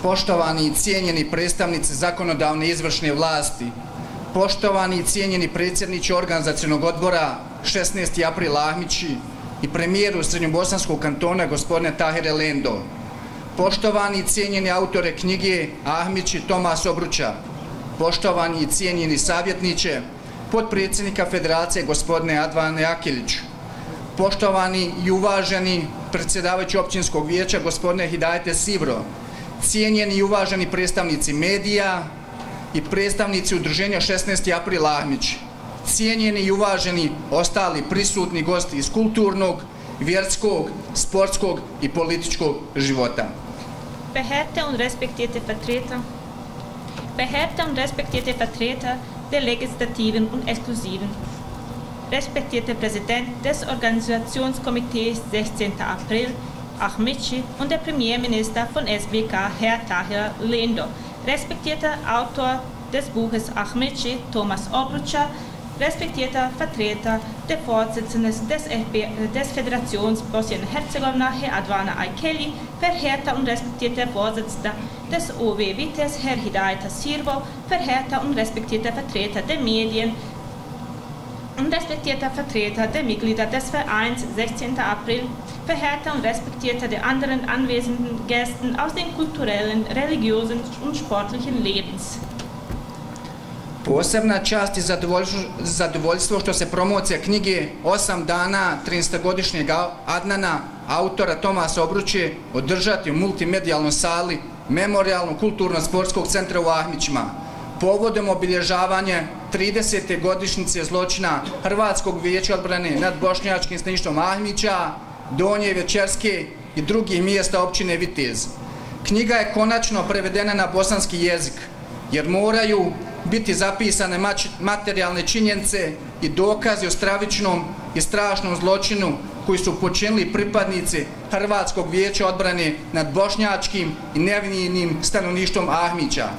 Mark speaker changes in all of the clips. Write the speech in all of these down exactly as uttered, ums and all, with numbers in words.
Speaker 1: poštovani i cijenjeni predstavnici zakonodavne i izvršne vlasti, poštovani i cijenjeni predsjedniče organizacionog odbora šesnaesti april Ahmići i premijeru Srednjobosanskog kantona gospodine Tahire Lendo, poštovani i cijenjeni autore knjige Ahmići Tomas Obruča, poštovani i cijenjeni savjetniče potpredsjednika Federacije gospodine Advane Akilić, poštovani i uvaženi predsjedavajući općinskog vijeća gospodine Hidajete Sivro, cijenjeni i uvaženi predstavnici medija i predstavnici udruženja šesnaesti april Ahmić, cijenjeni i uvaženi ostali prisutni gosti iz kulturnog, vjerskog, sportskog i političkog života.
Speaker 2: Beherrte und respektierte Vertreter, beherrte und respektierte Vertreter der Legislativen und Exklusiven, respektierte Präsident des Organisationskomitees sechzehnten April, Ahmići, und der Premierminister von S B K, Herr Tahir Lendo, respektierter Autor des Buches Ahmići, Tomas Obruča, respektierter Vertreter der Vorsitzenden des, des Föderations Bosnien-Herzegowina, Herr Advana Akeli, verehrter und respektierter Vorsitzender des O W Vitez, Herr Hidayeta Sirvo, verehrter und respektierter Vertreter der Medien und respektierter Vertreter der Mitglieder des Vereins sechzehnten April, verehrter und respektierter der anderen anwesenden Gästen aus den kulturellen, religiösen und sportlichen Lebens.
Speaker 1: Posebna čast i zadovoljstvo što se promocija knjige Osam dana trinaestogodišnjeg Adnana, autora Tomasa Obruče, održati u multimedijalnoj sali Memorijalno-kulturno-sportskog centra u Ahmićima, povodom obilježavanja tridesete godišnjice zločina Hrvatskog vijeća odbrane nad bošnjačkim staništom Ahmića, Donje Večerske i drugih mjesta općine Vitez. Knjiga je konačno prevedena na bosanski jezik, jer moraju biti zapisane materijalne činjenice i dokazi o stravičnom i strašnom zločinu koji su počinili pripadnici Hrvatskog vijeća odbrane nad bošnjačkim i nevinim stanovništvom Ahmića.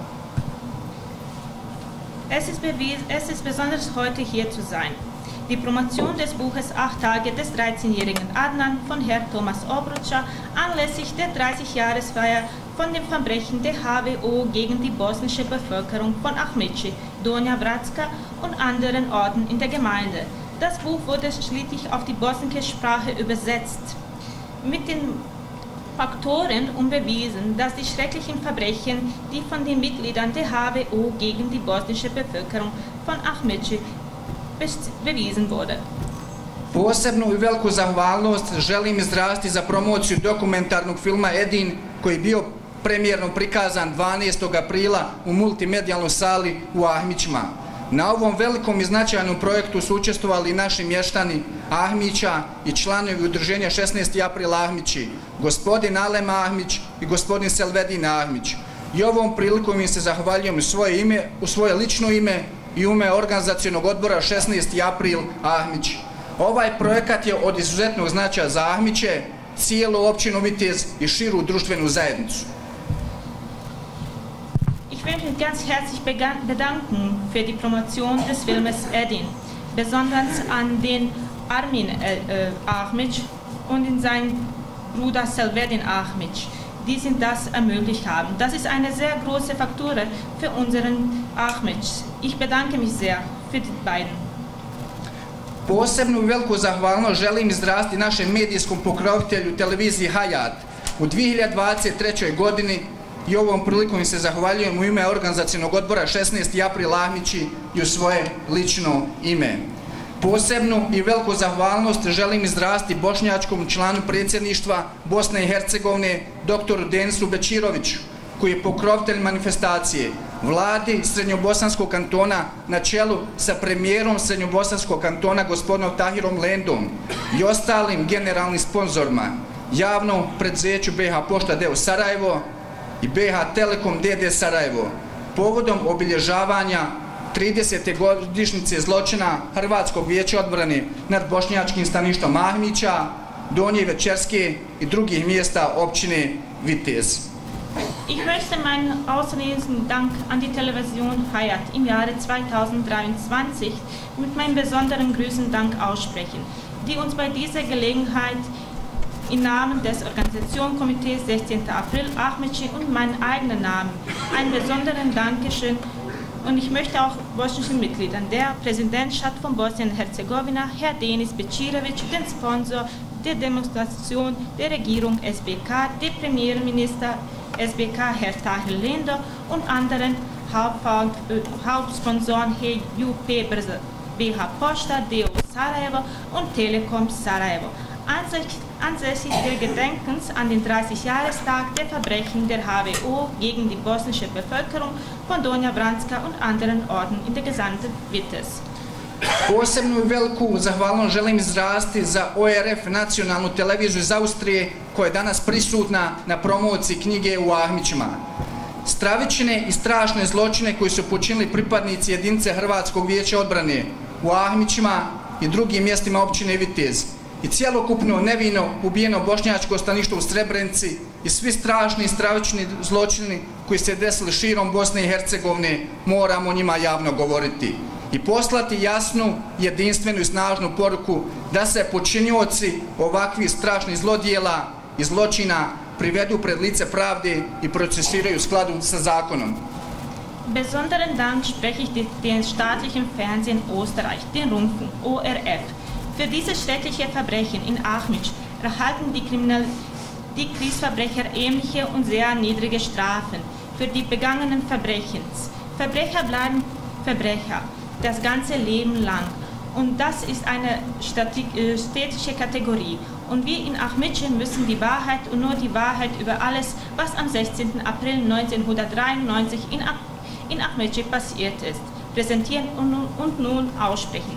Speaker 2: Es ist, es ist besonders heute hier zu sein. Die Promotion des Buches Acht Tage des dreizehnjährigen Adnan von Herrn Tomas Obruča anlässlich der dreißig-Jahresfeier von dem Verbrechen der H W O gegen die bosnische Bevölkerung von Ahmići, Donja Vratska und anderen Orten in der Gemeinde. Das Buch wurde schließlich auf die bosnische Sprache übersetzt. Mit den Faktoren und bewiesen, dass die schrecklichen Verbrechen, die von den Mitgliedern der H W O gegen die bosnische Bevölkerung von Ahmići bewiesen wurde.
Speaker 1: Posebnu i veliku zahvalnost želim izraziti za promociju dokumentarnog filma Edin, koji je bio premijerno prikazan dvanaestog aprila u multimedijalnoj sali u Ahmićima. Na ovom velikom i značajnom projektu su učestvovali i naši mještani Ahmića i članovi udruženja šesnaesti april Ahmići, gospodin Alem Ahmić i gospodin Selvedin Ahmić. I ovom prilikom im se zahvaljujem u svoje ime, u svoje lično ime i u ime organizacionog odbora šesnaesti april Ahmići. Ovaj projekat je od izuzetnog značaja za Ahmiće, cijelu općinu Vitez i širu društvenu zajednicu.
Speaker 2: Ich möchte mich ganz herzlich bedanken für die Promotion des Filmes Edin, besonders an den Armin äh, Ahmić und in seinen Bruder Selvedin Ahmić, die sind das ermöglicht haben. Das ist eine sehr große Faktor für unseren Ahmić. Ich bedanke mich sehr für die beiden.
Speaker 1: Posebnu i veliku zahvalnost želim izraziti našem medijskom pokrovitelju televiziji Hayat u dvije hiljade dvadeset trećoj godini i ovom prilikom im se zahvaljujem u ime organizacionog odbora šesnaesti april Ahmići i u svoje lično ime. Posebnu i veliku zahvalnost želim izraziti bošnjačkom članu predsjedništva Bosne i Hercegovine, doktoru Denisu Bečiroviću, koji je pokrovitelj manifestacije, vladi Srednjobosanskog kantona na čelu sa premijerom Srednjobosanskog kantona gospodinom Tahirom Lendom i ostalim generalnim sponzorima, javnom preduzeću B H Pošta d.o.o. Sarajevo i B H Telekom d d. Sarajevo, povodom obilježavanja tridesete godišnjice zločina Hrvatskog vijeća odbrane nad bošnjačkim staništom Ahmića, Donje Večerske i drugih mjesta općine Vitez.
Speaker 2: Ich möchte meinen außerordentlichen Dank an die Television Hayat im Jahre zweitausenddreiundzwanzig mit meinem besonderen Grüßendank aussprechen, die uns bei dieser Gelegenheit im Namen des Organisationskomitees sechzehnten April Ahmici und meinen eigenen Namen einen besonderen Dankeschön. Und ich möchte auch bosnischen Mitgliedern der Präsidentschaft von Bosnien-Herzegowina, Herr Denis Bećirević, den Sponsor der Demonstration der Regierung S B K, dem Premierminister S B K, Herr Tahir Lender und anderen Hauptsponsoren Herr U P B H Posta, D O Sarajevo und Telekom Sarajevo. Anlässlich der Gedenkens an den dreißig-Jahrestag der Verbrechen der H W O gegen die bosnische Bevölkerung von Donja Vranska und anderen Orten in der gesamten Vitez.
Speaker 1: Posebnu i veliku zahvalnost želim izraziti za O R F, nacionalnu televiziju iz Austrije, koja je danas prisutna na promociji knjige u Ahmićima. Stravične i strašne zločine koji su počinili pripadnici jedinice Hrvatskog vijeća odbrane u Ahmićima i drugim mjestima općine Vitez i cjelokupno nevino ubijeno bošnjačko stanovništvo u Srebrenici i svi strašni i stravični zločini koji se desili širom Bosne i Hercegovine, moramo o njima javno govoriti i poslati jasnu, jedinstvenu i snažnu poruku da se počinioci ovakvih strašnih zlodjela i zločina privedu pred lice pravde i procesiraju u skladu sa zakonom.
Speaker 2: Besonderen Dank spreche ich den staatlichen Fernsehen Österreich, den Rundfunk O R F. Für diese schreckliche Verbrechen in Ahmić erhalten die, Kriminal die Kriegsverbrecher ähnliche und sehr niedrige Strafen für die begangenen Verbrechen. Verbrecher bleiben Verbrecher das ganze Leben lang. Und das ist eine städtische Kategorie. Und wir in Ahmici müssen die Wahrheit und nur die Wahrheit über alles, was am sechzehnten April neunzehnhundertdreiundneunzig in, in Ahmici passiert ist, präsentieren und, und nun aussprechen.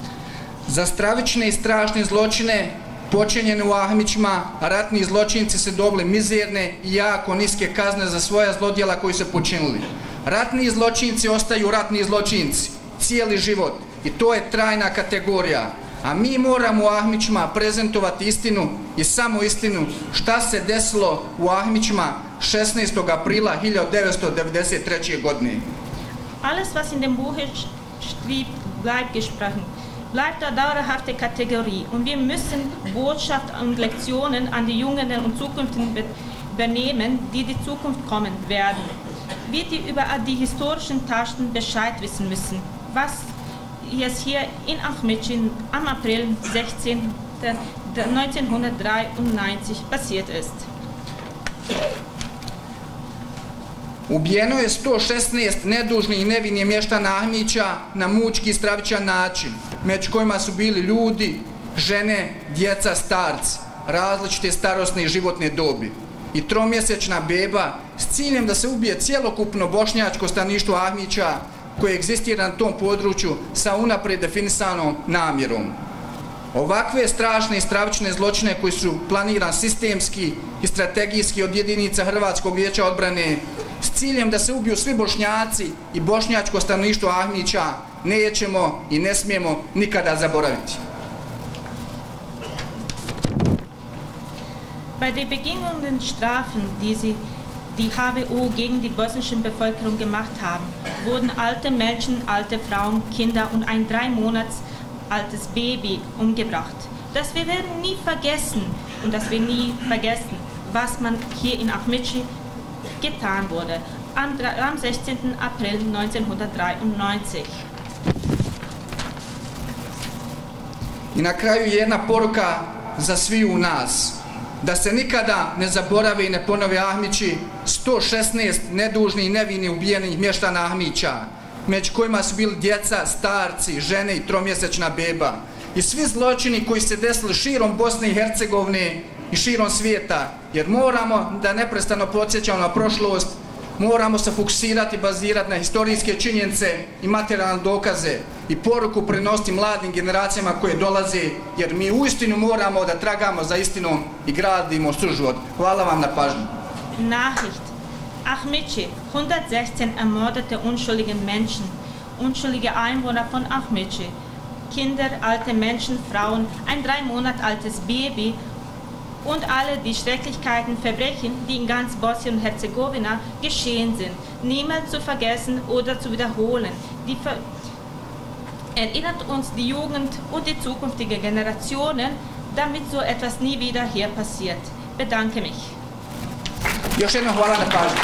Speaker 1: Za stravične i strašne zločine počinjene u Ahmićima, ratni zločinci su dobili mizerne i jako niske kazne za svoja zlodjela koji su počinili. Ratni zločinci ostaju ratni zločinci cijeli život i to je trajna kategorija. A mi moramo u Ahmićima prezentovati istinu i samo istinu šta se desilo u Ahmićima šesnaestog aprila hiljadu devetsto devedeset treće. godine.
Speaker 2: Alles, was in dem Buch steht, bleibt gesprochen. Bleibt eine dauerhafte Kategorie und wir müssen Botschaft und Lektionen an die Jungen und Zukünftigen übernehmen, die die Zukunft kommen werden. Wir, die über die historischen Taten Bescheid wissen müssen, was jetzt hier in Ahmici am April sechzehnten neunzehnhundertdreiundneunzig passiert ist.
Speaker 1: Ubijeno je sto šesnaest nedužnih i nevinih mještana Ahmića na mučki i stravičan način, među kojima su bili ljudi, žene, djeca, starci, različite starosne i životne dobi i tromjesečna beba s ciljem da se ubije cjelokupno bošnjačko stanovništvo Ahmića koje egzistira na tom području sa unaprijed definisanom namjerom. Ovakve strašne i stravične zločine koji su planiran sistemski i strategijski od jedinica Hrvatskog vijeća odbrane s ciljem da se ubiju svi Bošnjaci i bošnjačko stanovništvo Ahmića nećemo i ne smijemo nikada zaboraviti.
Speaker 2: Bei den begingenen Strafen, die sie die H W O gegen die bosnische Bevölkerung gemacht haben, wurden alte Menschen, alte Frauen, Kinder und ein drei Monats altes Baby umgebracht. Das wir werden nie vergessen und dass wir nie vergessen, was man hier in Ahmici getan wurde am, am sechzehnten April neunzehnhundertdreiundneunzig.
Speaker 1: I na kraju jedna poruka za svi u nas. Da se nikada ne zaborave i ne ponove Ahmići, sto šesnaest nedužnih i nevinih ubijenih mještana Ahmića, među kojima su bili djeca, starci, žene i tromjesečna beba. I svi zločini koji se desili širom Bosne i Hercegovine i širom svijeta, jer moramo da neprestano podsjećamo na prošlost, moramo se fokusirati, bazirati na historijske činjenice i materijalne dokaze i poruku prenositi mladim generacijama koje dolaze, jer mi uistinu moramo da tragamo za istinom i gradimo suživot. Hvala vam na pažnju.
Speaker 2: Nachricht. Ahmici, hundertsechzehn ermordete unschuldige Menschen, unschuldige Einwohner von Ahmici, Kinder, alte Menschen, Frauen, ein drei Monat altes Baby und alle die Schrecklichkeiten, Verbrechen, die in ganz Bosnien und Herzegowina geschehen sind, niemals zu vergessen oder zu wiederholen. Die ver erinnert uns die Jugend und die zukünftigen Generationen, damit so etwas nie wieder hier passiert. Bedanke mich.
Speaker 1: Još jednom hvala na pažnju.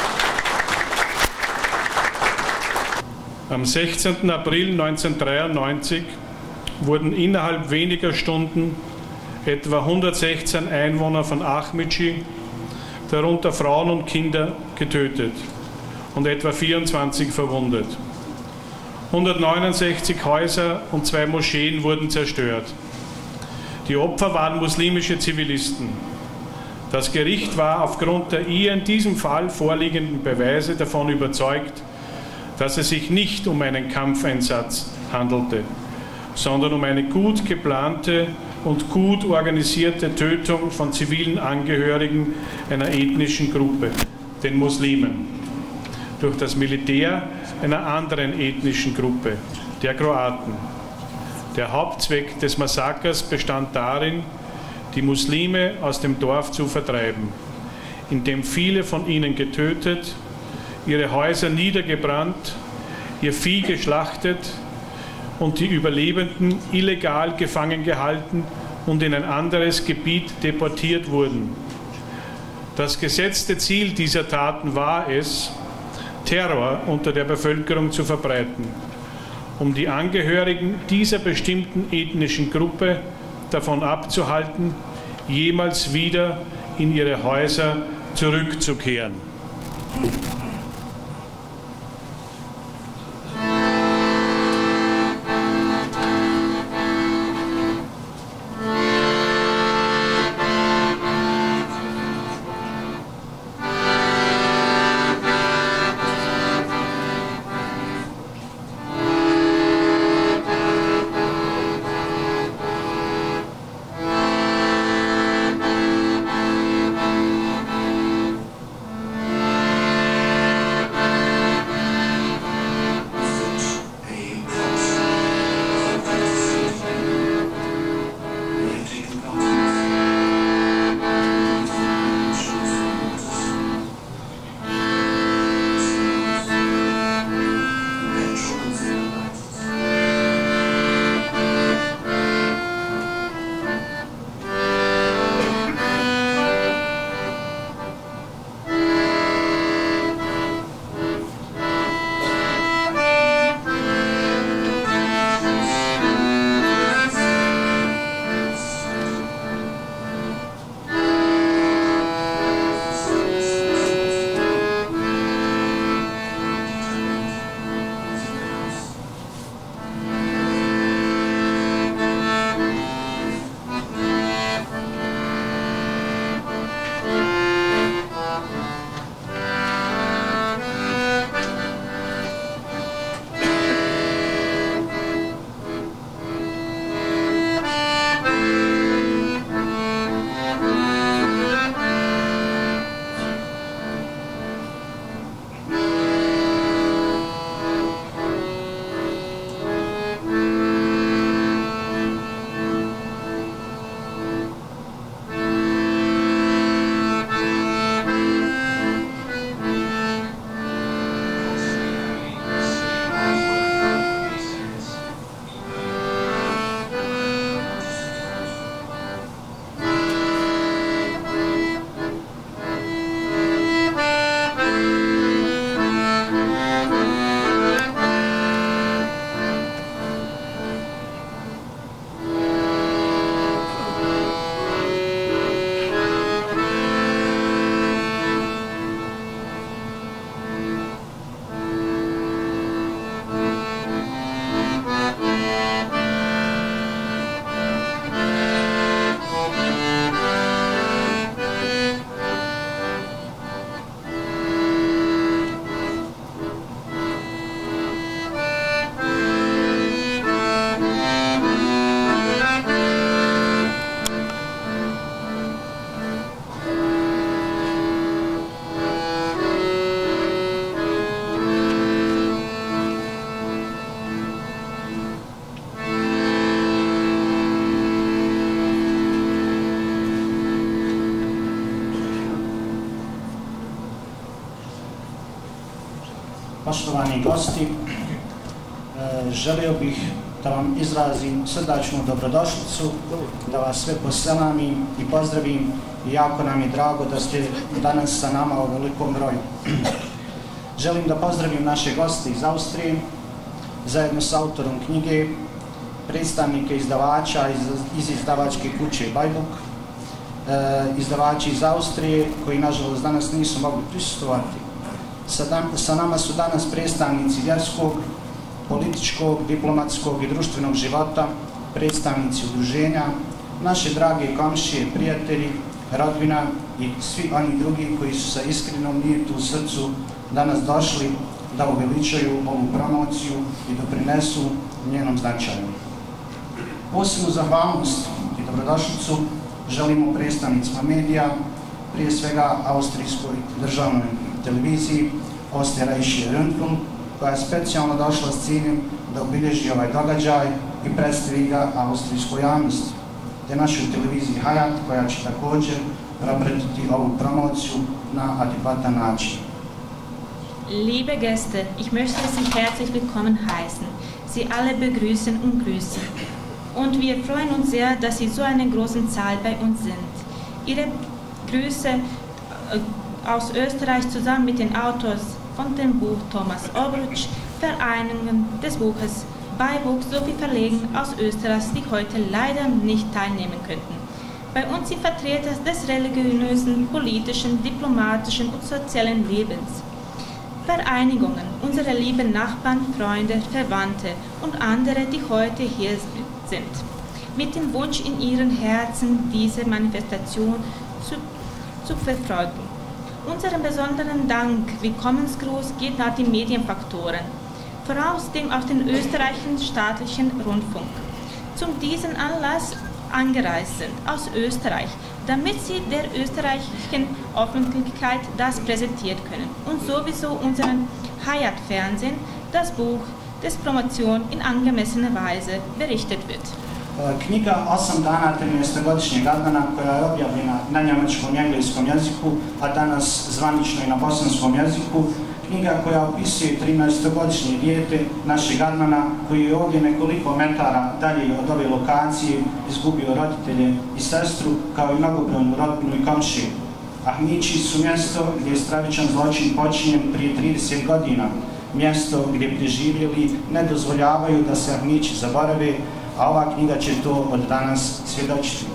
Speaker 3: Am sechzehnten April neunzehnhundertdreiundneunzig wurden innerhalb weniger Stunden etwa hundertsechzehn Einwohner von Ahmići, darunter Frauen und Kinder, getötet und etwa vierundzwanzig verwundet. hundertneunundsechzig Häuser und zwei Moscheen wurden zerstört. Die Opfer waren muslimische Zivilisten. Das Gericht war aufgrund der ihr in diesem Fall vorliegenden Beweise davon überzeugt, dass es sich nicht um einen Kampfeinsatz handelte, sondern um eine gut geplante und gut organisierte Tötung von zivilen Angehörigen einer ethnischen Gruppe, den Muslimen, durch das Militär einer anderen ethnischen Gruppe, der Kroaten. Der Hauptzweck des Massakers bestand darin, die Muslime aus dem Dorf zu vertreiben, indem viele von ihnen getötet, ihre Häuser niedergebrannt, ihr Vieh geschlachtet und die Überlebenden illegal gefangen gehalten und in ein anderes Gebiet deportiert wurden. Das gesetzte Ziel dieser Taten war es, Terror unter der Bevölkerung zu verbreiten, um die Angehörigen dieser bestimmten ethnischen Gruppe davon abzuhalten, jemals wieder in ihre Häuser zurückzukehren.
Speaker 4: Poštovani gosti, želio bih da vam izrazim srdačnu dobrodošlicu, da vas sve poselamim i pozdravim i jako nam je drago da ste danas sa nama u velikom broju. Želim da pozdravim naše goste iz Austrije, zajedno s autorom knjige, predstavnike izdavača iz, iz izdavačke kuće Bajbuk, e, izdavači iz Austrije koji nažalost danas nisu mogli prisustvovati. Sa, dan, sa nama su danas predstavnici vjerskog, političkog, diplomatskog i društvenog života, predstavnici udruženja, naše drage komšije, prijatelji, rodbina i svi oni drugi koji su sa iskrenom nijetu u srcu danas došli da uveličaju ovu promociju i doprinesu njenom značaju. Posebnu zahvalnost i dobrodošlicu želimo predstavnicima medija, prije svega Austrijskoj državnoj televiziji Österreichische Rundfunk, koja je specijalno došla s ciljem da obilježi ovaj događaj i predstavi ga austrijskoj javnosti, te našoj televiziji Hayat, koja će također propratiti ovu promociju na adekvatan način.
Speaker 2: Liebe Gäste, ich möchte Sie herzlich willkommen heißen, Sie alle begrüßen und grüßen. Und wir freuen uns sehr, dass Sie so eine große Zahl bei uns sind. Ihre Grüße aus Österreich zusammen mit den Autors von dem Buch Thomas Obruč, Vereinigung des Buches Bajbuk sowie Verlegen aus Österreich, die heute leider nicht teilnehmen könnten. Bei uns sind Vertreter des religiösen, politischen, diplomatischen und sozialen Lebens. Vereinigungen, unsere lieben Nachbarn, Freunde, Verwandte und andere, die heute hier sind, mit dem Wunsch in ihren Herzen, diese Manifestation zu, zu verfolgen. Unseren besonderen Dank, Willkommensgruß geht nach den Medienfaktoren, voraus dem aus dem österreichischen staatlichen Rundfunk, zum diesen Anlass angereist sind aus Österreich, damit sie der österreichischen Öffentlichkeit das präsentieren können und sowieso unseren Hayat-Fernsehen das Buch des Promotion in angemessener Weise berichtet wird.
Speaker 4: Knjiga Osam dana trinaestogodišnjeg Adnana, koja je objavljena na njemačkom i engleskom jeziku, a danas zvanično i na bosanskom jeziku, knjiga koja opisuje trinaestogodišnje dijete našeg Adnana, koji je ovdje nekoliko metara dalje od ove lokacije izgubio roditelje i sestru, kao i mnogobrojnu rodbinu i komšiju. Ahmići su mjesto gdje je stravičan zločin počinjen prije trideset godina, mjesto gdje preživjeli ne dozvoljavaju da se Ahmići zaborave, a ova knjiga će to od danas svjedočiti.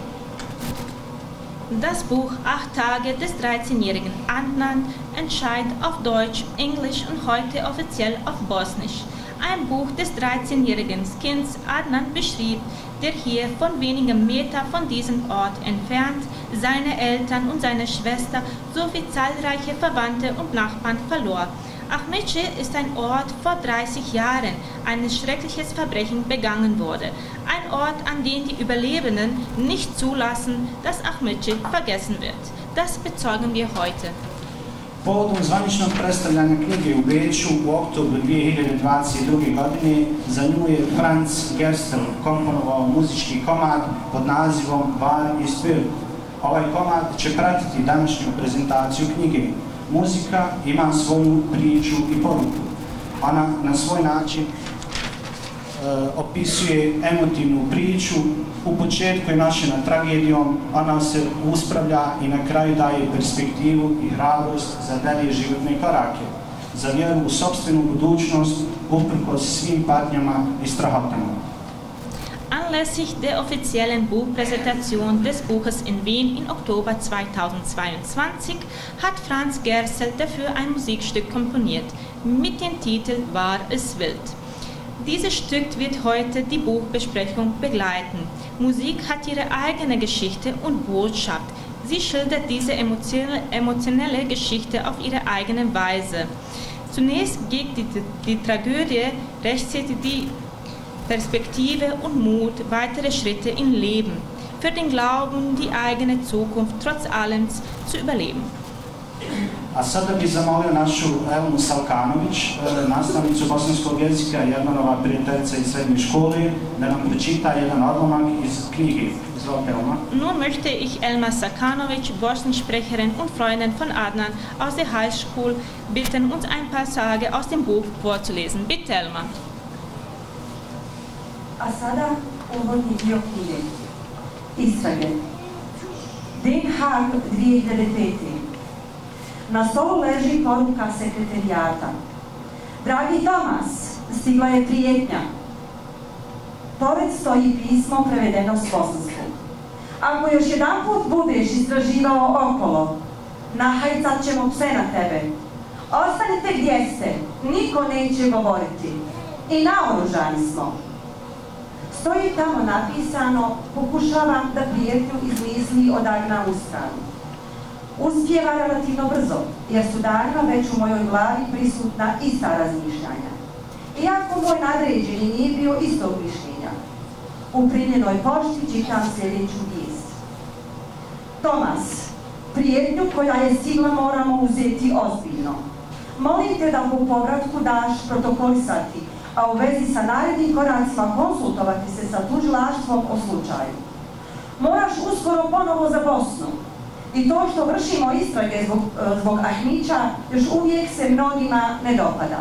Speaker 2: Das Buch Acht Tage des dreizehnjährigen Adnan erscheint auf Deutsch, Englisch und heute offiziell auf Bosnisch. Ein Buch des dreizehnjährigen Kindes Adnan beschrieb, der hier von wenigen Metern von diesem Ort entfernt seine Eltern und seine Schwester sowie zahlreiche Verwandte und Nachbarn verlor. Ahmići ist ein Ort vor dreißig Jahren ein schreckliches Verbrechen begangen wurde. Ein Ort, an dem die Überlebenden nicht zulassen, dass Ahmići vergessen wird. Das bezeugen wir heute.
Speaker 4: Povodom zvaničnog predstavljanja knjige u Beču u oktobru dvije hiljade dvadeset druge. godine za nju je Franz Gerstel komponovao muzički komad pod nazivom Var ist Bild. Ovaj komad će pratiti današnju prezentaciju knjige. Muzika ima svoju priču i poruku. Ona na svoj način e, opisuje emotivnu priču. U početku je našena tragedijom, ona se uspravlja i na kraju daje perspektivu i hrabrost za dalje životne korake, za vjeru u sopstvenu budućnost uprkos svim patnjama i strahotama.
Speaker 2: Anlässlich der offiziellen Buchpräsentation des Buches in Wien im Oktober zweitausendzweiundzwanzig hat Franz Gerstel dafür ein Musikstück komponiert mit dem Titel War es wild. Dieses Stück wird heute die Buchbesprechung begleiten. Musik hat ihre eigene Geschichte und Botschaft. Sie schildert diese emotionelle Geschichte auf ihre eigene Weise. Zunächst geht die, die Tragödie rechtzeitig die Perspektive und Mut, weitere Schritte im Leben, für den Glauben, die eigene Zukunft trotz allem zu überleben.
Speaker 4: A sada bih zamolio našu Elmu Salkanović, nastavnicu bosanskog jezika i Adnanova prijateljica iz srednje škole, da nam pročita jedan odlomak iz knjige. Izvolite, Elma.
Speaker 2: Nun möchte ich Elma Salkanović, Bosniensprecherin und Freundin von Adnan aus der Highschool, bitten, uns ein paar Passage aus dem Buch vorzulesen. Bitte, Elma.
Speaker 5: A sada uvodni dio knjige. Istrage. Den Haag dvije hiljade pete. Na stolu leži poruka sekretarijata. Dragi Tomas, stigla je prijetnja. Pored stoji pismo prevedeno s bosanskog. Ako još jedan put budeš istraživao okolo, nahajcat ćemo pse na tebe. Ostanite gdje ste, niko neće govoriti. I naoružani smo. Stoji tamo napisano, pokušavam da prijetnju iz misli odagna u stranu. Uspijeva relativno brzo, jer su danima već u mojoj glavi prisutna ista razmišljanja. Iako moj nadređeni nije bio istog mišljenja. U primljenoj pošti čitam sljedeću vijest. Tomas, prijetnju koja je stigla moramo uzeti ozbiljno. Molim te da po povratku daš protokolisati, a u vezi sa narednim koracima konsultovati se sa tužilaštvom o slučaju. Moraš uskoro ponovo za Bosnu. I to što vršimo istrage zbog, zbog Ahmića još uvijek se mnogima ne dopada.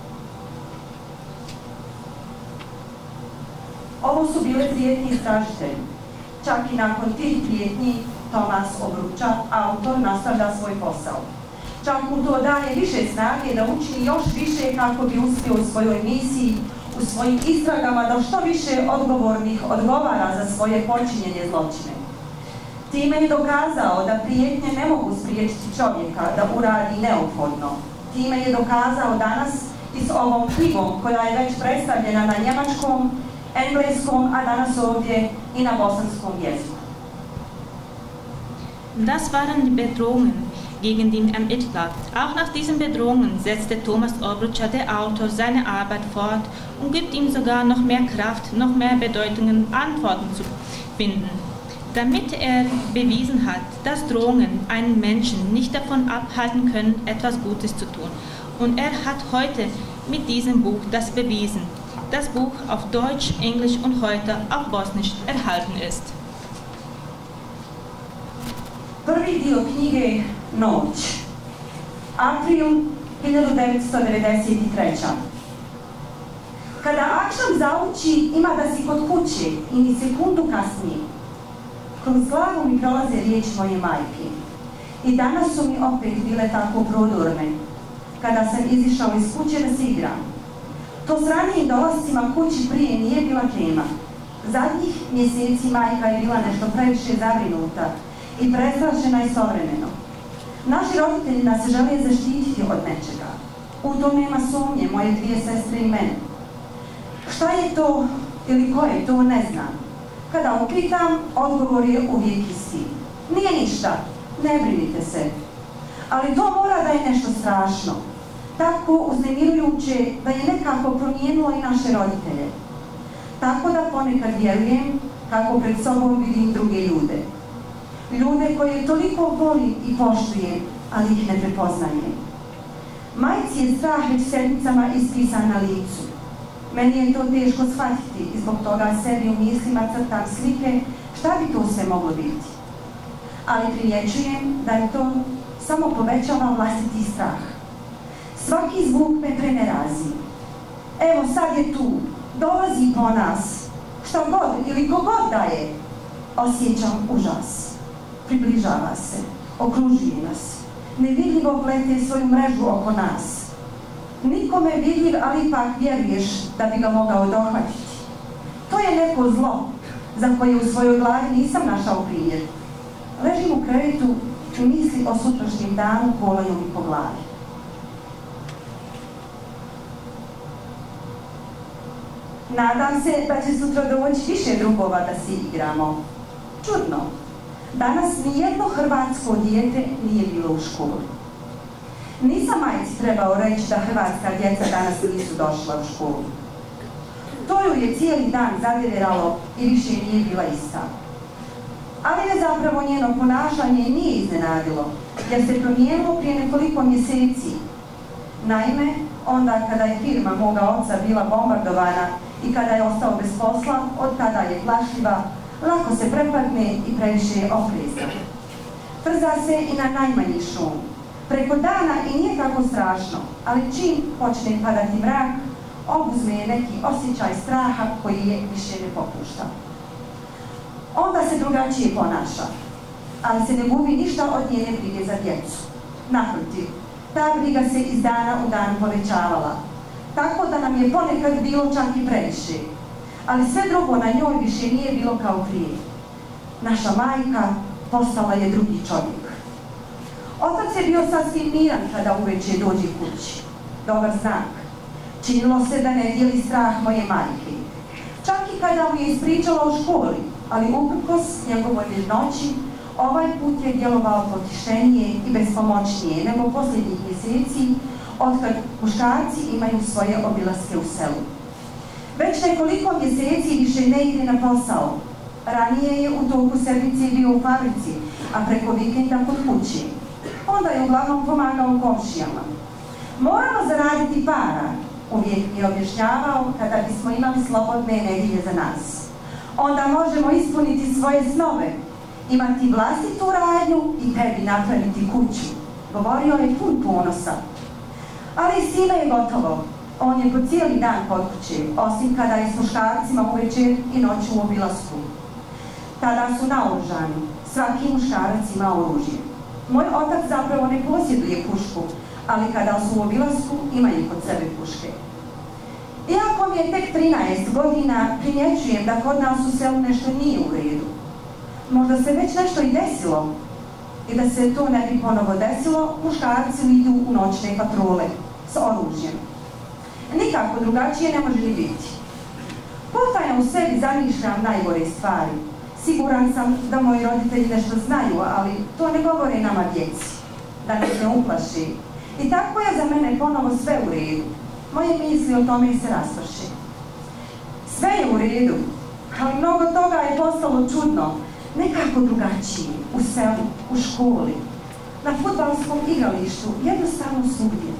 Speaker 5: Ovo su bile prijetnje istražitelji. Čak i nakon tih prijetnji Tomas Obruča, autor, nastavlja svoj posao. Čak mu to daje više snage da učini još više kako bi uspio u svojoj misiji, u svojim istragama da što više odgovornih odgovara za svoje počinjenje zločine. Time je dokazao da prijetnje ne mogu spriječiti čovjeka da uradi neophodno. Time je dokazao danas i s ovom knjigom koja je već predstavljena na njemačkom, engleskom, a danas ovdje i na bosanskom jeziku.
Speaker 2: Das waren die Bedrohungen gegen den Ermittler. Auch nach diesen Bedrohungen setzte Thomas Obruča, der Autor, seine Arbeit fort und gibt ihm sogar noch mehr Kraft, noch mehr Bedeutungen, Antworten zu finden. Damit er bewiesen hat, dass Drohungen einen Menschen nicht davon abhalten können, etwas Gutes zu tun. Und er hat heute mit diesem Buch das bewiesen. Das Buch auf Deutsch, Englisch und heute auf Bosnisch erhalten ist.
Speaker 5: Prvi dio knjige Noć. April hiljadu devetsto devedeset treće. Kada akšam zauči, ima da si kod kuće i ni sekundu kasnije. Kroz glavu mi prolaze riječi moje majke. I danas su mi opet bile tako prodorne. Kada sam izišao iz kuće da se igram. To s ranijim dolascima kući prije nije bila tema. Zadnjih mjeseci majka je bila nešto previše zabrinuta i prestrašena istovremeno. Naši roditelji nas žele zaštititi od nečega. U to nema sumnje, moje dvije sestre i mene. Šta je to ili ko je to, ne znam. Kada upitam, odgovor je uvijek isti. Nije ništa, ne brinite se. Ali to mora da je nešto strašno. Tako uznemirujuće da je nekako promijenilo i naše roditelje. Tako da ponekad vjerujem kako pred sobom vidim druge ljude. Ljude koje toliko volim i poštujem, ali ih ne prepoznajem. Majci je strah već sedmicama ispisan na licu. Meni je to teško shvatiti i zbog toga sebi u mislima crtam slike šta bi to sve moglo biti. Ali primjećujem da je to samo povećava vlastiti strah. Svaki zvuk me prenerazi. Evo sad je tu, dolazi po nas. Šta god ili kogod da je, osjećam užas. Približava se, okružuje nas. Nevidljivo plete svoju mrežu oko nas. Nikome vidljiv, ali ipak vjeruješ da bi ga mogao dohvatiti. To je neko zlo, za koje u svojoj glavi nisam našao primjer. Ležim u krevetu i misli o sutrašnjem danu kolaju mi po glavi. Nadam se da će sutra doći više drugova da se igramo. Čudno. Danas nijedno hrvatsko dijete nije bilo u školi. Nisam majci trebao reći da hrvatska djeca danas nisu došla u školu. To ju je cijeli dan zadiralo i više nije bila ista. Ali me zapravo njeno ponašanje nije iznenadilo, jer se promijenilo prije nekoliko mjeseci. Naime, onda kada je firma moga oca bila bombardovana i kada je ostao bez posla, od tada je plašljiva, lako se prepadne i previše je oprezna. Trza se i na najmanji šum. Preko dana i nije tako strašno, ali čim počne padati mrak, obuzme je neki osjećaj straha koji je više ne popušta. Onda se drugačije ponaša, ali se ne gubi ništa od njene brige za djecu. Naprotiv, ta briga se iz dana u dan povećavala, tako da nam je ponekad bilo čak i previše, ali sve drugo na njoj više nije bilo kao prije. Naša majka postala je drugi čovjek. Otac je bio sasvim miran kada uveče dođe kući. Dobar znak. Činilo se da ne dijeli strah moje majke. Čak i kada mu je ispričala o školi, ali uprkos njegovoj mirnoći, ovaj put je djelovao potištenije i bespomoćnije nego posljednjih mjeseci, otkad muškarci imaju svoje obilaske u selu. Već nekoliko mjeseci više ne ide na posao. Ranije je u toku sedmice bio u fabrici, a preko vikenda kod kuće. Onda je uglavnom pomagao komšijama. Moramo zaraditi para, uvijek mi je objašnjavao, kada bismo imali slobodne nedjelje za nas. Onda možemo ispuniti svoje snove, imati vlastitu radnju i tebi napraviti kuću. Govorio je pun ponosa. Ali s time je gotovo. On je po cijeli dan kod kuće, osim kada je s muškarcima uvečer i noću u obilasku. Tada su naoružani. Svaki muškarac ima oružje. Moj otac zapravo ne posjeduje pušku, ali kada su u obilasku imaju kod sebe puške. Iako mi je tek trinaest godina, primjećujem da kod nas u selu nešto nije u redu. Možda se već nešto i desilo, i da se to ne bi ponovo desilo, muškarci idu u noćne patrole s oružjem. Nikako drugačije ne može ni biti. Potajno u sebi zamišljam najgore stvari. Siguran sam da moji roditelji nešto znaju, ali to ne govore nama djeci, da nas ne uplaši. I tako je za mene ponovo sve u redu. Moje misli o tome se rasprše. Sve je u redu, ali mnogo toga je postalo čudno, nekako drugačije, u selu, u školi, na fudbalskom igralištu, jednostavno svugdje.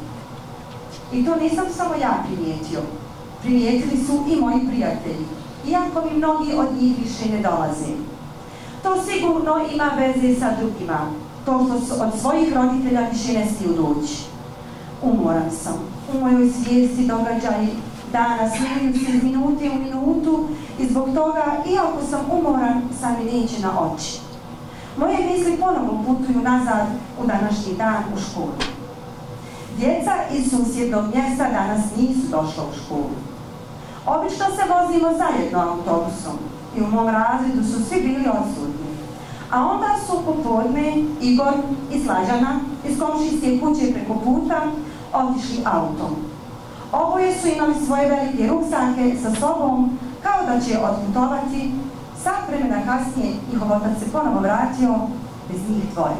Speaker 5: I to nisam samo ja primijetio. Primijetili su i moji prijatelji, iako mi mnogi od njih više ne dolaze. To sigurno ima veze sa drugima, to što su od svojih roditelja više ne smiju doći. Umoran sam, u mojoj svijesti događaji dana smijenju se iz minute u minutu i zbog toga, iako sam umoran, sam mi neće na oči. Moje misli ponovo putuju nazad u današnji dan u školu. Djeca iz susjednog mjesta danas nisu došla u školu. Obično se vozimo zajedno autobusom i u mom razredu su svi bili odsutni. A onda su popodne Igor i Slađana iz komšijske kuće preko puta otišli autom. Oboje su imali svoje velike ruksake sa sobom kao da će otputovati. Sat vremena kasnije njihov otac se ponovo vratio bez njih dvoje.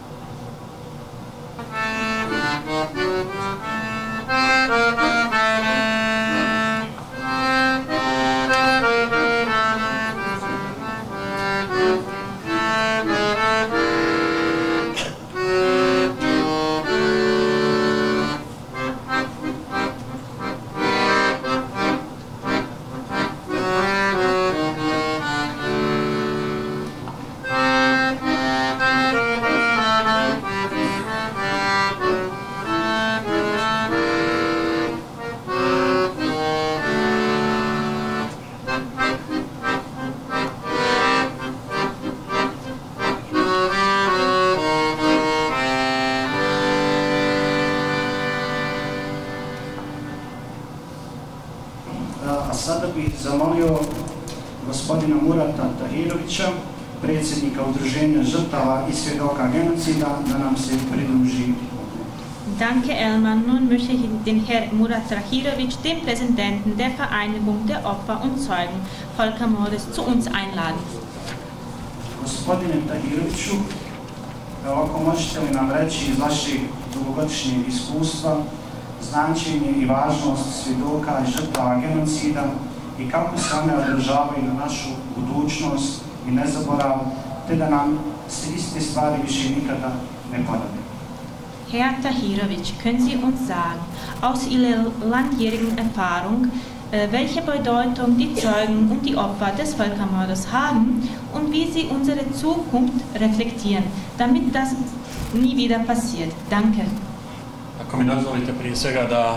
Speaker 4: Sada bih zamolio gospodina Murata Tahirovića, predsjednika Udruženja žrtava i svjedoka genocida, da nam se pridruži.
Speaker 2: Danke, Elmar. Nun möchte ich den Herrn Murat Tahirović, den Präsidenten der Vereinigung der Opfer und Zeugen Völkermordes, zu uns einladen.
Speaker 4: Gospodine Tahiroviću, ako možete li nam reći iz vašeg dugogodišnjeg iskustva značenje i važnost svjedoka i žrtava genocida i kako se one odražavaju na našu budućnost i nezaborav, te da nam se iste stvari više nikada ne ponove.
Speaker 2: Herr Tahirović, können Sie uns sagen, aus Ihrer langjährigen Erfahrung, welche Bedeutung die Zeugen und die Opfer des Völkermordes haben und wie Sie unsere Zukunft reflektieren, damit das nie wieder passiert? Danke.
Speaker 6: Ako mi dozvolite prije svega da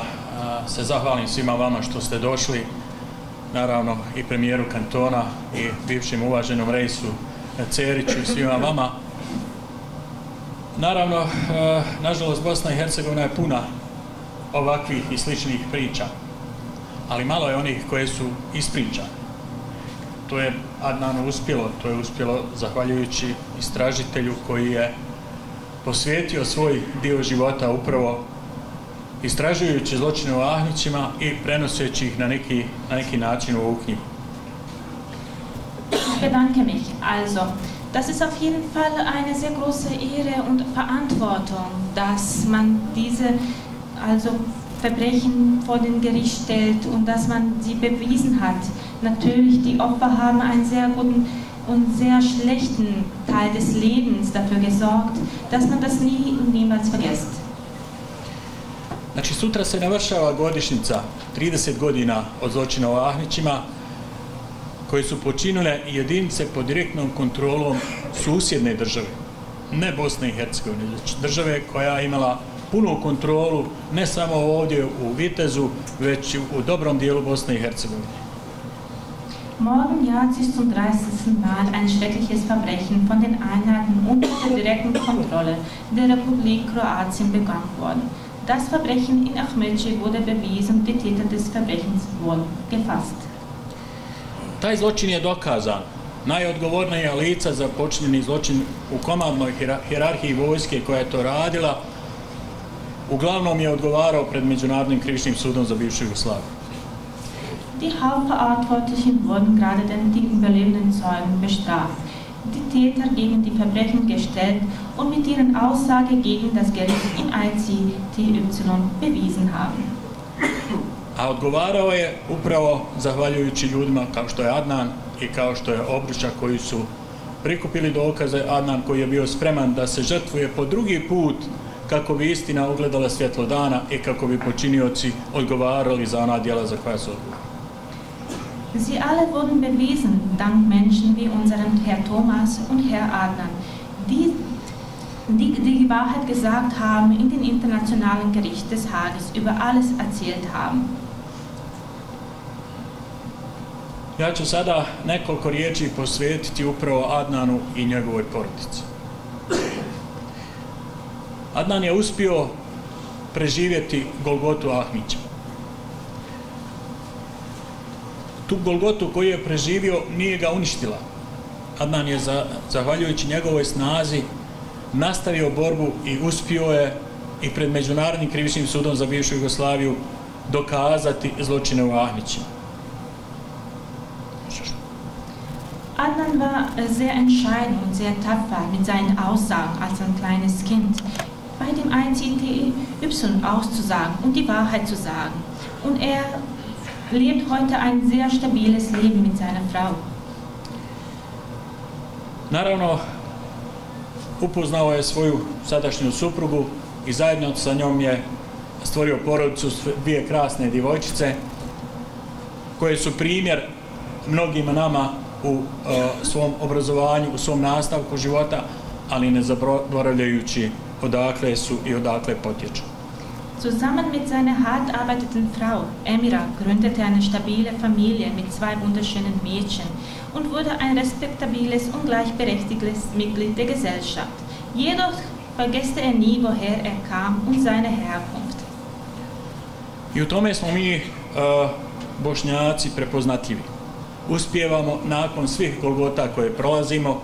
Speaker 6: se zahvalim svima vama što ste došli, naravno i premijeru kantona i bivšem uvaženom Reisu Ceriću i svima vama. Naravno, nažalost, Bosna i Hercegovina je puna ovakvih i sličnih priča, ali malo je onih koje su ispričane. To je Adnanu uspjelo, to je uspjelo zahvaljujući istražitelju koji je posvetio svoj dio života upravo istražujući zločine u Ahmićima i prenoseći ih na neki, na neki način u ovu knjigu.
Speaker 2: Ich bedanke mich. Also, das ist auf jeden Fall eine sehr große Ehre und Verantwortung, dass man diese also Verbrechen vor den Gericht stellt und dass man sie bewiesen hat. Natürlich, die Opfer haben einen sehr guten und sehr schlechten Teil des Lebens dafür gesorgt, dass man das nie und niemals vergisst.
Speaker 6: Znači, sutra se navršava godišnjica trideset godina od zločina u Ahmićima koje su počinile jedinice pod direktnom kontrolom susjedne države, ne Bosne i Hercegovine, države koja je imala punu kontrolu ne samo ovdje u Vitezu, već i u dobrom dijelu Bosne i Hercegovine.
Speaker 2: Morgen jährt sich zum dreißigsten Mal ein schreckliches Verbrechen von den Einheiten unter der direkten Kontrolle der Republik Kroatien begangen worden. Das Verbrechen in Ahmići wurde bewiesen, die Täter des Verbrechens wurden gefasst.
Speaker 6: Taj zločin je dokazan. Najodgovornija lica za počinjeni zločin u komandnoj hijerarhiji vojske koja je to radila, uglavnom je odgovarao pred Međunarodnim krivičnim sudom za bivšu Jugoslaviju.
Speaker 2: Die Hauptverantwortlichen wurden gerade den die überlebenden Zeugen bestraft, die Täter gegen die Verbrechen gestellt und mit ihren Aussage gegen das Gericht in I C T Y bewiesen haben.
Speaker 6: A odgovarao je upravo zahvaljujući ljudima kao što je Adnan i kao što je Obruča koji su prikupili dokaze. Adnan koji je bio spreman da se žrtvuje po drugi put kako bi istina ugledala svjetlo dana i kako bi počinioci odgovarali za ona djela za koja su odgovorili.
Speaker 2: Sie alle wurden bewiesen, dank Menschen wie unserem Herr Thomas und Herr Adnan, die die die Wahrheit gesagt haben in den internationalen Gericht des Hages, über alles erzählt haben.
Speaker 6: Ja ću sada nekoliko riječi posvetiti upravo Adnanu i njegovoj porodici. Adnan je uspio preživjeti Golgotu Ahmića. Tu Golgotu koju je preživio nije ga uništila. Adnan je, za, zahvaljujući njegovoj snazi, nastavio borbu i uspio je i pred Međunarodnim krivičnim sudom za bivšu Jugoslaviju dokazati zločine u Ahmićima.
Speaker 2: Adnan war sehr entscheidend und sehr tapfer mit seinen Aussagen als ein kleines Kind, bei dem I C T Y auszusagen und die Wahrheit zu sagen. Und er lebt heute ein sehr stabiles Leben mit seiner Frau.
Speaker 6: Naravno, upoznao je svoju sadašnju suprugu i zajedno sa njom je stvorio porodicu, dvije krasne djevojčice koje su primjer mnogima nama u uh, svom obrazovanju, u svom nastavku života, ali ne zaboravljajući odakle su i odakle potječu.
Speaker 2: Zusammen mit seiner hart arbeitenden Frau, Emira, gründete eine stabile Familie mit zwei wunderschönen Mädchen und wurde ein respektabiles und gleichberechtigtes Mitglied der Gesellschaft. Jedoch vergesste er nie, woher er kam und seine Herkunft.
Speaker 6: I u tome smo mi, uh, Bošnjaci, prepoznatljivi. Uspijevamo nakon svih golgota koje prolazimo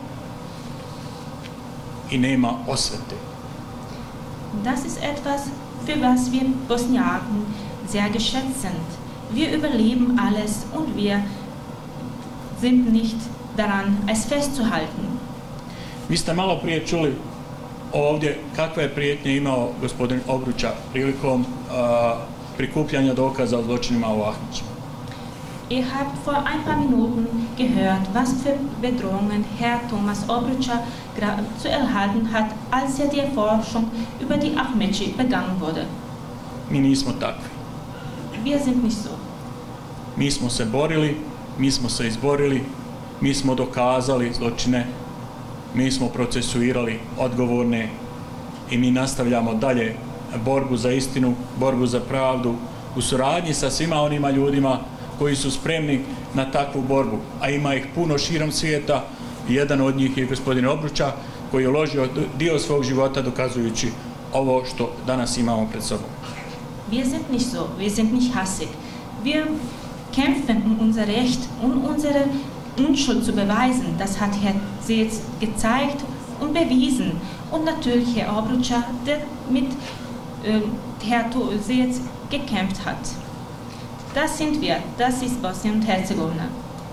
Speaker 6: i nema osvete.
Speaker 2: Das ist etwas, für was wir Bosniaken sehr geschätzt sind. Wir überleben alles und wir sind nicht daran, es festzuhalten.
Speaker 6: Vi ste malo prije čuli ovdje kakve je prijetnje imao gospodin Obruča prilikom uh, prikupljanja dokaza o zločinima u Ahmićima.
Speaker 2: Ihr habt vor ein paar Minuten gehört, was für Bedrohungen Herr Thomas Obruča zu erhalten hat, als er die Forschung über die Ahmići begangen wurde.
Speaker 6: Mi nismo takvi.
Speaker 2: Wir sind nicht so.
Speaker 6: Mi smo se borili, mi smo se izborili, mi smo dokazali zločine, mi smo procesuirali odgovorne i mi nastavljamo dalje borbu za istinu, borbu za pravdu, u suradnji sa svima onima ljudima koji su spremni na takvu borbu, a ima ih puno širom svijeta. Jedan od njih je gospodin Obruča, koji je uložio dio svog života dokazujući ovo što danas imamo pred sobom.
Speaker 2: Wir sind nicht so, wir sind nicht hassig. Wir kämpfen um unser Recht, um unsere Unschuld zu beweisen. Das hat Herr Seetz gezeigt und bewiesen. Und natürlich Herr Obruča, der mit äh, Herr Seetz gekämpft hat. Das sind wir, das ist Bosnien und Herzegowina.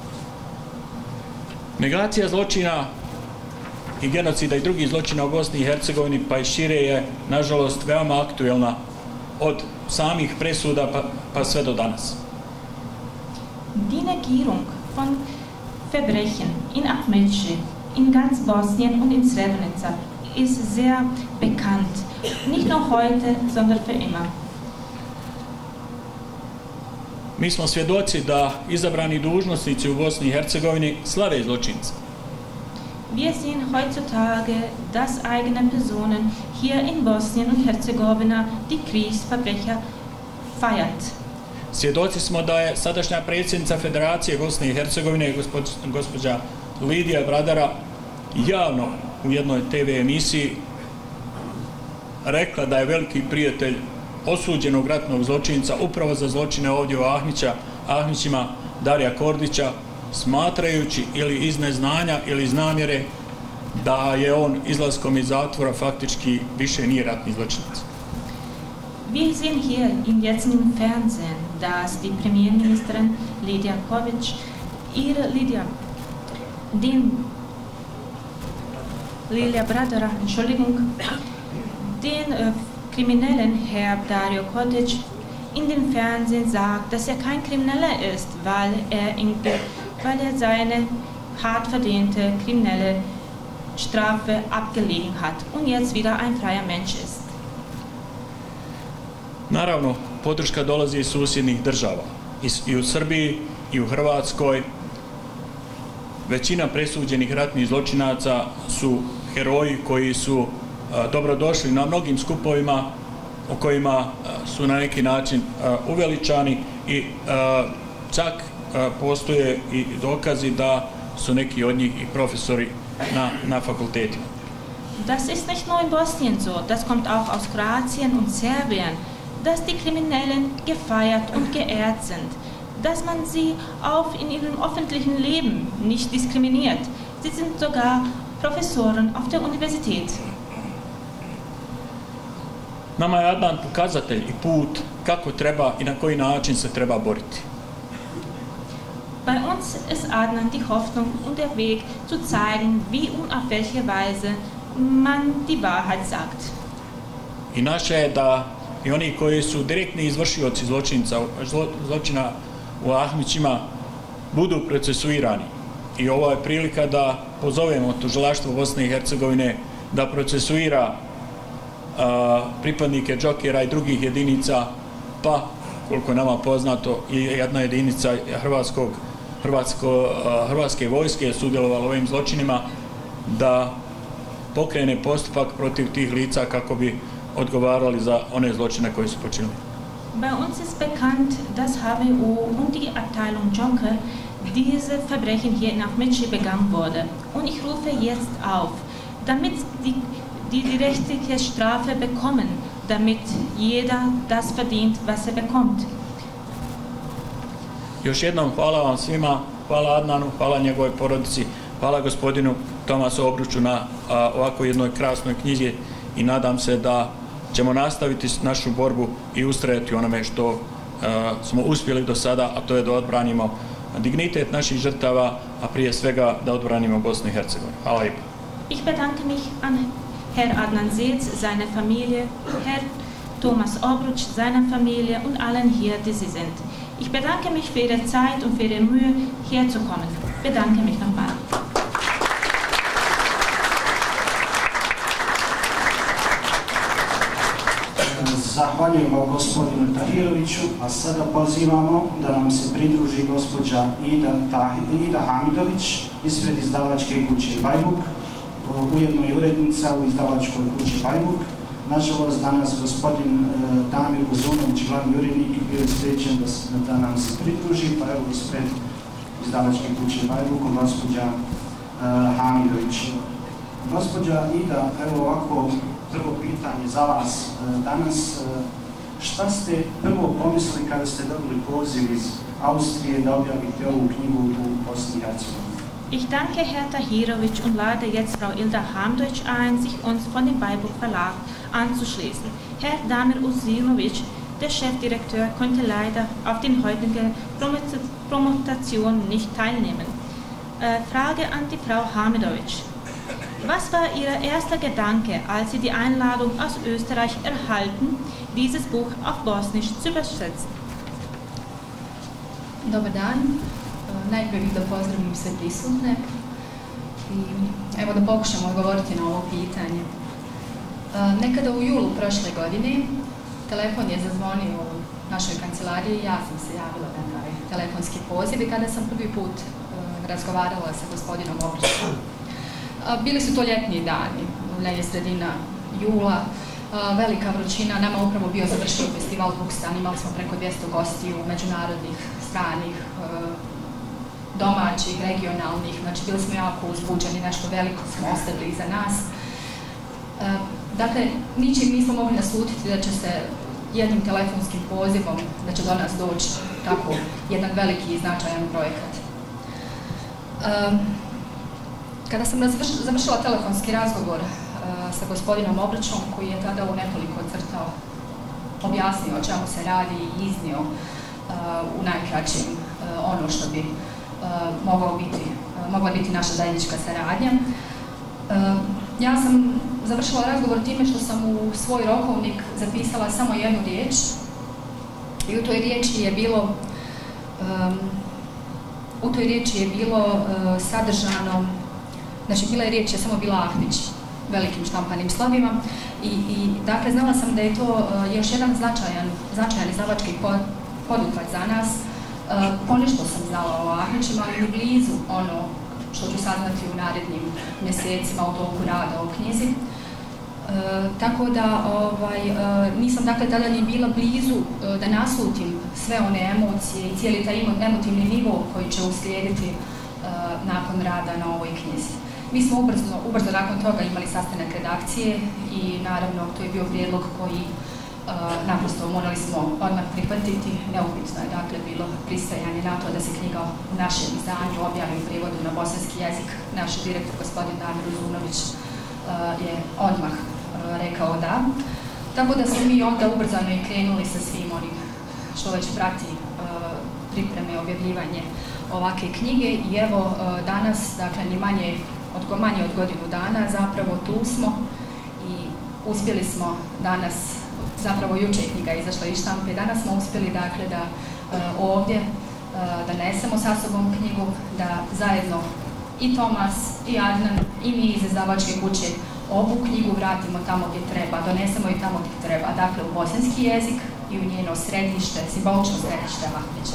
Speaker 6: Negacija zločina i genocida i drugih zločina u Bosni i Hercegovini pa i šire je, nažalost, veoma aktuelna od samih presuda pa, pa sve do danas.
Speaker 2: Die Negierung von Verbrechen in Ahmedci, in ganz Bosnien und in Srebrenica ist sehr bekannt. Nicht nur heute, sondern für immer.
Speaker 6: Mi smo svjedoci da izabrani dužnosnici u Bosni i Hercegovini slave zločince.
Speaker 2: Wir sehen heutzutage, dass eigene Personen hier in Bosnien und Herzegowina die Kriegsverbrecher feiert.
Speaker 6: Svjedoci smo da je sadašnja predsjednica Federacije Bosne i Hercegovine, gospođa Lidija Bradara, javno u jednoj te ve emisiji rekla da je veliki prijatelj osuđenog ratnog zločinca upravo za zločine ovdje u Ahmića, Ahmićima, Darija Kordića, smatrajući ili iz neznanja ili iz namjere da je on izlaskom iz zatvora faktički više nije ratni zločinac.
Speaker 2: Wir sehen hier im jetzigen Fernsehen, dass die Premierministerin Lidija Ković, ihre Lidija, den Lidija Bradara, Entschuldigung, den äh, Kriminellen Herr Dario Kordić in dem Fernsehen sagt, dass er kein Krimineller ist, weil er, in, weil er seine hart verdiente kriminelle Strafe abgelegen hat und jetzt wieder ein freier Mensch ist.
Speaker 6: Naravno, podrška dolazi iz susjednih država. I u Srbiji i u Hrvatskoj većina presuđenih ratnih zločinaca su heroji koji su dobrodošli na mnogim skupovima u kojima su na neki način uveličani i čak postoje i dokazi da su neki od njih i profesori na, na fakultetima.
Speaker 2: Das ist nicht nur in Bosnien so, das kommt auch aus Kroatien und Serbien, dass die Kriminellen gefeiert und geehrt sind, dass man sie auch in ihrem öffentlichen Leben nicht diskriminiert. Sie sind sogar Professoren auf der Universität.
Speaker 6: Nama je Adnan pokazatelj i put kako treba i na koji način se treba boriti.
Speaker 2: Bei uns ist Adnan die Hoffnung und der Weg zu zeigen, wie und auf welche Weise man die Wahrheit sagt.
Speaker 6: I naše je da i oni koji su direktni izvršioci zločinca, zlo, zločina u Ahmićima budu procesuirani. I ovo je prilika da pozovemo tužilaštvo Bosne i Hercegovine da procesuira a, pripadnike Džokera i drugih jedinica, pa koliko nama poznato i jedna jedinica Hrvatskog, Hrvatsko, a, Hrvatske vojske je sudjelovala u ovim zločinima, da pokrene postupak protiv tih lica kako bi odgovarali za one zločine koje su počinili.
Speaker 2: Bei uns ist bekannt, dass H V U und die Abteilung Džoker diese Verbrechen hier in Ahmedci begangen wurde. Und ich rufe jetzt auf, damit die, die, die rechtliche Strafe bekommen, damit jeder das verdient, was er bekommt.
Speaker 6: Još jednom hvala vam svima, hvala Adnanu, hvala njegovoj porodici, hvala gospodinu Tomasu Obruču na a, ovako jednoj krasnoj knjizi i nadam se da ćemo nastaviti našu borbu i ustrajati onome što uh, smo uspjeli do sada, a to je da odbranimo dignitet naših žrtava, a prije svega da odbranimo Bosnu i Hercegovinu. Hvala lijepo.
Speaker 2: Ich bedanke mich an Herr Adnan Seetz, seine Familie, Herr Thomas Obruč, seiner Familie und allen hier, die sie sind. Ich bedanke mich für Ihre Zeit und für Ihre Mühe, hierher zu kommen. Bedanke mich nochmal.
Speaker 4: Zahvaljujemo gospodinu Tahiroviću, a sada pozivamo da nam se pridruži gospođa Ida, Ida Hamidović ispred izdavačke kuće Bajmuk, ujedno i urednica u izdavačkoj kući Bajmuk. Nažalost, danas gospodin Damir Buzunović, glavni urednik, bio je spriječen da, da nam se pridruži, pa evo ispred izdavačke kuće Bajlukom, gospođa uh, Hamidović. Gospođa Ida, evo ovako prvo pitanje za vas uh, danas. Uh, šta ste prvo pomislili kada ste dobili poziv iz Austrije da objavite ovu knjigu u Bosni i Hercegovini?
Speaker 2: Ich danke Herr Tahirović und lade jetzt Frau Ilda Hamdović ein, sich uns von dem Beiburg Verlag anzuschließen. Herr Damir Uzinović, der Chefdirektor, konnte leider auf den heutigen Promotion nicht teilnehmen. Äh, Frage an die Frau Hamidović. Was war Ihr erster Gedanke, als Sie die Einladung aus Österreich erhalten, dieses Buch auf Bosnisch zu übersetzen?
Speaker 7: Dobar dan. Najprije bih da pozdravim sve prisutne i evo da pokušamo odgovoriti na ovo pitanje. Nekada u julu prošle godine telefon je zazvonio u našoj kancelariji i ja sam se javila na taj telefonski poziv i kada sam prvi put razgovarala sa gospodinom Obrićem. Bili su to ljetni dani, negdje sredina jula, velika vrućina, nama upravo bio završio festival Bukstan, imali smo preko dvjesto gostiju, međunarodnih, stranih, domaćih, regionalnih, znači bili smo jako uzbuđeni, nešto veliko smo ostavili iza nas. Dakle, ničim nismo mogli naslutiti da će se jednim telefonskim pozivom, da će do nas doći tako jedan veliki i značajan projekat. Kada sam završila telefonski razgovor sa gospodinom Obrićom, koji je tada u nekoliko crta objasnio o čemu se radi i iznio u najkraćim ono što bi mogao biti, mogla biti naša zajednička saradnja. Ja sam završila razgovor time što sam u svoj rokovnik zapisala samo jednu riječ i u toj riječi je bilo u toj riječi je bilo sadržano, znači bila je riječ je samo bila Ahmić velikim štampanim slovima i, i dakle znala sam da je to još jedan značajan, značajan izdavački poduhvat za nas. Ponešto sam znala o Ahmićima, ali ni blizu ono što ću saznati u narednim mjesecima u toku rada o knjizi. E, tako da ovaj, e, nisam dakle tada ni bila blizu e, da naslutim sve one emocije i cijeli taj emotivni nivo koji će uslijediti e, nakon rada na ovoj knjizi. Mi smo ubrzo, ubrzo nakon toga imali sastanak redakcije i naravno to je bio prijedlog koji Uh, naprosto morali smo odmah prihvatiti, neupitno je dakle bilo pristajanje na to da se knjiga u našem izdanju objavi u prijevodu na bosanski jezik. Naš direktor, gospodin Damir Uzunović, uh, je odmah uh, rekao da. Tako da smo mi onda ubrzano i krenuli sa svim onim što već prati uh, pripreme i objavljivanje ovakve knjige i evo uh, danas, dakle ni manje od, manje od godinu dana zapravo tu smo i uspjeli smo danas. Zapravo jučer knjiga izašla iz štampe. Danas smo uspjeli dakle da uh, ovdje uh, donesemo sa sobom knjigu, da zajedno i Tomas, i Adnan, i mi iz izdavačke kuće ovu knjigu vratimo tamo gdje treba, donesemo i tamo gdje treba, dakle u bosanski jezik i u njeno središte, simbolično središte Ahmića.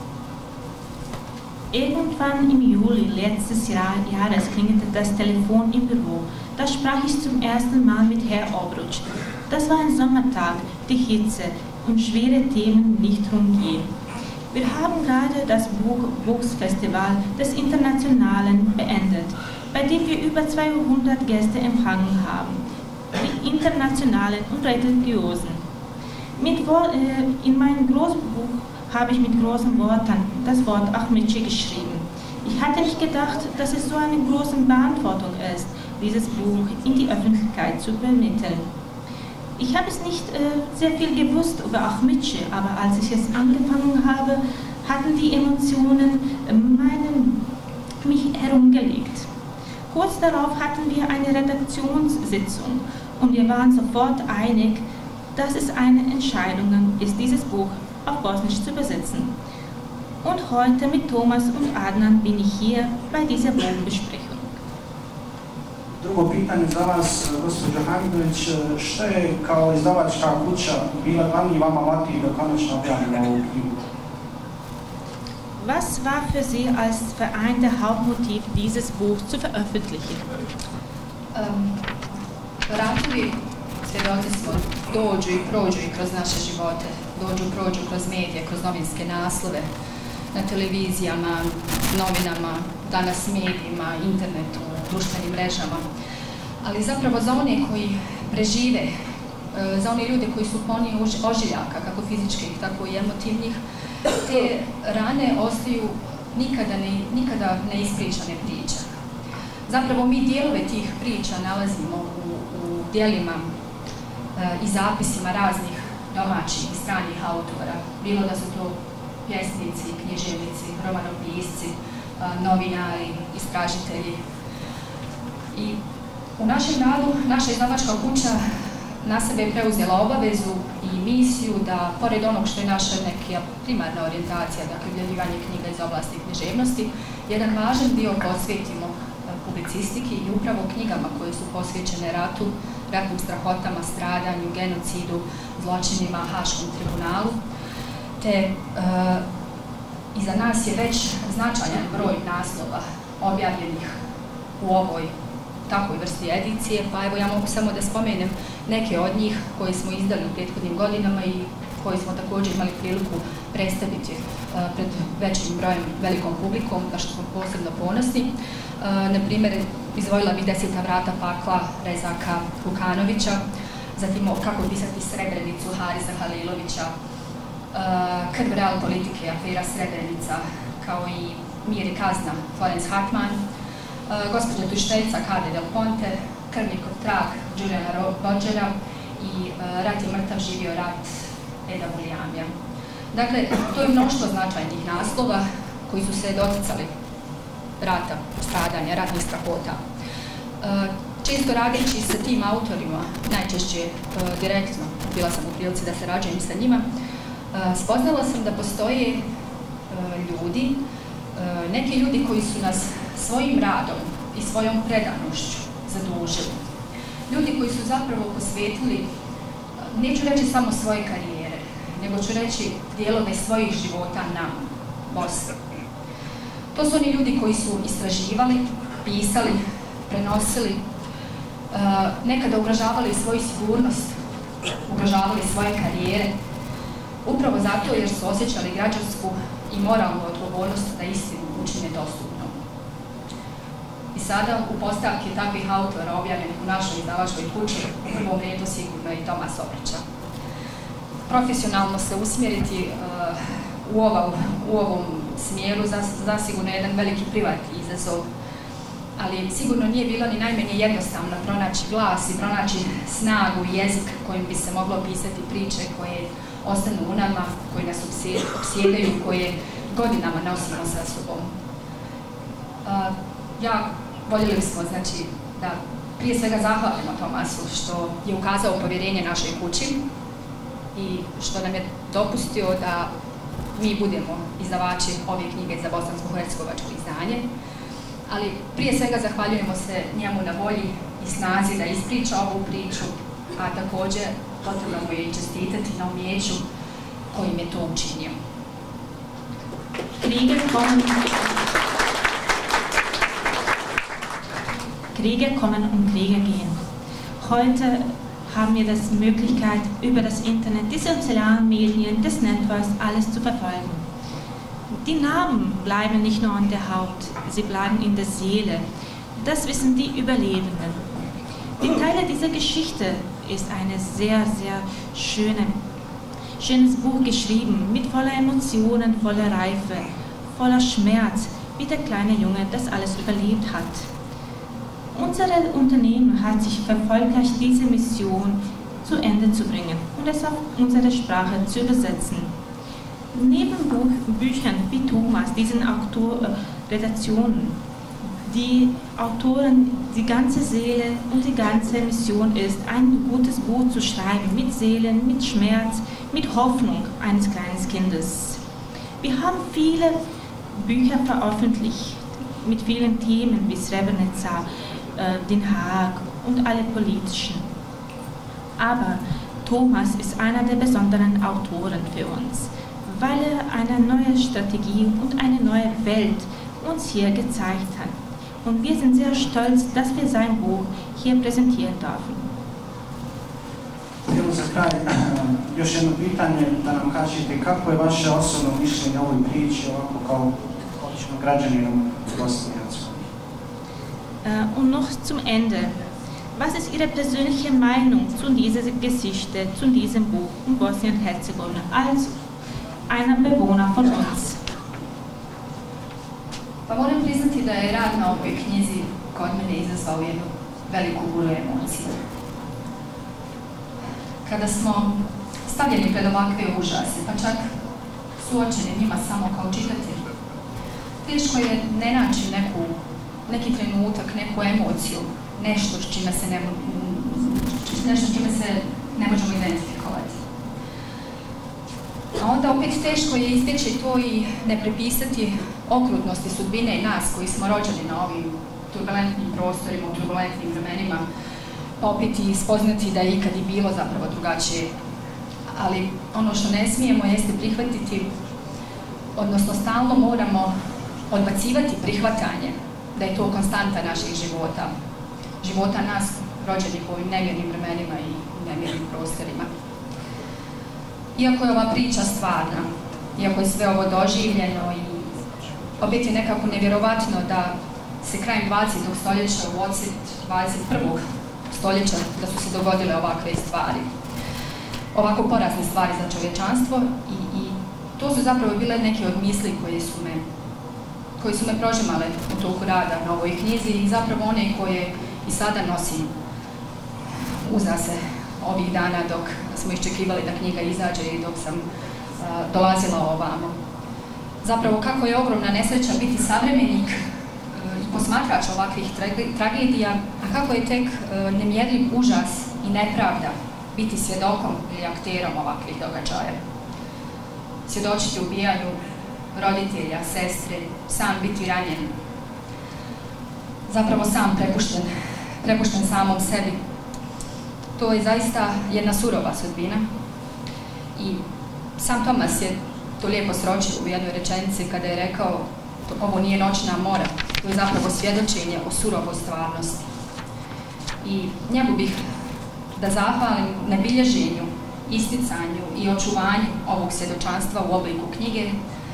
Speaker 2: Irgendwann im Juli letztes Jahres klingelte das Telefon im Büro. Da sprach ich zum ersten Mal mit Herr Obrić. Das war ein Sommertag, die Hitze und schwere Themen nicht umgehen. Wir haben gerade das Buchfestival des Internationalen beendet, bei dem wir über zweihundert Gäste empfangen haben, die internationalen und religiösen. Mit, äh, in meinem Großbuch habe ich mit großen Worten das Wort Ahmici geschrieben. Ich hatte nicht gedacht, dass es so eine große Verantwortung ist, dieses Buch in die Öffentlichkeit zu übermitteln. Ich habe es nicht äh, sehr viel gewusst über Ahmici, aber als ich es angefangen habe, hatten die Emotionen äh, meinen, mich herumgelegt. Kurz darauf hatten wir eine Redaktionssitzung und wir waren sofort einig, dass es eine Entscheidung ist, dieses Buch auf Bosnisch zu übersetzen. Und heute mit Thomas und Adnan bin ich hier bei dieser Buchbesprechung.
Speaker 4: Drugo pitanje za vas, gospođo Hamidović, što je kao izdavačka kuća bila glavni vama motiv da konačno objavimo ovu knjigu?
Speaker 2: Was war für Sie als Verein der Hauptmotiv, dieses Buch zu veröffentlichen?
Speaker 7: Um, razlovi svjedoci smo, dođu i prođu i kroz naše živote, dođu i prođu kroz medije, kroz novinske naslove, na televizijama, novinama, danas medijima, internetu, društvenim mrežama. Ali zapravo za one koji prežive, za one ljude koji su puni ožiljaka, kako fizičkih, tako i emotivnih, te rane ostaju nikada ne, nikada ne ispričane priče. Zapravo mi dijelove tih priča nalazimo u, u dijelima e, i zapisima raznih domaćih i stranih autora, bilo da su to pjesnici, književnici, romanopisci, e, novinari, istražitelji. I u našem radu naša izdavačka kuća na sebe je preuzela obavezu i misiju da, pored onog što je naša neka primarna orijentacija, dakle objavljivanje knjiga iz oblasti književnosti, jedan važan dio posvetimo publicistiki i upravo knjigama koje su posvećene ratu, ratnim strahotama, stradanju, genocidu, zločinima, Haškom tribunalu. Te e, iza nas je već značajan broj naslova objavljenih u ovoj takvoj vrsti edicije, pa evo ja mogu samo da spomenem neke od njih koje smo izdali u prethodnim godinama i koje smo također imali priliku predstaviti uh, pred većim brojem, velikom publikom, na što smo posebno ponosni. Uh, na primjer, izdvojila bih Deseta vrata pakla Rezaka Vukanovića, zatim Kako pisati Srebrenicu Harisa Halilovića, uh, Krv real politike, afera Srebrenica, kao i Mir i kazna Florence Hartman, uh, Gospođa tužiteljica Kade Del Ponte, Krvnikov trag Juliana Rogera i uh, Rat je mrtav, živio rat Eda Bulijamija. Dakle, to je mnoštvo značajnih naslova koji su se doticali rata, stradanja, ratnih strahota. Često radeći sa tim autorima, najčešće direktno, bila sam u prilici da sarađujem sa njima, spoznala sam da postoje ljudi, neki ljudi koji su nas svojim radom i svojom predanošću zadužili. Ljudi koji su zapravo posvetili, neću reći samo svoje karijere, nego ću reći dijelove svojih života nam, Bosni. To su oni ljudi koji su istraživali, pisali, prenosili, nekada ugrožavali svoju sigurnost, ugrožavali svoje karijere, upravo zato jer su osjećali građansku i moralnu odgovornost da istinu učine dostupnom. I sada u postavki takvih autora objavljenih u našoj izdavačkoj kući u prvom redu sigurno je Tomas Obraća. Profesionalno se usmjeriti uh, u, ovom, u ovom smjeru zasigurno je jedan veliki privatni izazov, ali sigurno nije bilo ni najmanje jednostavno pronaći glas i pronaći snagu i jezik kojim bi se moglo pisati priče koje ostanu u nama, koje nas opsjedaju, koje godinama nosimo sa sobom. Uh, ja voljeli bismo, znači, da prije svega zahvalimo Tomasu što je ukazao povjerenje našoj kući i što nam je dopustio da mi budemo izdavači ove knjige za bosansko-hercegovačko izdanje. Ali prije svega zahvaljujemo se njemu na volji i snazi da ispriča ovu priču, a također potrebno mu je i čestitati na umijeću kojim je to učinio.
Speaker 2: Kriege kommen, Kriege kommen und Kriege gehen. Heute haben wir das Möglichkeit, über das Internet, die sozialen Medien, des Networks alles zu verfolgen. Die Narben bleiben nicht nur an der Haut, sie bleiben in der Seele. Das wissen die Überlebenden. Die Teile dieser Geschichte ist ein sehr, sehr schöne, schönes Buch geschrieben, mit voller Emotionen, voller Reife, voller Schmerz, wie der kleine Junge das alles überlebt hat. Unser Unternehmen hat sich erfolgreich diese Mission zu Ende zu bringen und es auf unsere Sprache zu übersetzen. Neben Buch, Büchern wie Thomas, diesen Autor, äh, Redaktionen, die Autoren, die ganze Seele und die ganze Mission ist, ein gutes Buch zu schreiben, mit Seelen, mit Schmerz, mit Hoffnung eines kleinen Kindes. Wir haben viele Bücher veröffentlicht mit vielen Themen wie Srebrenica, Den Haag und alle politischen. Aber Thomas ist einer der besonderen Autoren für uns, weil er eine neue Strategie und eine neue Welt uns hier gezeigt hat. Und wir sind sehr stolz, dass wir sein Buch hier präsentieren dürfen.
Speaker 4: za kraj još jedno pitanje, da nam kažete kako je vaše osobno mišljenje o ovoj priči, ovako kao običnom građaninu Bosne i Hercegovine?
Speaker 2: Uh, und noch zum Ende. Was ist Ihre persönliche Meinung zu dieser Geschichte, zu diesem Buch um Bosnien und Herzegowina als einer Bewohner von uns?
Speaker 7: Pa moram priznati da je rad na ovoj knjizi kod mene izazvao jednu veliku buru emocija. Kada smo stavljeni pred ovakve užase, pa čak suočeni njima samo kao čitatelji, teško je ne naći neku, neki trenutak, neku emociju, nešto s čime se ne, nešto s čime se ne možemo identifikovati. A onda opet teško je izbjeći to i ne prepisati okrutnosti sudbine i nas koji smo rođeni na ovim turbulentnim prostorima, u turbulentnim vremenima, pa opet i spoznati da je ikad i bilo zapravo drugačije. Ali ono što ne smijemo jeste prihvatiti, odnosno stalno moramo odbacivati prihvatanje da je to konstanta naših života. Života nas rođenih u ovim nemirnim vremenima i nemirnim prostorima. Iako je ova priča stvarna, iako je sve ovo doživljeno i opet je nekako nevjerovatno da se krajem dvadesetog stoljeća u odsjet dvadeset prvog stoljeća da su se dogodile ovakve stvari. Ovako porazne stvari za čovječanstvo i, i to su zapravo bile neke od misli koje su me, koje su me prožimale u toku rada na ovoj knjizi i zapravo one koje i sada nosim uza se ovih dana dok smo iščekivali da knjiga izađe i dok sam uh, dolazila ovamo. Zapravo kako je ogromna nesreća biti savremenik uh, i posmatrač ovakvih tra tragedija, a kako je tek uh, nemjerljiv užas i nepravda biti svjedokom ili akterom ovakvih događaja. Svjedočiti ubijanju roditelja, sestre, sam biti ranjen. Zapravo sam prepušten, prepušten samom sebi. To je zaista jedna surova sudbina i sam Tomas je to lijepo sročio u jednoj rečenici kada je rekao ovo nije noćna mora, to je zapravo svjedočenje o surovoj stvarnosti. I njemu bih da zahvalim na bilježenju, isticanju i očuvanju ovog svjedočanstva u obliku knjige.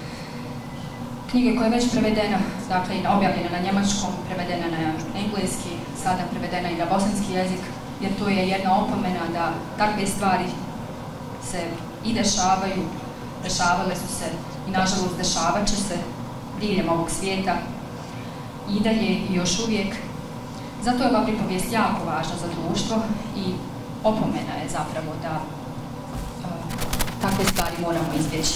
Speaker 7: Knjige koja je već prevedena, dakle i objavljena na njemačkom, prevedena na engleski, sada prevedena i na bosanski jezik, jer to je jedna opomena da takve stvari se i dešavaju, dešavale su se i nažalost dešavat će se diljem ovog svijeta i dalje i još uvijek. Zato je ova pripovijest jako važna za društvo i opomena je zapravo da uh, takve stvari moramo izbjeći.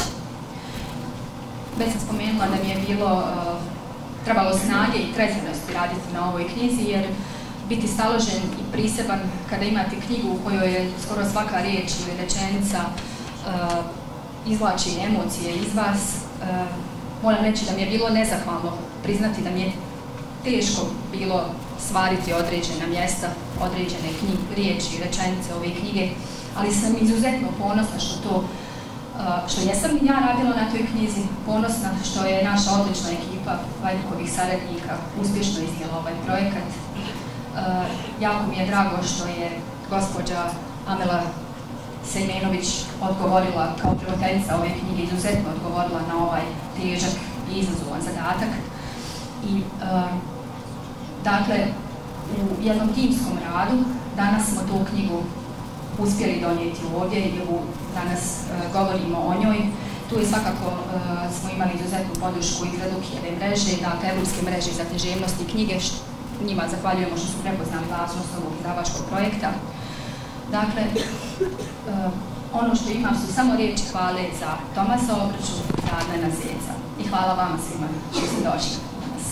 Speaker 7: Već sam spomenula da mi je bilo uh, trebalo snage i trezvenosti raditi na ovoj knjizi, jer biti staložen i priseban kada imate knjigu u kojoj je skoro svaka riječ ili rečenica uh, izvlači emocije iz vas, uh, moram reći da mi je bilo nezahvalno priznati da mi je teško bilo svariti određena mjesta, određene knjige, riječi i rečenice ove knjige, ali sam izuzetno ponosna što to Uh, što jesam ja radila na toj knjizi, ponosna što je naša odlična ekipa Vajdukovih saradnika uspješno iznijela ovaj projekat. Uh, jako mi je drago što je gospođa Amela Sejmenović odgovorila kao prevoditeljica ove knjige, izuzetno odgovorila na ovaj težak i izazovan zadatak. I, uh, dakle, u jednom timskom radu danas smo tu knjigu uspjeli donijeti ovdje i ovu danas uh, govorimo o njoj. Tu je svakako uh, smo imali izuzetnu podršku i Gradukijeve mreže, dakle Evropske mreže za književnost i knjige, njima zahvaljujemo što su prepoznali važnost ovog izdavačkog projekta. Dakle, uh, ono što imam su samo riječi hvale za Tomasa Obraću, za Adnana Zeca. I hvala vama svima što ste došli danas.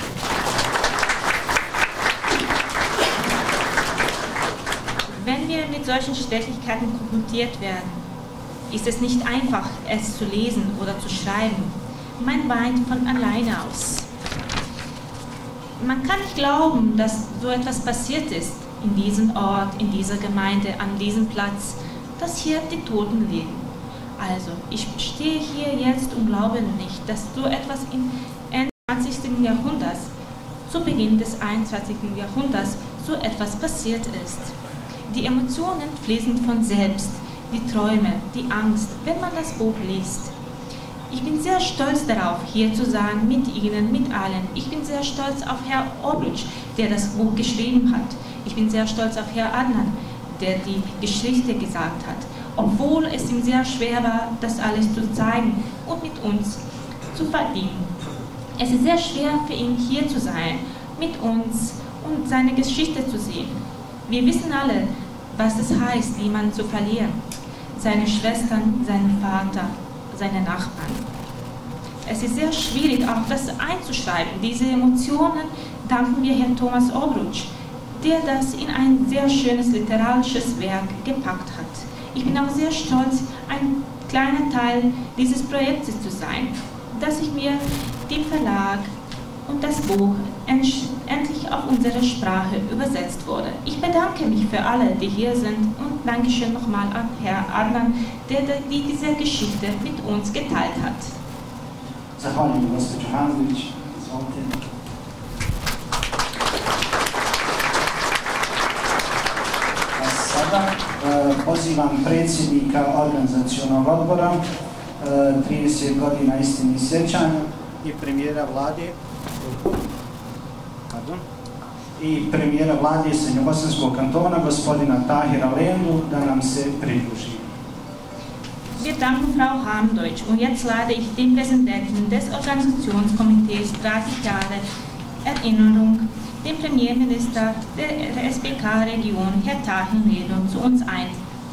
Speaker 2: Wenn wir mit solchen Schwierigkeiten konfrontiert werden, ist es nicht einfach, es zu lesen oder zu schreiben. Man weint von alleine aus. Man kann nicht glauben, dass so etwas passiert ist in diesem Ort, in dieser Gemeinde, an diesem Platz, dass hier die Toten liegen. Also, ich stehe hier jetzt und glaube nicht, dass so etwas im einundzwanzigsten Jahrhunderts, zu Beginn des einundzwanzigsten Jahrhunderts, so etwas passiert ist. Die Emotionen fließen von selbst, die Träume, die Angst, wenn man das Buch liest. Ich bin sehr stolz darauf, hier zu sein, mit Ihnen, mit allen. Ich bin sehr stolz auf Herrn Obruč, der das Buch geschrieben hat. Ich bin sehr stolz auf Herrn Adnan, der die Geschichte gesagt hat, obwohl es ihm sehr schwer war, das alles zu zeigen und mit uns zu verdienen. Es ist sehr schwer für ihn, hier zu sein, mit uns und seine Geschichte zu sehen. Wir wissen alle, was es heißt, jemanden zu verlieren. Seine Schwestern, seinen Vater, seine Nachbarn. Es ist sehr schwierig, auch das einzuschreiben. Diese Emotionen danken wir Herrn Thomas Obruč, der das in ein sehr schönes literarisches Werk gepackt hat. Ich bin auch sehr stolz, ein kleiner Teil dieses Projektes zu sein, dass ich mir den Verlag und das Buch endlich auf unsere Sprache übersetzt wurde. Ich bedanke mich für alle, die hier sind, und Dankeschön nochmal an Herrn Adnan, der die diese Geschichte mit uns geteilt hat.
Speaker 4: Zahvaljujem, gospođo Hanzović. Izvolite. A sada e, pozivam predsjednika organizacionog odbora, e, trideset godina istine i sjećanja, i premijera vlade pardon, i premijera vlade Srednjobosanskog kantona, gospodina Tahira Lendu, da nam se pridruži.
Speaker 2: Wir danken Frau Hamdeusch, und jetzt lade ich den Präsidenten des Organisationskomitees dreißig Jahre Erinnerung, den Premierminister der S B K-Region, Herr Tahir Lendu, zu uns ein.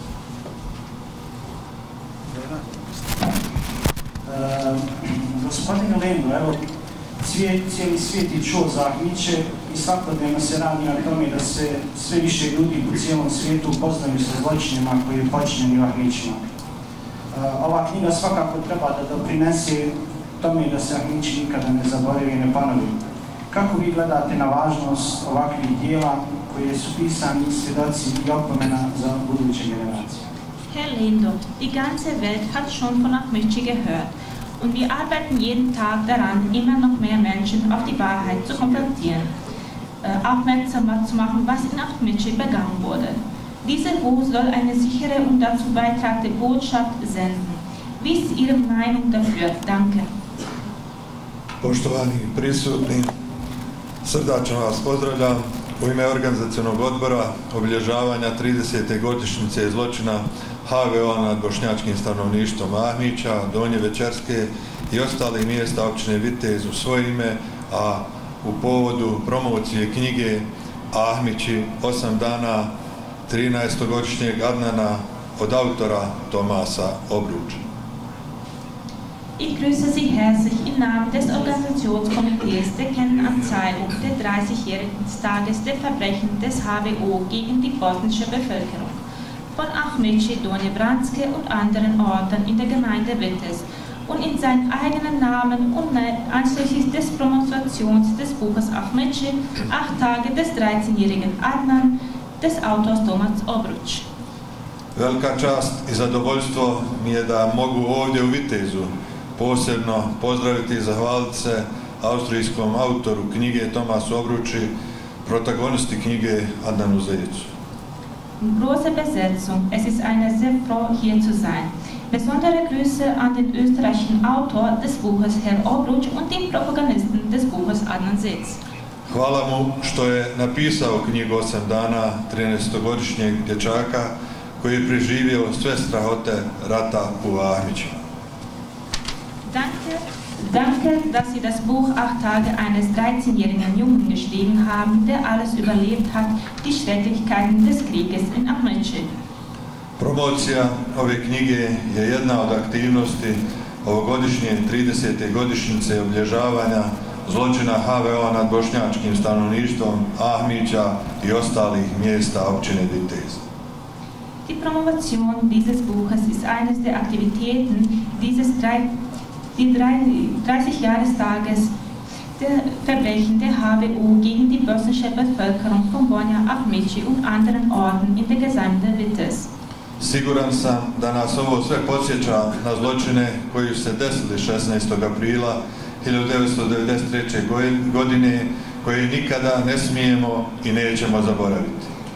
Speaker 4: Uh, gospodine Lendu, evo, cijeli svijet je čuo za Ahmiće i svakodnevno se radi na tome da se sve više ljudi u cijelom svijetu upoznaju sa zločinima koji je počinjeni u Ahmićima. Uh, ova knjiga svakako treba da doprinese tome da se Ahmići nikada ne zaboravi i ne ponovi. Kako vi gledate na važnost ovakvih dijela koje su pisani svjedoci i opomena za buduće generacije?
Speaker 2: Herr Lendu, die ganze Welt hat schon von Ahmići gehört, und wir arbeiten jeden Tag daran, immer noch mehr Menschen auf die Wahrheit zu konfrontieren, äh, aufmerksam zu machen, was in Ahmići begangen wurde. Dieses Buch soll eine sichere und dazu beitragende Botschaft senden. Wie ist Ihre Meinung dafür? Danke.
Speaker 8: Poštovani prisutni, srdačno vas pozdravljam u ime organizacionog odbora obilježavanja tridesete godišnjice zločina H V O nad bošnjačkim stanovništvom Ahmića, Donje Večerske i ostalih mjesta općine Vitez u svoje ime, a u povodu promocije knjige Ahmići osam dana trinaestogodišnjeg Adnana od autora Thomasa Obruča.
Speaker 2: Ich grüße Sie herzlich im Namen des Organisationskomitees der Kennanzeigung des dreißigjährigen Tages der Verbrechen des H V O gegen die bosnische Bevölkerung von Ahmići, Donje Vranjske und anderen Orten in der Gemeinde Vitez und in seinen eigenen Namen und anschließend des Promotions des Buches Ahmići, acht Tage des dreizehnjährigen Adnan, des autors Thomas Obruč.
Speaker 8: Velika čast i zadovoljstvo mi je da mogu ovdje u Vitezu posebno pozdraviti i zahvaliti se austrijskom autoru knjige Thomasu Obruči, protagonisti knjige Adnanu Zejiću.
Speaker 2: Große Besetzung, es ist eine sehr froh, hier zu sein. Besondere Grüße an den österreichischen Autor des Buches, Herrn Obruč, und den Protagonisten des Buches Adnan Zejić.
Speaker 8: Hvala mu što je napisao knjigu osam dana trinaestogodišnjeg dječaka koji je preživio sve strahote rata u Ahmiću.
Speaker 2: Danke, danke, dass Sie das Buch Acht Tage eines dreizehnjährigen Jungen geschrieben haben, der alles überlebt hat, die Schrecklichkeiten des Krieges in Ahmići.
Speaker 8: Promocija ove knjige je jedna od aktivnosti ovogodišnje tridesete godišnjice obilježavanja zločina H V O nad bošnjačkim stanovništvom Ahmića i ostalih mjesta općine Vitez.
Speaker 2: Die Promotion dieses Buches ist eines der Aktivitäten dieses drei, die dreißig-Jahrestages der Verbrechen der H V O gegen die bosnische Bevölkerung von Bonja, Ahmići und anderen Orten in der gesamten Vitez.
Speaker 8: Siguran sam da nas ovo sve podsjeća na zločine koji su se desili šesnaestog aprila hiljadu devetsto devedeset treće. godine, koje nikada ne smijemo i nećemo zaboraviti.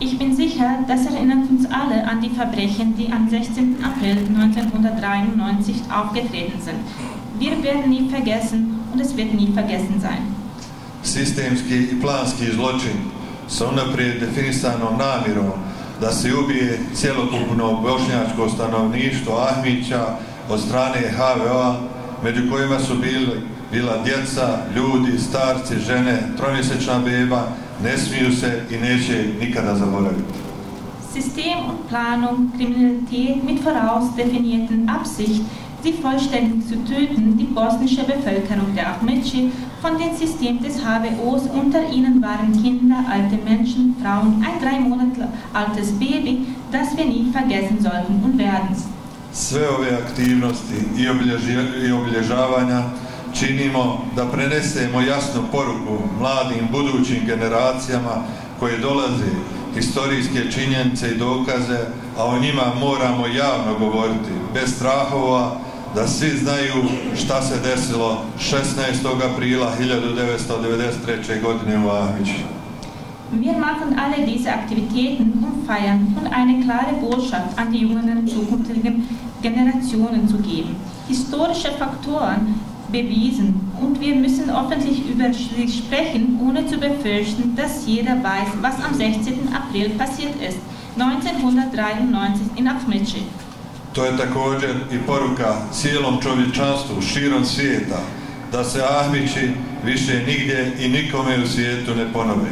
Speaker 2: Ich bin sicher, das erinnert uns alle an die Verbrechen, die am sechzehnten April neunzehnhundertdreiundneunzig aufgetreten sind. Wir werden nie vergessen und es wird nie vergessen sein.
Speaker 8: Sistemski i planski zločin sa unaprijed definisanom namjerom da se ubije cjelokupno bošnjačko stanovništvo Ahmića od strane H V O-a, među kojima su bili, bila djeca, ljudi, starci, žene, tromjesečna beba, ne smiju se i neće nikada zaboraviti.
Speaker 2: System und Planung, Kriminalität mit vorausdefinierten Absicht, sie vollständig zu töten, die bosnische Bevölkerung der Ahmići, von dem System des H V Os, unter ihnen waren Kinder, alte Menschen, Frauen, ein drei Monate altes Baby, das wir nie vergessen sollten und werden.
Speaker 8: Sve ove aktivnosti i, obilježi, i obilježavanja činimo da prenesemo jasnu poruku mladim budućim generacijama koje dolaze historijske činjenice i dokaze, a o njima moramo javno govoriti, bez strahova, da svi znaju šta se desilo šesnaestog aprila hiljadu devetsto devedeset treće. godine u Ahmići.
Speaker 2: Wir machen alle diese Aktivitäten, um feiern und eine klare Botschaft an die jungen zukünftigen Generationen zu geben. Historische Faktoren bewiesen und wir müssen öffentlich über sie sprechen, ohne zu befürchten, dass jeder weiß, was am sechzehnten April passiert ist, neunzehnhundertdreiundneunzig in Ahmići.
Speaker 8: To je također i poruka cijelom čovječanstvu širom svijeta da se Ahmići više nigdje i nikome u svijetu ne ponove.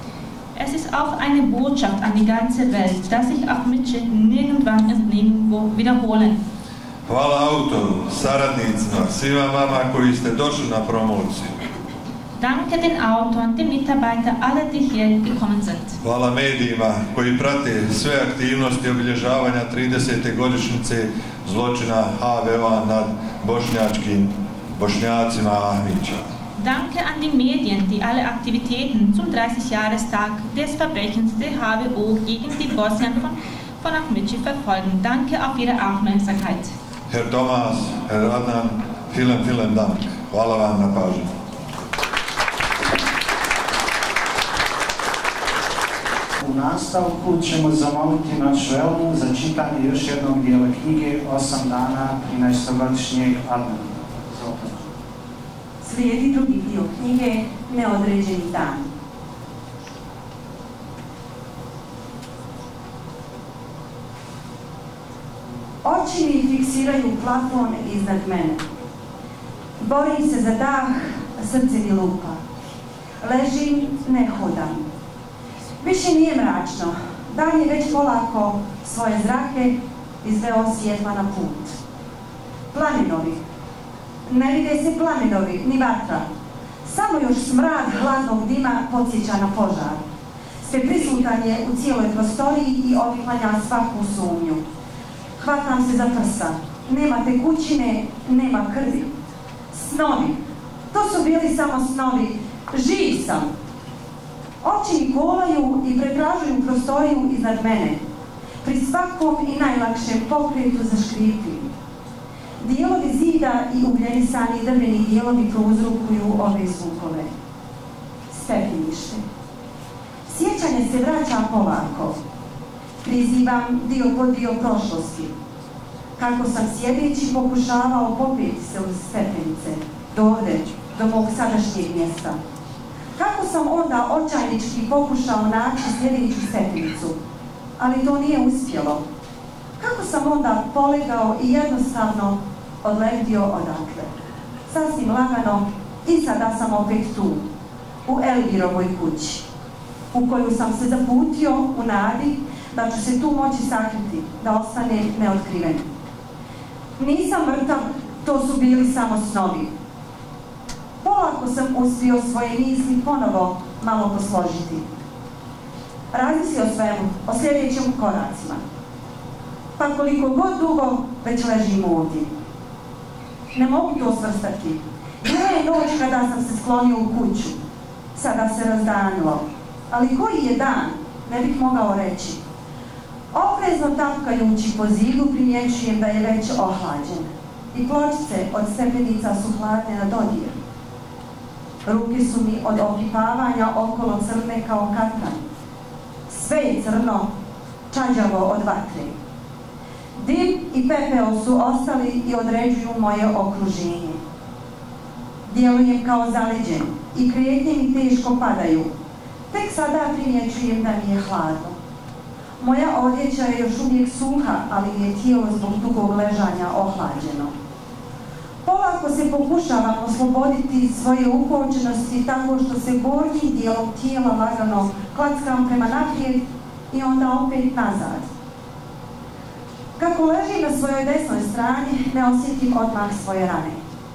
Speaker 2: Es ist auch eine Botschaft an die ganze Welt, dass sich Ahmići nirgendwann und nirgendwo wiederholen.
Speaker 8: Hvala autoru, saradnicima, svima vama koji ste došli na promociju.
Speaker 2: Danke den Autoren, den Mitarbeitern, alle die hier gekommen sind.
Speaker 8: Hvala medijima koji prate sve aktivnosti obilježavanja tridesete godišnjice zločina H V O-a nad bošnjačkim bošnjacima Ahmića.
Speaker 2: Danke an die Medien, die alle Aktivitäten zum dreißig-Jahrestag des Verbrechens der H V O gegen die Bosnien von, von Ahmići verfolgen. Danke auf Ihre Aufmerksamkeit.
Speaker 8: Herr Thomas, Herr Adnan, vielen, vielen Dank. Hvala vam na pažnju.
Speaker 4: U nastavku ćemo zamoliti našu Elmu za čitanje još jednog dijela knjige Osam dana trinaestogodišnjeg Adnana.
Speaker 5: Slijedi drugi dio knjige Neodređeni dan. Oči mi fiksiraju plafon iznad mene. Borim se za dah, srce mi lupa. Ležim, ne hodam. Više nije mračno. Dan je već polako svoje zrake izveo svjetla na put. Plamenovi. Ne vide se plamenovi, ni vatra. Samo još smrad hladnog dima podsjeća na požar. Sve prisutan je u cijeloj prostoriji i otklanja svaku sumnju. Hvatam se za prsa. Nema tekućine, nema krvi. Snovi. To su bili samo snovi. Živ sam. Oči mi kolaju i pretražuju prostoriju iznad mene. Pri svakom i najlakšem pokretu zaškripim. Dijelovi zida i ugljenisani drveni dijelovi prouzrokuju ove zvukove. Stepenište. Sjećanje se vraća polako. Prizivam dio po dio prošlosti. Kako sam sjedeći pokušavao popeti se uz stepenice, do ovde, do mog sadašnjeg mjesta. Kako sam onda očajnički pokušao naći sljedeću stepenicu, ali to nije uspjelo. Kako sam onda polegao i jednostavno odletio odakle. Sasvim lagano i sada sam opet tu, u Elvirovoj kući, u koju sam se zaputio u nadi da ću se tu moći sakriti, da ostane neotkriven. Nisam mrtav, to su bili samo snovi. Polako sam uspio svoje misli ponovo malo posložiti. Razmislio o svemu, o sljedećim koracima. Pa koliko god dugo već ležim ovdje. Ne mogu to svrstati. Bila je noć kada sam se sklonio u kuću. Sada se razdanilo. Ali koji je dan, ne bih mogao reći. Oprezno tapkajući po zidu primjećujem da je već ohlađen. I pločice od stepenica su hladne na dodir. Ruke su mi od opipavanja okolo crne kao katran. sve je crno, čađavo od vatre. Dim i pepeo su ostali i određuju moje okruženje. Djelujem kao zaleđen i kretnje mi teško padaju. Tek sada primjećujem da mi je hladno. Moja odjeća je još uvijek suha, ali mi je tijelo zbog dugog ležanja ohlađeno. Polako se pokušavam osloboditi svoje ukočenosti tako što se gornjim dijelom tijela lagano klackam prema naprijed i onda opet nazad. Kako ležim na svojoj desnoj strani, ne osjetim odmah svoje rane.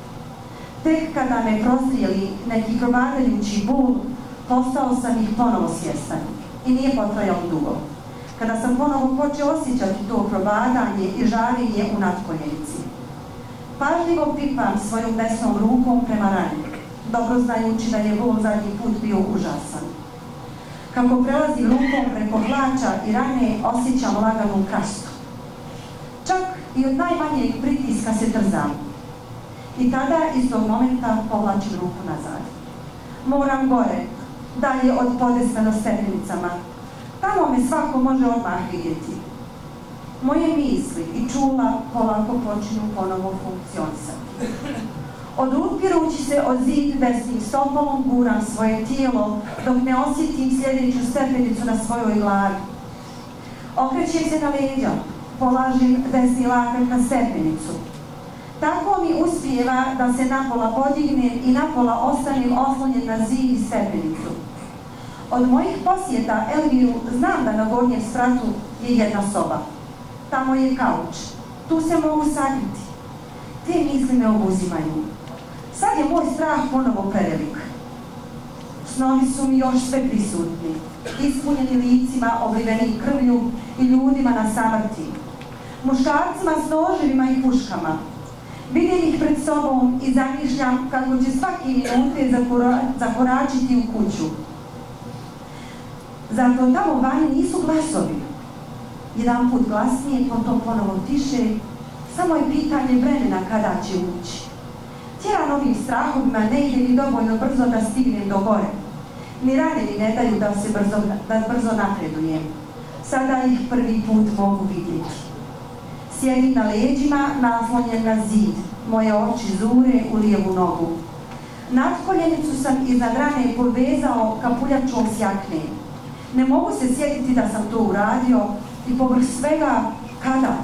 Speaker 5: Tek kada me prostrijeli neki probadajući bul, postao sam ih ponovo svjestan i nije potrajalo dugo. Kada sam ponovo počeo osjećati to probadanje i žarenje u natkoljenici. Pažljivo pipam svojom desnom rukom prema rani, dobro znajući da je bol zadnji put bio užasan. Kako prelazim rukom preko hlača i rane, osjećam laganu krastu. Čak i od najmanjeg pritiska se trzam. I tada iz tog momenta povlačim ruku nazad. Moram gore, dalje od podesna stepenicama. Tamo me svako može odmah vidjeti. Moje misli i čula polako počinju ponovo funkcionisati. Odupirući se od zid desnim stopalom guram svoje tijelo dok ne osjetim sljedeću stepenicu na svojoj glavi. Okrećem se na leđa, polažim desni lakat na stepenicu. Tako mi uspijeva da se napola podignem i napola ostanem oslonjen na zid i stepenicu. Od mojih posjeta Elviru znam da na gornjem spratu je jedna soba. Tamo je kauč. Tu se mogu sakriti. Te misli me obuzimaju. Sad je moj strah ponovo prevelik. Snovi su mi još sve prisutni. Ispunjeni licima obliveni krvlju i ljudima na samrti. Muškarcima s noževima i puškama. Vidim ih pred sobom i zamišljam kako će svaki minute zakora, zakoračiti u kuću. Zato tamo vani nisu glasovi. Jedan put glasnije, potom ponovo tiše, samo je pitanje vremena kada će ući. Tjeran ovim strahovima ne ide mi dovoljno brzo da stignem do gore. Ni rane mi ne daju da se brzo, da brzo napredujem. Sada ih prvi put mogu vidjeti. Sjedim na leđima, naslonjen na zid. Moje oči zure u lijevu nogu. Natkoljenicu sam iznad rane povezao kapuljačom s jakne. Ne mogu se sjetiti da sam to uradio i povrh svega kada.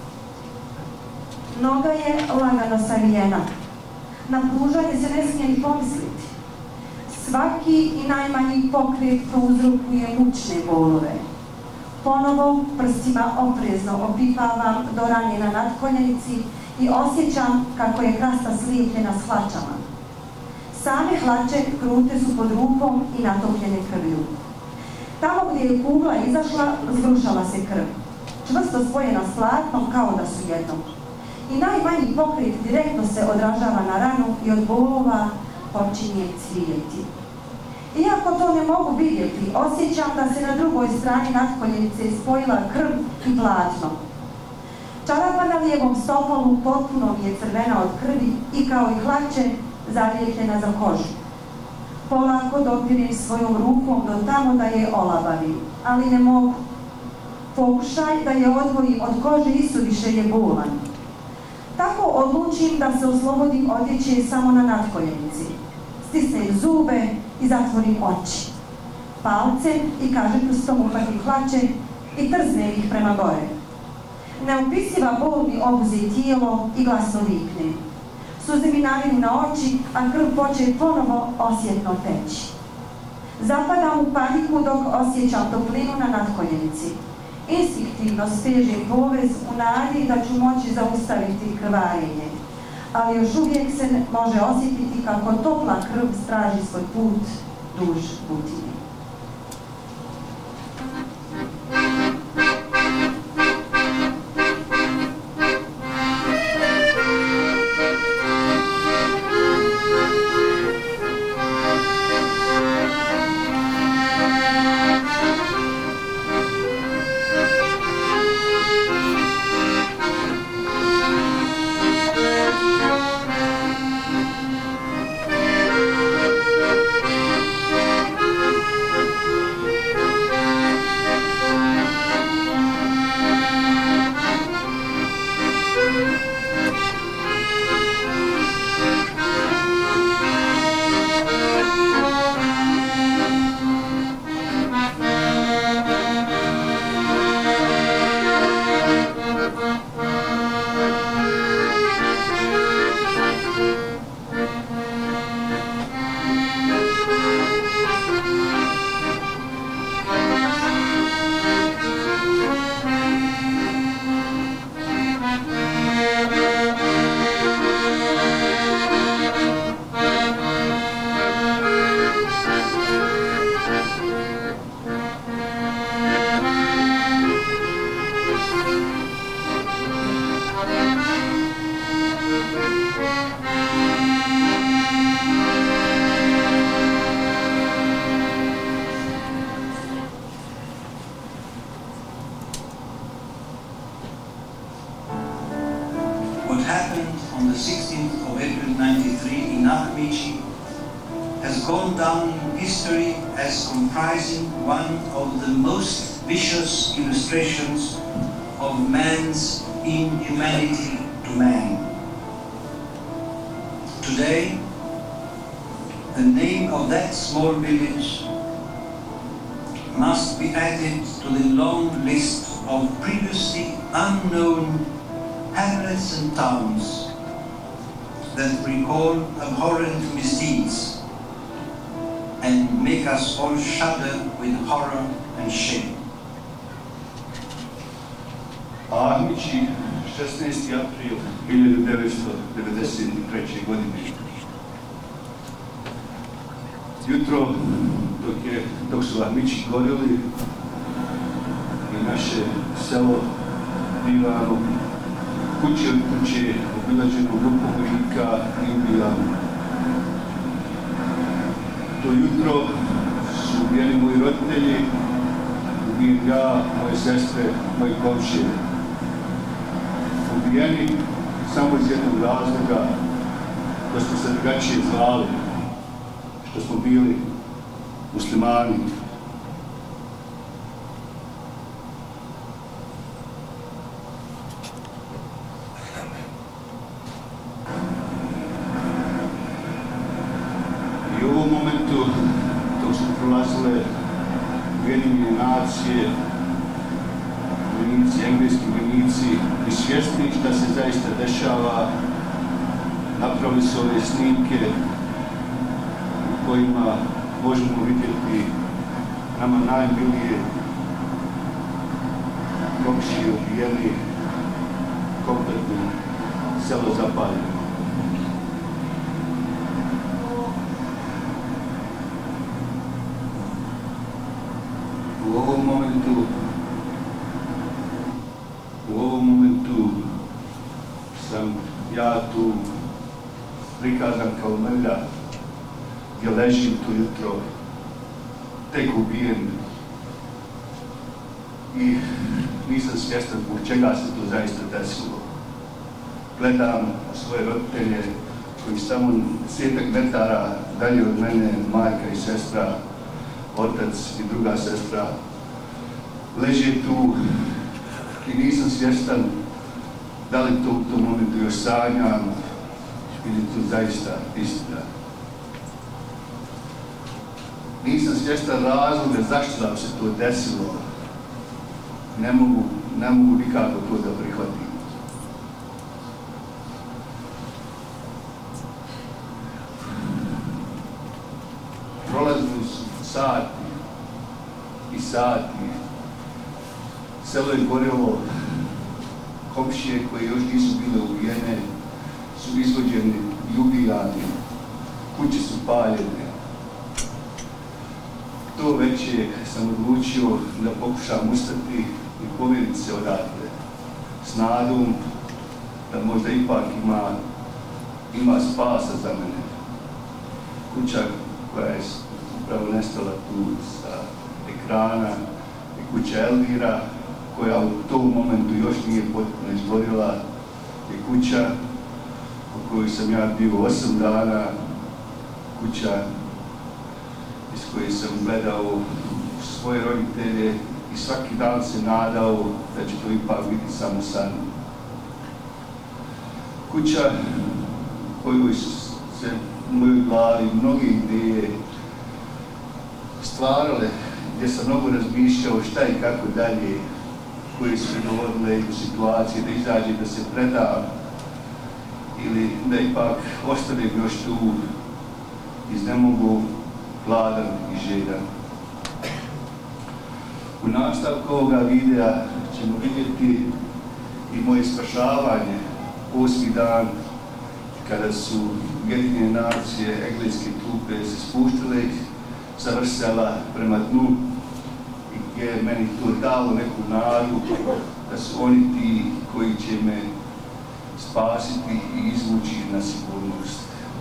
Speaker 5: Noga je lagano savijena. Na pružanje se ne smije ni pomisliti. Svaki i najmanji pokret prouzrokuje mučne bolove. Ponovo prstima oprezno opipavam do rane na natkoljenici i osjećam kako je krasta slijepljena s hlačama. Same hlače krute su pod rukom i natopljene krvlju. Tamo gdje je kugla izašla, zgrušala se krv. Čvrsto spojena s platnom kao da su jedno. I najmanji pokret direktno se odražava na ranu i od bolova počinje cvijeti. Iako to ne mogu vidjeti, osjećam da se na drugoj strani natkoljenice spojila krv i platno. Čarapa na lijevom stopalu potpuno mi je crvena od krvi i kao i hlače zalijepljena za kožu. Polako dopirim svojom rukom do tamo da je olabavim, ali ne mogu. Pokušaj da je odvojim od kože isuviše je bolan. Tako odlučim da se oslobodim odjeće samo na natkoljenici. Stisnem zube i zatvorim oči. Palcem i kažeprstom uhvatim hlače i trznem ih prema gore. Neopisiva bol mi obuze tijelo i glasno viknem. Suze mi navinu na oči, a krv poče ponovo osjetno teći. Zapadam u paniku dok osjećam toplinu na natkoljenici. Instinktivno stežem povez u nadi da ću moći zaustaviti krvarenje. Ali još uvijek se može osjetiti kako topla krv straži svoj put duž butine.
Speaker 9: gone down in history as comprising one of the most vicious illustrations of man's inhumanity to man. Today, the name of that small village must be added to the long list of previously unknown hamlets and towns that recall abhorrent misdeeds and make us all shudder with horror and shame.
Speaker 10: Ahmići, šesnaesti april hiljadu devetsto devedeset treće. godine. Jutro, dok, je, dok su Ahmići gorili i naše selo bivalo kuće od kuće, obilađeno grupom vojnika i ubijano. To jutro su ubijeni moji roditelji, ubijen ja, moje sestre, moji komšije. Ubijeni samo iz jednog razloga, da smo se drugačije zvali, što smo bili muslimani. I u ovom momentu, dok su prolazile Ujedinjene nacije, vojnici, engleski vojnici, i svjesni šta se zaista dešava, napravili su ove snimke u kojima možemo vidjeti nama najmilije komšije ubijeni, kompletno selo zapaljeno. U ovom momentu u ovom momentu sam ja tu prikazan kao mrlja, gdje ležim tu jutro, tek ubijen. I nisam svjestan zbog čega se to zaista desilo. Gledam svoje roditelje koji samo desetak metara dalje od mene, majka i sestra, otac i druga sestra, leže tu i nisam svjestan da li to u tom momentu još sanjam ili to zaista istina. Nisam svjestan razloga zašto nam se to desilo. Ne mogu, ne mogu nikako to da prihvatim. Prolazili su sati i sati. Selo je gorilo, komšije koje još nisu bile ubijene su izvođeni i ubijani, kuće su paljene. To veće sam odlučio da pokušam ustati i povjeriti se odatle, s nadom da možda ipak ima, ima spasa za mene. Kuća koja je upravo nestala tu sa ekrana i kuća Elvira, koja u tom momentu još nije potpuno izgorila, je kuća u kojoj sam ja bio osam dana, kuća iz koje sam gledao svoje roditelje i svaki dan se nadao da će to ipak biti samo san. Kuća u kojoj su se u mojoj glavi mnoge ideje stvarale, gdje sam mnogo razmišljao šta i kako dalje, koje su dovodile u situacije da izađe, da se predam ili da ipak ostanem još tu iznemogu, gladan i žedan. U nastavku ovoga videa ćemo vidjeti i moje spašavanje osmi dan kada su Ujedinjene nacije, engleske trupe se spuštile sa Vrsela prema dnu i gdje je meni to dalo neku nadu da su oni ti koji će me spasiti i izvući na sigurnost.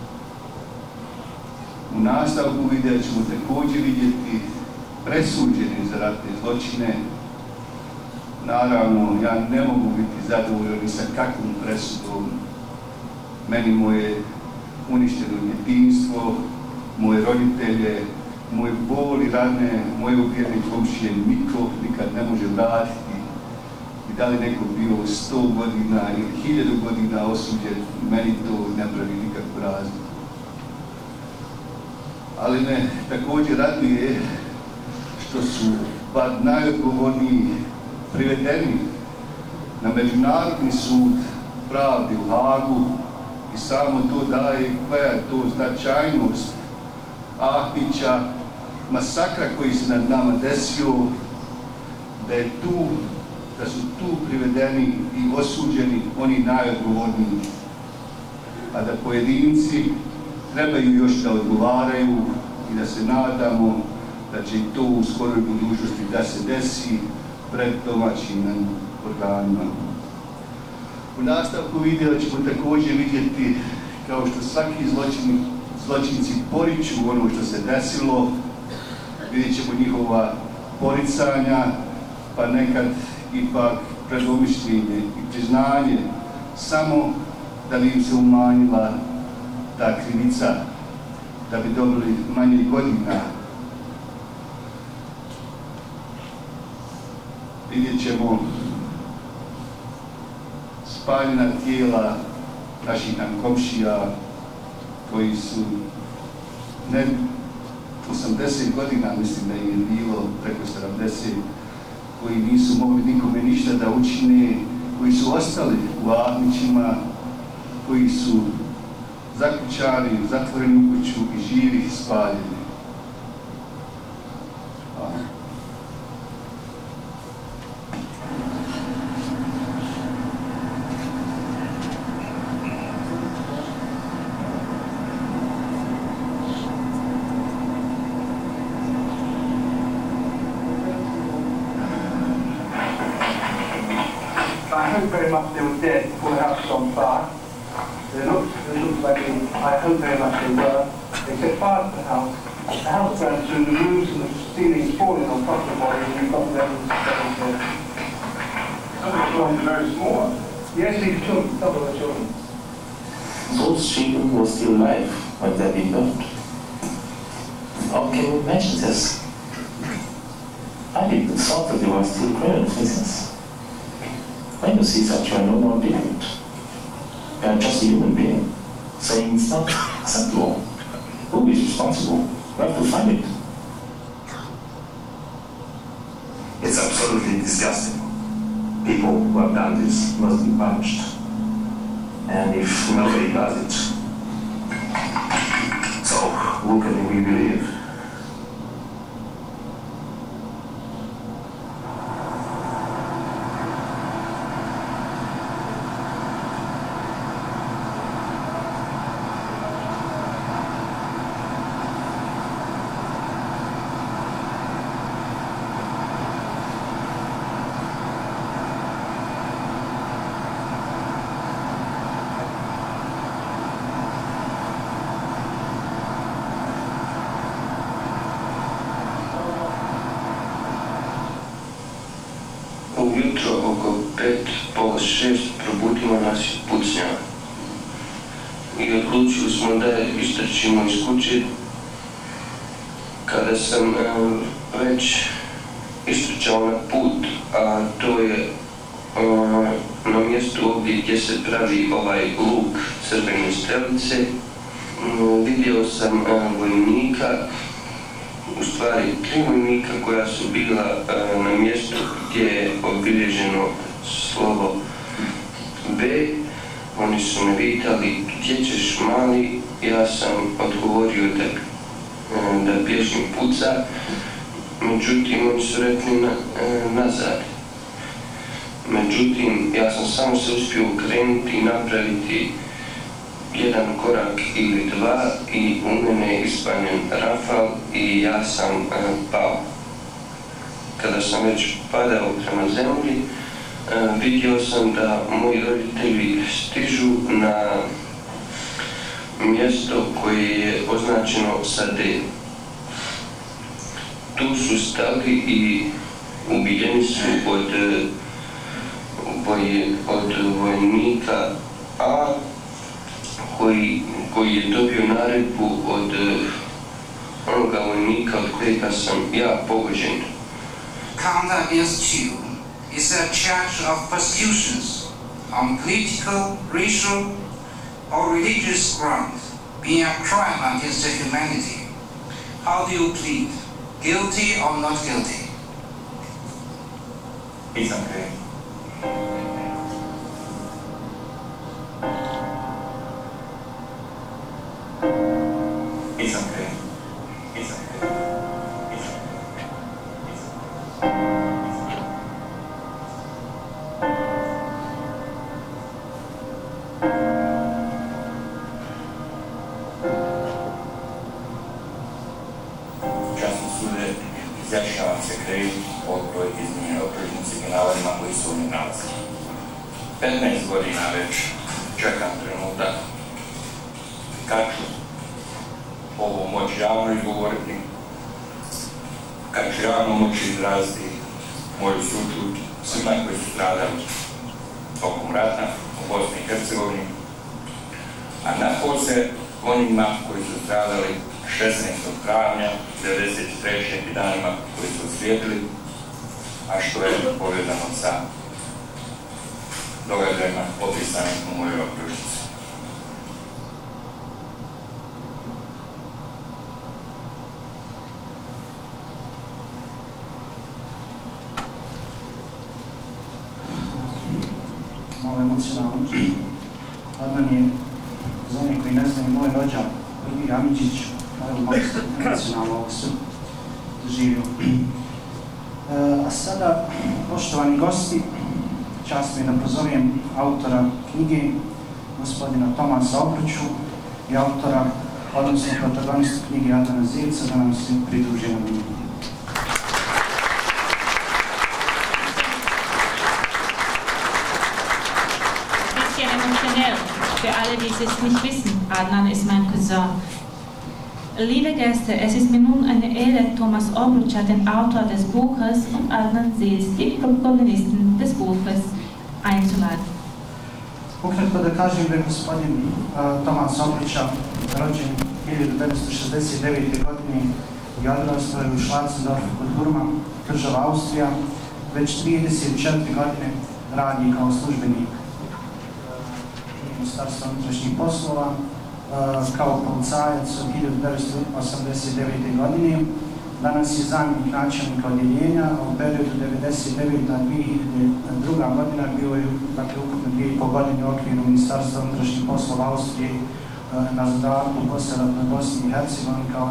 Speaker 10: U nastavku videa ćemo također vidjeti presuđeni za ratne zločine. Naravno, ja ne mogu biti zadovoljan ni sa kakvom presudom. Meni moje uništeno djetinjstvo, moje roditelje, moje bol i rane, moje ubijene komšije niko nikad ne može vratiti. I da li neko bio sto godina ili hiljadu godina osuđen, meni to ne pravi nikakvu razliku. Ali me također raduje što su bar najodgovorniji privedeni na Međunarodni sud pravde u Hagu i samo to daje koja je to značajnost Ahmića, masakra koji se nad nama desio, da je tu, da su tu privedeni i osuđeni oni najodgovorniji, a da pojedinci trebaju još da odgovaraju i da se nadamo da će to u skoroj budućnosti da se desi pred domaćim organima. U nastavku videa ćemo također vidjeti, kao što svaki zločin, zločinci poriču ono što se desilo, vidjet ćemo njihova poricanja, pa nekad ipak predomišljenje i priznanje, samo da bi im se umanjila ta krivica, da bi dobili manje godina. Vidjet ćemo spaljena tijela naših nam komšija koji su ne osamdeset godina, mislim da im je bilo preko sedamdeset, koji nisu mogli nikome ništa da učine, koji su ostali u Ahmićima, koji su zaključani, zatvoreni u kuću i živi spaljeni. Hvala.
Speaker 11: I hope very much they were dead before the house was on fire. They looked, they looked like they, I hope very much they were. They set fire to the house. The house burned through, the roofs and the ceilings falling on top of the body, and we've got the evidence that was there. Some of the children were very small. Yes, these children, some of the children.
Speaker 12: Those children were still alive when they been burned. How can you imagine this? I didn't thought that they were still criminal prisoners. When you see such, you are no more different. You are just a human being, saying it's not acceptable. Who is responsible? We have to find it.
Speaker 13: It's absolutely disgusting. People who have done this must be punished. And if nobody does it, so who can we believe?
Speaker 14: Ujutro oko pet, pola šest probudimo nas iz pucnjava i odlučili smo da istrčimo iz kuće. Kada sam um, već istrčao na put, a to je um, na mjestu ovdje gdje se pravi ovaj luk crvene strelice, um, vidio sam um, vojnika, u stvari tri vojnika koja su bila uh, na mjestu gdje je obilježeno slovo B. Oni su me pitali gdje ćeš mali, ja sam odgovorio da, uh, da bježim puca, međutim oni su rekli na, uh, nazad. Međutim, ja sam samo se uspio ukrenuti i napraviti jedan korak ili dva i u mene je ispaljen rafal i ja sam uh, pao. Kada sam već padao prema zemlji, uh, vidio sam da moji roditelji stižu na mjesto koje je označeno sa D. Tu su stali i ubijeni su od, od vojnika A, Koji, koji je dobio naredbu od onoga vojnika od kojega sam ja pogođen.
Speaker 9: Count against you is a charge of persecutions on political, racial, or religious grounds, being a crime against the humanity. How do you plead? Guilty or not guilty?
Speaker 12: It's okay. It's okay. It's okay. It's okay. Časno sude, izjašnjavam se kriv od kojeg izmjene optužnici generalima koji su ovdje nalazi. petnaest godina već čekam trenutak kad ću ovo moći javno izgovoriti, kad ću javno moći izraziti moju sućut svima koji su stradali tokom rata u Bosni i Hercegovini, a napose onima koji su stradali šesnaestog travnja devedeset treće i danima koji su uslijedili, a što je povezano sa događajima opisanih u mojoj optužnici.
Speaker 4: Malo emocionalno. Adnan je, za one koji ne znaju, moj rođak, Prvi Amidžić, malo malo emocionalno ovo sve doživio. A sada, poštovani gosti, čast mi je da pozovem autora knjige, gospodina Tomasa Obruču, i autora, odnosno protagonistu knjige Adnana Zivca, da nam se pridruži na njegu.
Speaker 2: Für alle, die es nicht wissen, Adnan ist mein Cousin. Liebe Gäste, es ist mir nun eine Ehre, Thomas Obruča, den Autor des Buches, und Adnan Zivc, die Protagonisten des Buches, einzuladen.
Speaker 4: Ukratko da kažem da je gospodin uh, Tomas Obruča rođen hiljadu devetsto šezdeset devete. godine i odrastao je u Schwarzendorfu kod Burma, država Austrija. Već trideset četiri godine radi kao službenik Ministarstva unutrašnjih poslova, kao policajac od hiljadu devetsto osamdeset devete. godine. Danas je zamjenik načelnika odjeljenja, a u periodu devedeset devete do dvije hiljade druge. godina bio je, dakle, ukupno dvije i pol godine u okviru Ministarstva unutrašnjih poslova Austrije na zadatku u poslijeratnoj Bosni i Hercegovini kao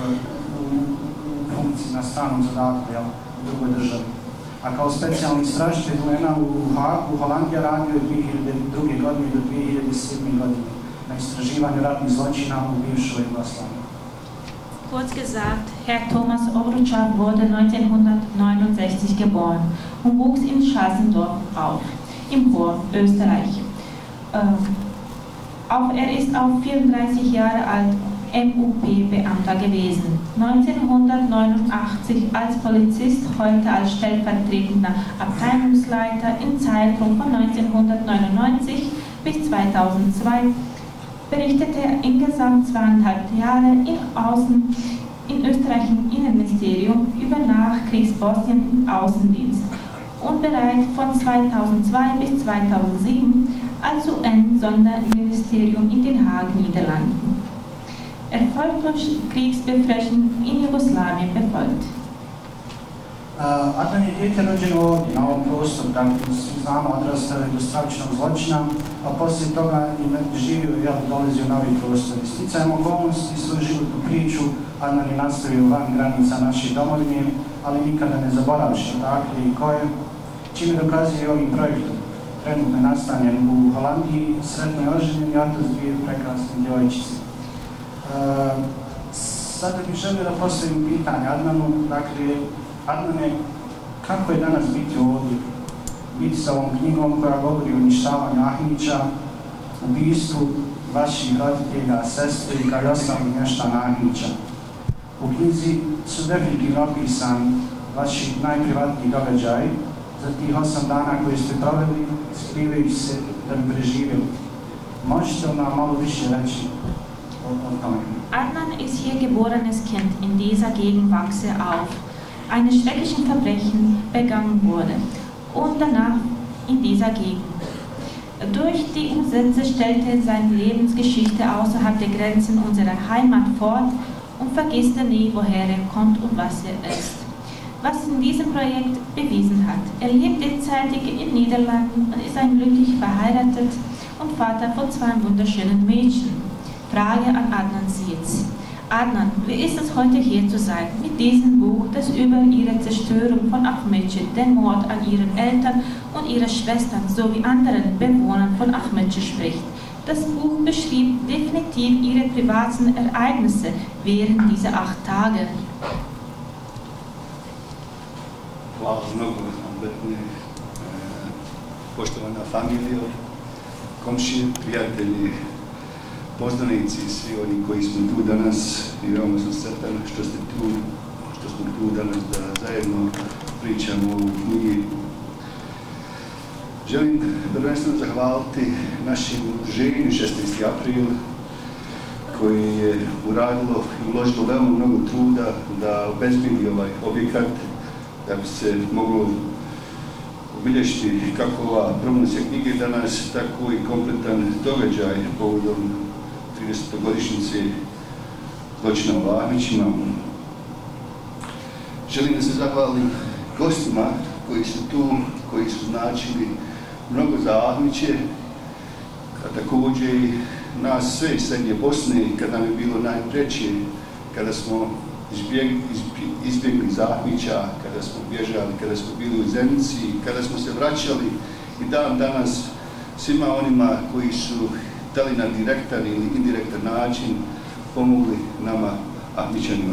Speaker 4: u funkciji na stranom zadatku, jel, u drugoj državi. A kao specijalni istražitelj U N-a u Hagu, u Holandiji radio je dvije hiljade druge. godine do dvije hiljade sedme. godine na istraživanju ratnih zločina u bivšoj Jugoslaviji.
Speaker 2: Kurz gesagt, Herr Thomas Obruča wurde neunzehnhundertneunundsechzig geboren und wuchs in Schasendorf auf, im Horn, Österreich. Äh, auch er ist auf vierunddreißig Jahre alt M U P-Beamter gewesen. neunzehnhundertneunundachtzig als Polizist, heute als stellvertretender Abteilungsleiter im Zeitraum von neunzehnhundertneunundneunzig bis zweitausendzwei berichtete er insgesamt zweieinhalb Jahre in Außen, in österreichischen Innenministerium über Nachkriegs-Bosnien im Außendienst und bereits von zweitausendzwei bis zweitausendsieben als U N-Sonderministerium in Den Haag, Niederlanden. Erfolgreich Kriegsbefreiung in Jugoslawien befolgt.
Speaker 4: Uh, Adnan je dijete rođeno ovdje, na ovom prostoru, dakle, svi znamo, odrastao je do stravičnog zločina, a poslije toga je živio i dolazio na ovaj prostor. Sticajem okolnosti svoju životnu priču Adnan je nastavio van granica naše domovine, ali nikada ne zaboravši odakle i koje, čime dokazuje ovim projektom. Trenutno je nastanjen u Holandiji, sretno je oženjen i otac dvije prekrasne djevojčice. Uh, sada bih želio da postavim pitanje Adnanu, dakle, Adnane, kako je danas biti ovdje? Biti sa ovom knjigom koja govori o uništavanju Ahmića, ubistvu vaših roditelja, sestri, kao i ostalih mještana Ahmića. U knjizi su definitivno opisani vaši najprivatniji događaji za tih osam dana koje ste proveli, skrivajući se da bi preživjeli. Možete li nam malo više reći
Speaker 2: Adnan ist hier geborenes Kind, in dieser Gegend wachse auf. Eine schrecklichen Verbrechen begangen wurde und danach in dieser Gegend. Durch die Umsätze stellte seine Lebensgeschichte außerhalb der Grenzen unserer Heimat fort und vergisst nie, woher er kommt und was er ist. Was in diesem Projekt bewiesen hat. Er lebt derzeitig in den Niederlanden und ist ein glücklich verheiratet und Vater von zwei wunderschönen Mädchen. Frage an Adnan Sietz. Adnan, wie ist es heute hier zu sein, mit diesem Buch, das über ihre Zerstörung von Ahmedci, den Mord an ihren Eltern und ihre Schwestern sowie anderen Bewohnern von Ahmedci spricht? Das Buch beschrieb definitiv ihre privaten Ereignisse während dieser acht Tage.
Speaker 10: Hvala mnogo, Betne, poštovana familijo, komšije, prijatelji, poznanici i svi oni koji smo tu danas i veoma sam sretan što ste tu, što smo tu danas da zajedno pričamo o knjigi. Želim prvenstveno zahvaliti našim udruženju šesnaesti april koji je uradilo i uložilo veoma mnogo truda da obezbedi ovaj objekat da bi se moglo obilježiti kako ova promocija knjige danas, tako i kompletan događaj povodom tridesetogodišnjice zločina u Ahmićima. Želim da se zahvalim gostima koji su tu, koji su značili mnogo za Ahmiće, a također i nas sve iz srednje Bosne, kad nam je bilo najpreće, kada smo izbjegli, izbjegli iz Ahmića, kada smo bježali, kada smo bili u Zenici, kada smo se vraćali i dan danas svima onima koji su da li na direktan ili indirektan način pomogli nama Ahmićanima.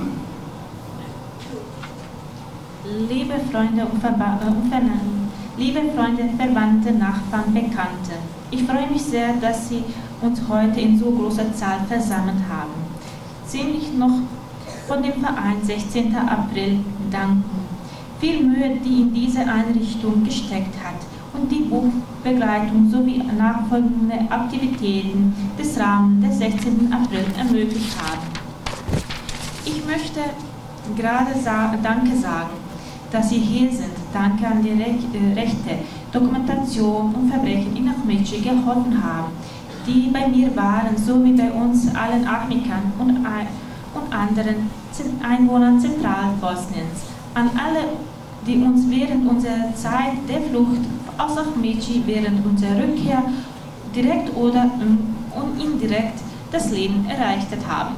Speaker 2: Liebe Freunde und Verwandte, liebe Freunde, Verwandte, Nachbarn, Bekannte, ich freue mich sehr, dass Sie uns heute in so großer Zahl versammelt haben. Ziemlich noch von dem Verein sechzehnten April danken. Viel Mühe, die in diese Einrichtung gesteckt hat und die Buchbegleitung sowie nachfolgende Aktivitäten des Rahmens des sechzehnten April ermöglicht haben. Ich möchte gerade sa- Danke sagen, dass Sie hier sind. Danke an die Re- Rechte, Dokumentation und Verbrechen in Ahmedci geholfen haben, die bei mir waren, sowie bei uns allen Ahmikern und, und anderen Einwohnern Zentralbosniens. An alle, die uns während unserer Zeit der Flucht aus Ahmedci während unserer Rückkehr direkt oder um, indirekt das Leben erleichtert haben.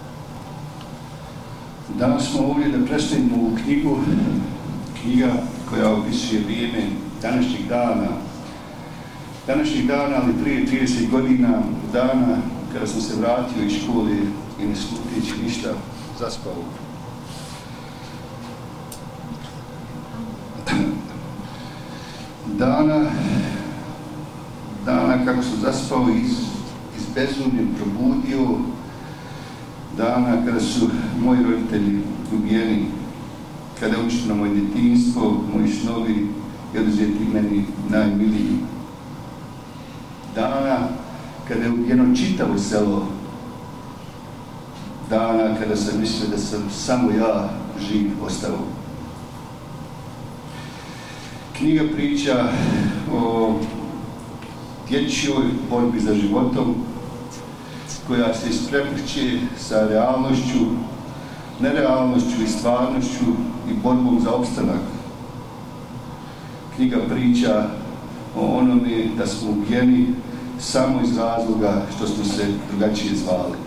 Speaker 10: Danas smo ovdje da predstavimo ovu knjigu, knjiga koja opisuje vrijeme današnjeg dana, današnjeg dana, ali prije trideset godina, dana kada sam se vratio iz škole i ne sluteći ništa, zaspao. Dana, dana kako sam zaspao iz, iz bezumlje probudio, dana kada su moji roditelji ubijeni, kada je uništeno moje djetinjstvo, moji snovi i oduzeti meni najmiliji. Dana kada je ubijeno čitavo selo, dana kada sam mislio da sam samo ja živ ostao. Knjiga priča o dječjoj borbi za životom, koja se isprepliče sa realnošću, nerealnošću i stvarnošću i borbom za opstanak. Knjiga priča o onome da smo ubijeni samo iz razloga što smo se drugačije zvali.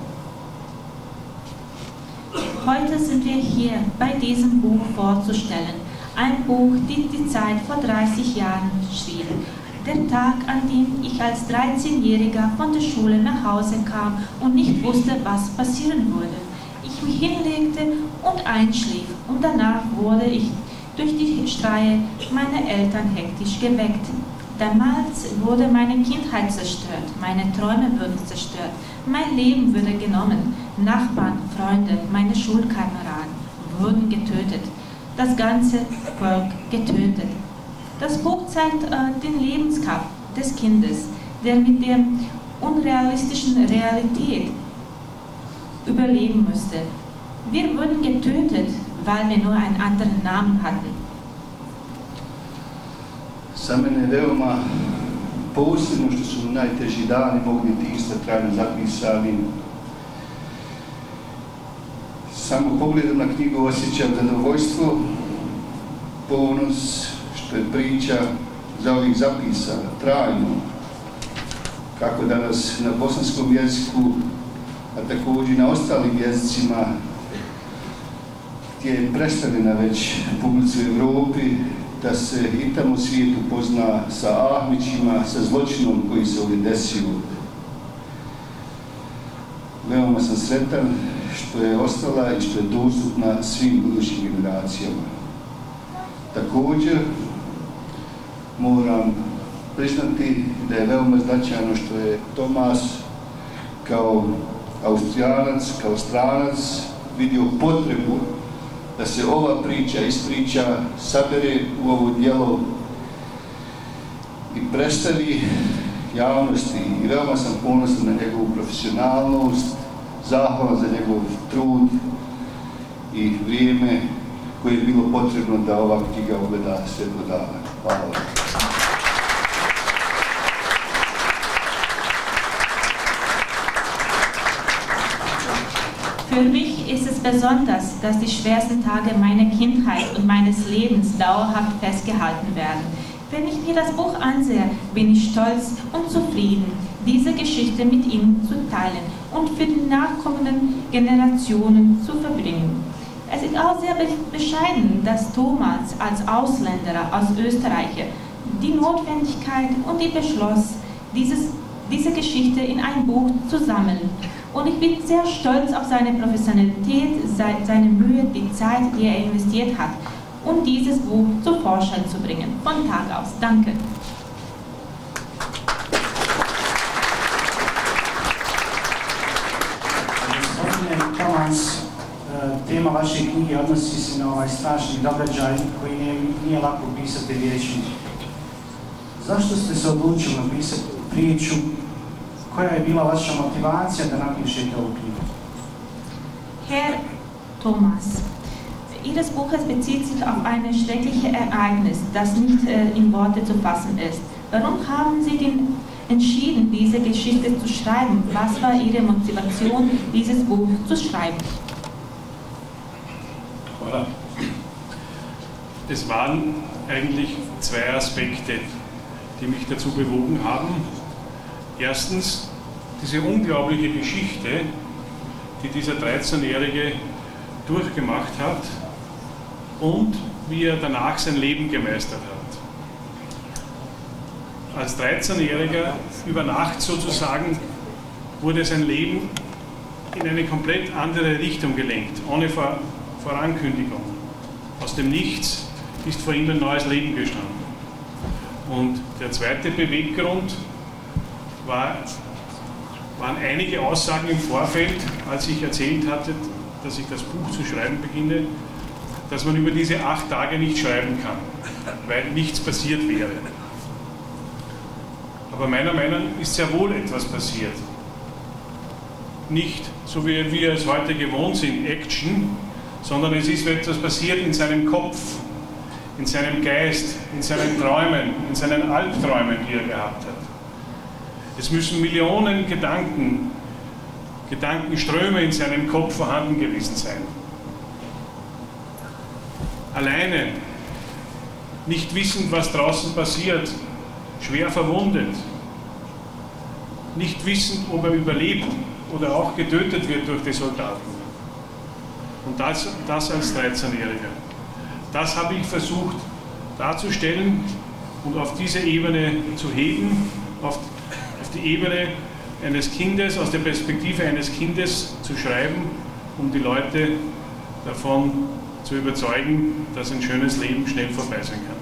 Speaker 2: Heute sind wir hier bei diesem Buch vorzustellen. Ein Buch, das die Zeit vor dreißig Jahren schrieb. Der Tag, an dem ich als dreizehnjähriger von der Schule nach Hause kam und nicht wusste, was passieren würde. Ich mich hinlegte und einschlief und danach wurde ich durch die Schreie meiner Eltern hektisch geweckt. Damals wurde meine Kindheit zerstört, meine Träume wurden zerstört, mein Leben wurde genommen, Nachbarn, Freunde, meine Schulkameraden wurden getötet, das ganze Volk getötet. Das Buch zeigt äh, den Lebenskampf des Kindes, der mit der unrealistischen Realität überleben musste. Wir wurden getötet, weil wir nur einen anderen Namen hatten.
Speaker 10: Za mene je veoma posebno što su najteži dani mogli tisto trajno zapisani. Samo pogledom na knjigu osjećam zadovoljstvo, ponos što je priča za ovih zapisana trajno. Kako danas na bosanskom jeziku, a također i na ostalim jezicima gdje je predstavljena već publici u Evropi, da se i tamo u svijetu pozna sa Ahmićima, sa zločinom koji se ovdje desio. Veoma sam sretan što je ostala i što je dostupna svim budućim generacijama. Također moram priznati da je veoma značajno što je Tomas kao Austrijanac, kao stranac vidio potrebu da se ova priča ispriča, sabere u ovo djelo i predstavi javnosti. I veoma sam ponosan na njegovu profesionalnost, zahvalan za njegov trud i vrijeme koje je bilo potrebno da ova knjiga ugleda svjetlo dana. Hvala vam.
Speaker 2: Für mich ist es besonders, dass die schwersten Tage meiner Kindheit und meines Lebens dauerhaft festgehalten werden. Wenn ich mir das Buch ansehe, bin ich stolz und zufrieden, diese Geschichte mit Ihnen zu teilen und für die nachkommenden Generationen zu verbringen. Es ist auch sehr bescheiden, dass Thomas als Ausländer, als Österreicher, die Notwendigkeit und die Beschluss, dieses, diese Geschichte in ein Buch zu sammeln. Und ich bin sehr stolz auf seine Professionalität, seine Mühe, die Zeit, die er investiert hat, um dieses Buch zum Vorschein zu bringen. Von Tag aus. Danke.
Speaker 4: Gospodine Tomas, tema vaše knjige odnosi se na ovaj strašni događaj koji nije, nije lako pisati riječima. Zašto ste se odlučili napisati priču? Koja je bila vaša motivacija da napišete ovu knjigu?
Speaker 2: Herr Thomas, Ihres Buches bezieht sich auf ein schreckliches Ereignis, das nicht äh, in Worte zu fassen ist. Warum haben Sie denn entschieden, diese Geschichte zu schreiben? Was war Ihre Motivation, dieses Buch zu schreiben?
Speaker 3: Voilà. Es waren eigentlich zwei Aspekte, die mich dazu bewogen haben. Erstens, diese unglaubliche Geschichte, die dieser dreizehnjährige durchgemacht hat und wie er danach sein Leben gemeistert hat. Als dreizehnjähriger über Nacht sozusagen wurde sein Leben in eine komplett andere Richtung gelenkt, ohne Vor- Vorankündigung. Aus dem Nichts ist vor ihm ein neues Leben gestanden. Und der zweite Beweggrund war, waren einige Aussagen im Vorfeld, als ich erzählt hatte, dass ich das Buch zu schreiben beginne, dass man über diese acht Tage nicht schreiben kann, weil nichts passiert wäre. Aber meiner Meinung nach ist sehr wohl etwas passiert. Nicht so wie wir es heute gewohnt sind, Action, sondern es ist etwas passiert in seinem Kopf, in seinem Geist, in seinen Träumen, in seinen Albträumen, die er gehabt hat. Es müssen Millionen Gedanken, Gedankenströme in seinem Kopf vorhanden gewesen sein. Alleine, nicht wissend, was draußen passiert, schwer verwundet, nicht wissend, ob er überlebt oder auch getötet wird durch die Soldaten. Und das, das als dreizehnjähriger. Das habe ich versucht darzustellen und auf diese Ebene zu heben, auf, auf die Ebene eines Kindes, aus der Perspektive eines Kindes zu schreiben, um die Leute davon zu überzeugen, dass ein schönes Leben schnell vorbei sein kann.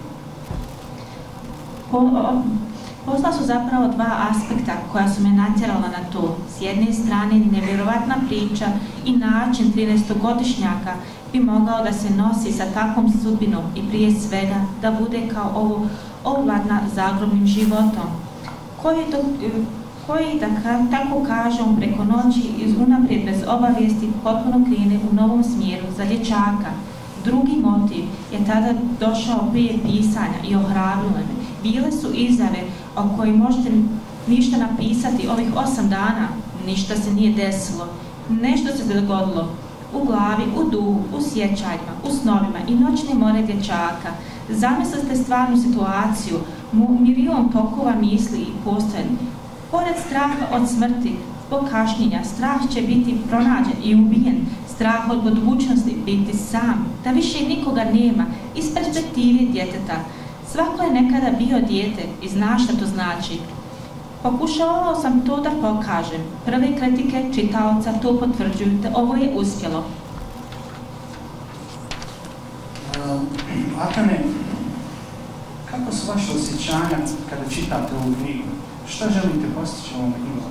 Speaker 2: Poznala su zapravo dva aspekta koja su me natjerala na to. S jedne strane, nevjerovatna priča i način trinaestogodišnjaka bi mogao da se nosi sa takvom sudbinom i prije svega da bude kao ovo ovladna zagrobnim životom. Koji je to, koji, da tako kažem, preko noći iz unaprijed bez obavijesti potpuno krene u novom smjeru za dječaka. Drugi motiv je tada došao prije pisanja i ohrabrilo me. Bile su izjave o kojoj možete ništa napisati ovih osam dana, ništa se nije desilo. Nešto se dogodilo u glavi, u duhu, u sjećanjima, u snovima i noćne more dječaka. Zamislite stvarnu situaciju, milion tokova misli i postojanja. Pored straha od smrti, zbog kašnjenja, strah će biti pronađen i ubijen, strah od budućnosti biti sam, da više nikoga nema, iz perspektive djeteta. Svako je nekada bio dijete i zna šta to znači. Pokušavao sam to da pokažem. Prve kritike čitaoca to potvrđuju, da ovo je uspjelo.
Speaker 4: Akane, kako su vaše osjećanja kada čitate ovu knjigu? Što želite postići ovom knjigom?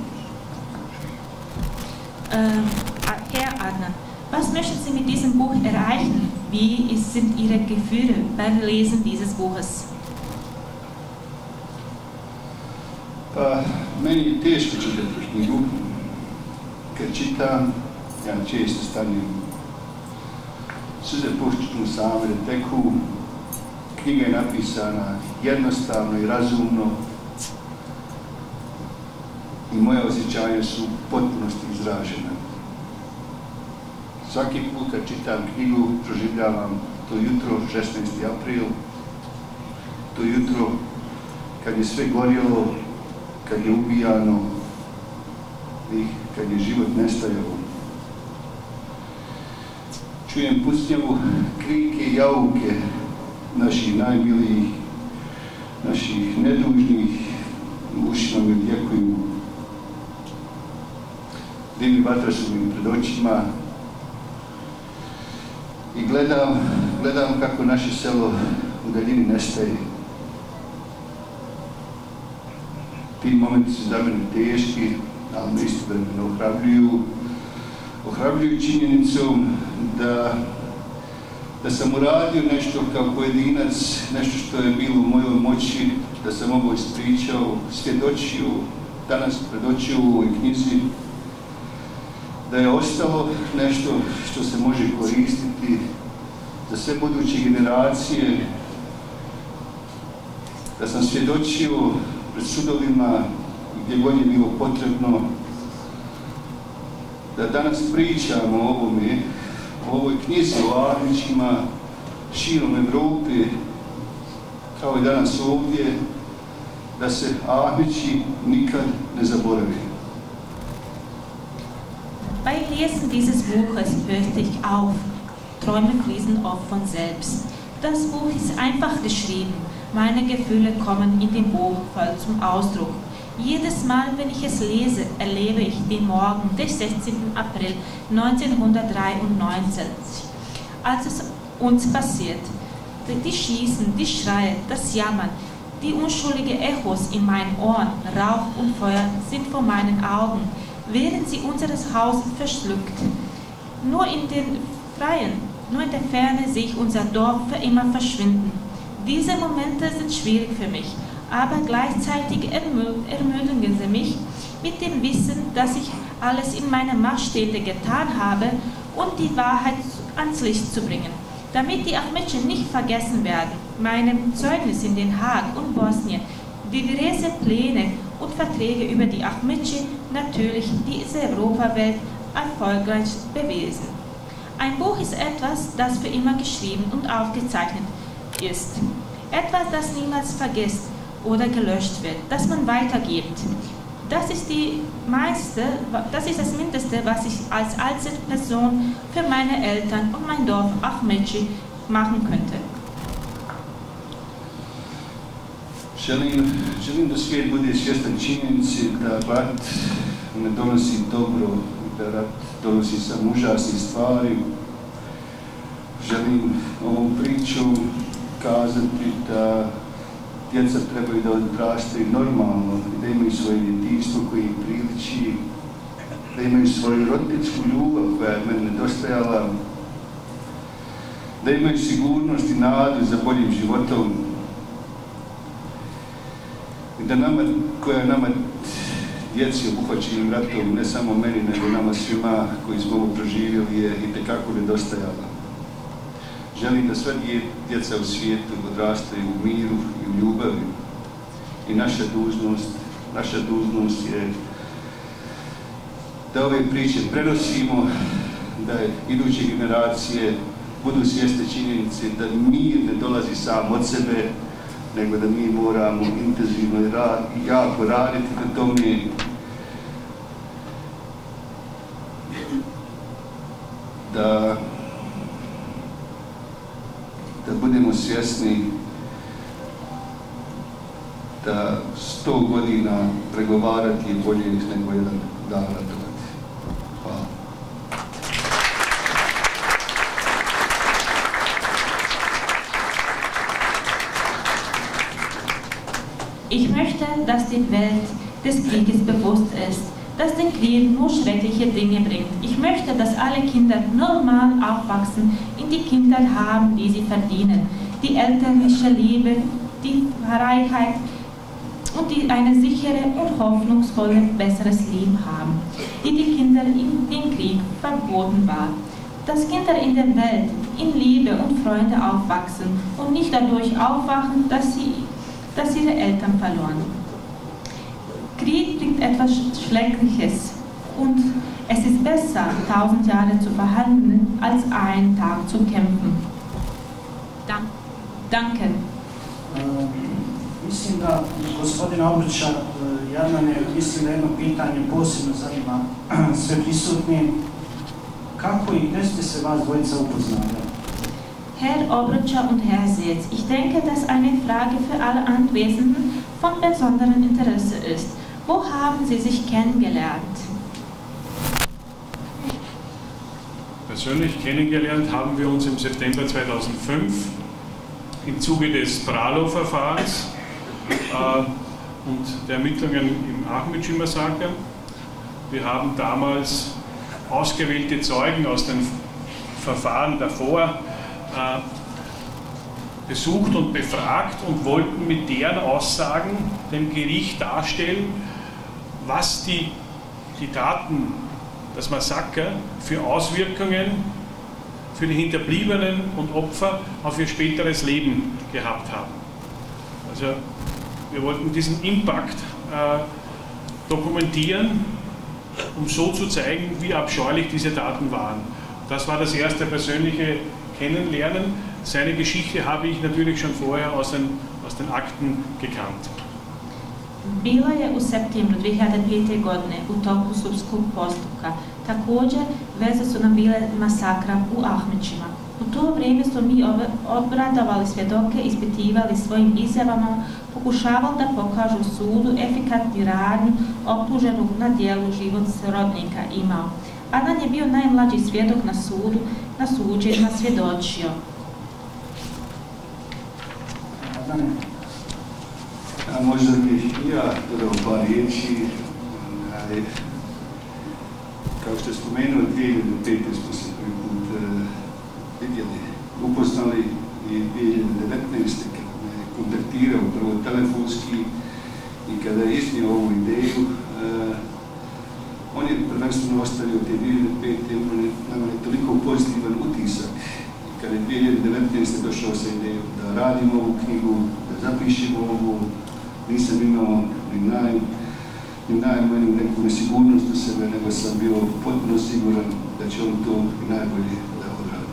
Speaker 2: Uh, Herr Adnan, was möchten Sie mit diesem Buch erreichen? Wie sind Ihre Gefühle beim Lesen dieses Buches?
Speaker 10: Pa, meni je teško čitati knjigu. Kad čitam, ja često stanem, suze pušću same da teku. Knjiga je napisana jednostavno i razumno i moje osjećanja su u potpunosti izražena. Svaki put kad čitam knjigu, proživljavam to jutro, šesnaesti april, to jutro kad je sve gorjelo, kad je ubijano i kad je život nestajao. Čujem pucnjavu, krike i jauke naših najmilijih, naših nedužnih, u ušima mi odjekuju. Dim i vatra su mi pred očima i gledam, gledam kako naše selo u daljini nestaje. Ti momenti su za mene teški, ali me istovremeno ohrabruju. Ohrabruju činjenicom da, da sam uradio nešto kao pojedinac, nešto što je bilo u mojoj moći, da sam ovo ispričao, svjedočio, danas predočio u ovoj knjizi, da je ostalo nešto što se može koristiti za sve buduće generacije, da sam svjedočio pred sudovima gdje god je bilo potrebno, da danas pričamo o ovome, o ovoj knjizi o Ahmićima širom Evrope, kao i danas ovdje, da se Ahmići nikad ne zaborave.
Speaker 2: Beim Lesen dieses Buches hörte ich auf. Träume fließen oft von selbst. Das Buch ist einfach geschrieben. Meine Gefühle kommen in dem Buch voll zum Ausdruck. Jedes Mal, wenn ich es lese, erlebe ich den Morgen des sechzehnten April neunzehnhundertdreiundneunzig, als es uns passiert. Die Schießen, die Schreie, das Jammern, die unschuldigen Echos in meinen Ohren, Rauch und Feuer sind vor meinen Augen, während sie unseres Haus verschluckt. Nur in den Freien, nur in der Ferne sehe ich unser Dorf für immer verschwinden. Diese Momente sind schwierig für mich, aber gleichzeitig ermutigen sie mich mit dem Wissen, dass ich alles in meiner Macht Stehende getan habe, um die Wahrheit ans Licht zu bringen, damit die Ahmedschen nicht vergessen werden. Meine Zeugnis in Den Haag und Bosnien, die diverse Pläne und Verträge über die Ahmedschen, natürlich diese Europawelt erfolgreich bewiesen. Ein Buch ist etwas, das für immer geschrieben und aufgezeichnet ist. Etwas, das niemals vergisst oder gelöscht wird, das man weitergibt. Das ist, die meiste, das ist das Mindeste, was ich als Einzelperson für meine Eltern und mein Dorf Ahmedci machen könnte.
Speaker 10: Želim, želim da svijet bude svjestan činjenici da rat ne donosi dobro, da rat donosi samo užasne stvari. Želim ovom pričom kazati da djeca trebaju da odrastaju normalno, da imaju svoje djetinjstvo koje im priliči, da imaju svoju roditeljsku ljubav koja je meni nedostajala, da imaju sigurnost i nadu za boljim životom, i da nama, koja nama djeci obuhvaćenim ratom, ne samo meni, nego nama svima koji smo ovo proživjeli, je itekako nedostajala. Želim da sve djeca u svijetu odrastaju u miru i u ljubavi. I naša dužnost, naša dužnost je da ove priče prenosimo, da iduće generacije budu svjesne činjenice da mir ne dolazi sam od sebe, nego da mi moramo intenzivno i jako raditi na tome. Da, da budemo svjesni da sto godina pregovarati je bolje nego jedan dan ratovati. Hvala.
Speaker 2: Ich möchte, dass die Welt des Krieges bewusst ist, dass der Krieg nur schreckliche Dinge bringt. Ich möchte, dass alle Kinder normal aufwachsen, in die Kindheit haben, die sie verdienen. Die elterliche Liebe, die Freiheit und die eine sichere und hoffnungsvolle, besseres Leben haben, die die Kinder in dem Krieg verboten war. Dass Kinder in der Welt in Liebe und Freude aufwachsen und nicht dadurch aufwachen, dass sie dass ihre Eltern verloren. Krieg bringt etwas Schreckliches und es ist besser, tausend Jahre zu verhandeln, als einen Tag zu kämpfen. Dan Danke.
Speaker 4: Uh, mislim da gospodina Obruča, uh, Jadnane, mislim da jedno pitanje posebno zanima sve prisutni. Kako i gdje ste se vas dvojica upoznali?
Speaker 2: Herr Obruča und Herr Seetz, ich denke, dass eine Frage für alle Anwesenden von besonderem Interesse ist. Wo haben Sie sich kennengelernt?
Speaker 3: Persönlich kennengelernt haben wir uns im September zweitausendfünf im Zuge des Bralo-Verfahrens äh, und der Ermittlungen im Ahmici-Massaker. Wir haben damals ausgewählte Zeugen aus den Verfahren davor besucht und befragt und wollten mit deren Aussagen dem Gericht darstellen, was die, die Taten, das Massaker für Auswirkungen für die Hinterbliebenen und Opfer auf ihr späteres Leben gehabt haben. Also wir wollten diesen Impact äh, dokumentieren, um so zu zeigen, wie abscheulich diese Taten waren. Das war das erste persönliche Kennenlernen. Seine Geschichte habe ich natürlich schon vorher aus den, aus den Akten gekannt.
Speaker 2: Bilo je u septembru dvije hiljade pete. godine u toku sudskog postupka. Također, veze su nam bile masakra u Ahmićima. U to vrijeme su mi obradovali svjedoke, ispitivali svojim izjavama, pokušavali da pokažu sudu efikatnu radnju optuženog na dijelu život srodnika imao. Adnan je bio najmlađi svjedok na sudu, na suđenjima svjedočio.
Speaker 10: A možda bih ja dodao par riječi. Kao što je spomenuo, dvije hiljade pete. smo se prvi put vidjeli, upoznali i dvije hiljade devetnaeste. kad me kontaktirao prvo telefonski i kada je iznio ovu ideju, on je prvenstveno ostavio te dvije hiljade pete. nama je toliko pozitivan utisak. I kada je dvije hiljade devetnaeste. došao sa idejom da radimo ovu knjigu, da zapišemo ovu, nisam imao ni, naj, ni najmanju neku nesigurnost u sebe, nego sam bio potpuno siguran da će on to i najbolje da odradi.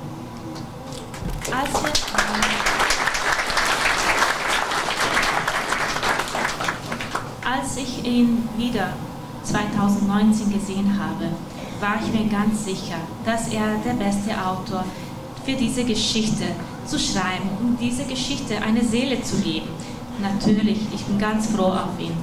Speaker 2: Als ich ihn wieder zweitausendneunzehn gesehen habe, war ich mir ganz sicher, dass er der beste Autor für diese Geschichte zu schreiben, um diese Geschichte eine Seele zu geben. Natürlich, ich bin ganz froh auf ihn.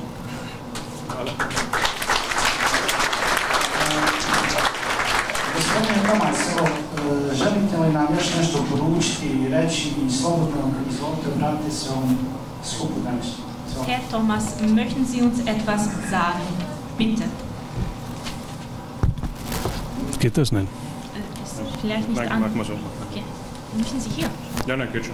Speaker 4: Gospodine Tomas, evo, želite li nam još nešto poručiti i reći i slobodno, izvolite, vratite se ovom skupu danas.
Speaker 2: Herr Thomas, möchten Sie uns etwas sagen? Bitte.
Speaker 3: Geht das nicht?
Speaker 2: Ist vielleicht nicht
Speaker 3: Nein,
Speaker 2: an.
Speaker 3: machen wir so.
Speaker 2: Okay. Möchten Sie hier?
Speaker 3: Ja, nein, geht schon.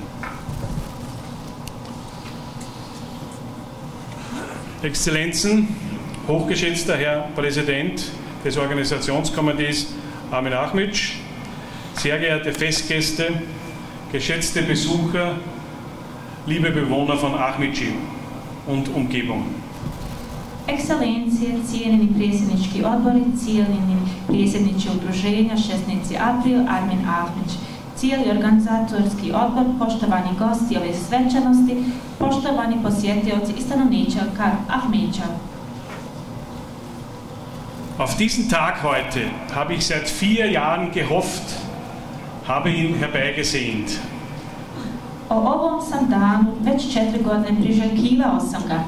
Speaker 3: Exzellenzen, hochgeschätzter Herr Präsident des Organisationskomitees Armin Ahmic, sehr geehrte Festgäste, geschätzte Besucher, liebe Bewohner von Ahmići und Umgebung.
Speaker 2: Ekscelencije, cijenjeni predsjednički odbori, cijenjeni predsjedniče udruženja šesnaesti april Armin Ahmić, cijeli organizatorski odbor, poštovani gosti ove svečanosti, poštovani posjetioci i stanovničaka Ahmića.
Speaker 3: Auf diesen Tag heute habe ich seit vier Jahren gehofft, habe ihn herbeigesehnt.
Speaker 2: O ovom sam danu već četiri godine priželjkivao sam ga.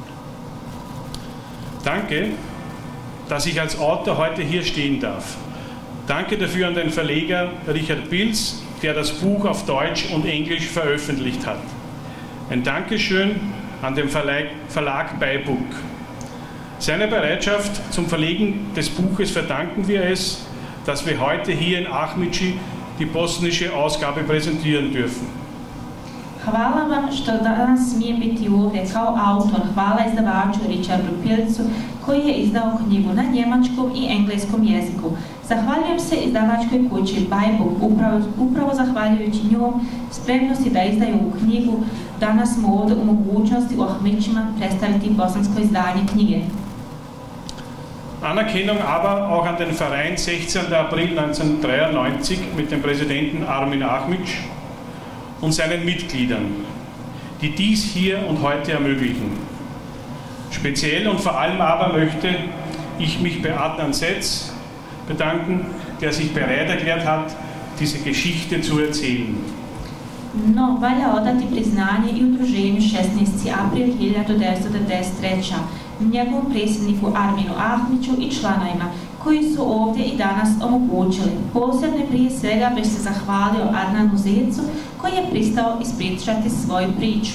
Speaker 3: Danke, dass ich als Autor heute hier stehen darf. Danke dafür an den Verleger Richard Pilz, der das Buch auf Deutsch und Englisch veröffentlicht hat. Ein Dankeschön an den Verlag, Verlag Beibook. Seiner Bereitschaft zum Verlegen des Buches verdanken wir es, dass wir heute hier in Ahmići die bosnische Ausgabe präsentieren dürfen.
Speaker 2: Hvala vam što danas smijem biti ovdje kao autor. Hvala izdavaču Richardu Pilcu koji je izdao knjigu na njemačkom i engleskom jeziku. Zahvaljujem se izdavačkoj kući Beibook, upravo, upravo zahvaljujući njom spremnosti da izdaju ovu knjigu. Danas smo ovdje u mogućnosti u Ahmićima predstaviti bosansko izdanje knjige.
Speaker 3: Anerkennung aber auch an den Verein sechzehnten April neunzehnhundertdreiundneunzig mit dem Präsidenten Armin Ahmić und seinen Mitgliedern, die dies hier und heute ermöglichen. Speziell und vor allem aber möchte ich mich bei Adnan Setz bedanken, der sich bereit erklärt hat, diese Geschichte zu erzählen.
Speaker 2: No, valja odati priznanje i udruženju šesnaesti april hiljadu devetsto devedeset treće. njegovom predsjedniku Arminu Ahmiću i članovima koji su ovdje i danas omogućili. Posebno prije svega bih se zahvalio Adnanu Zecu koji je pristao ispričati svoju priču.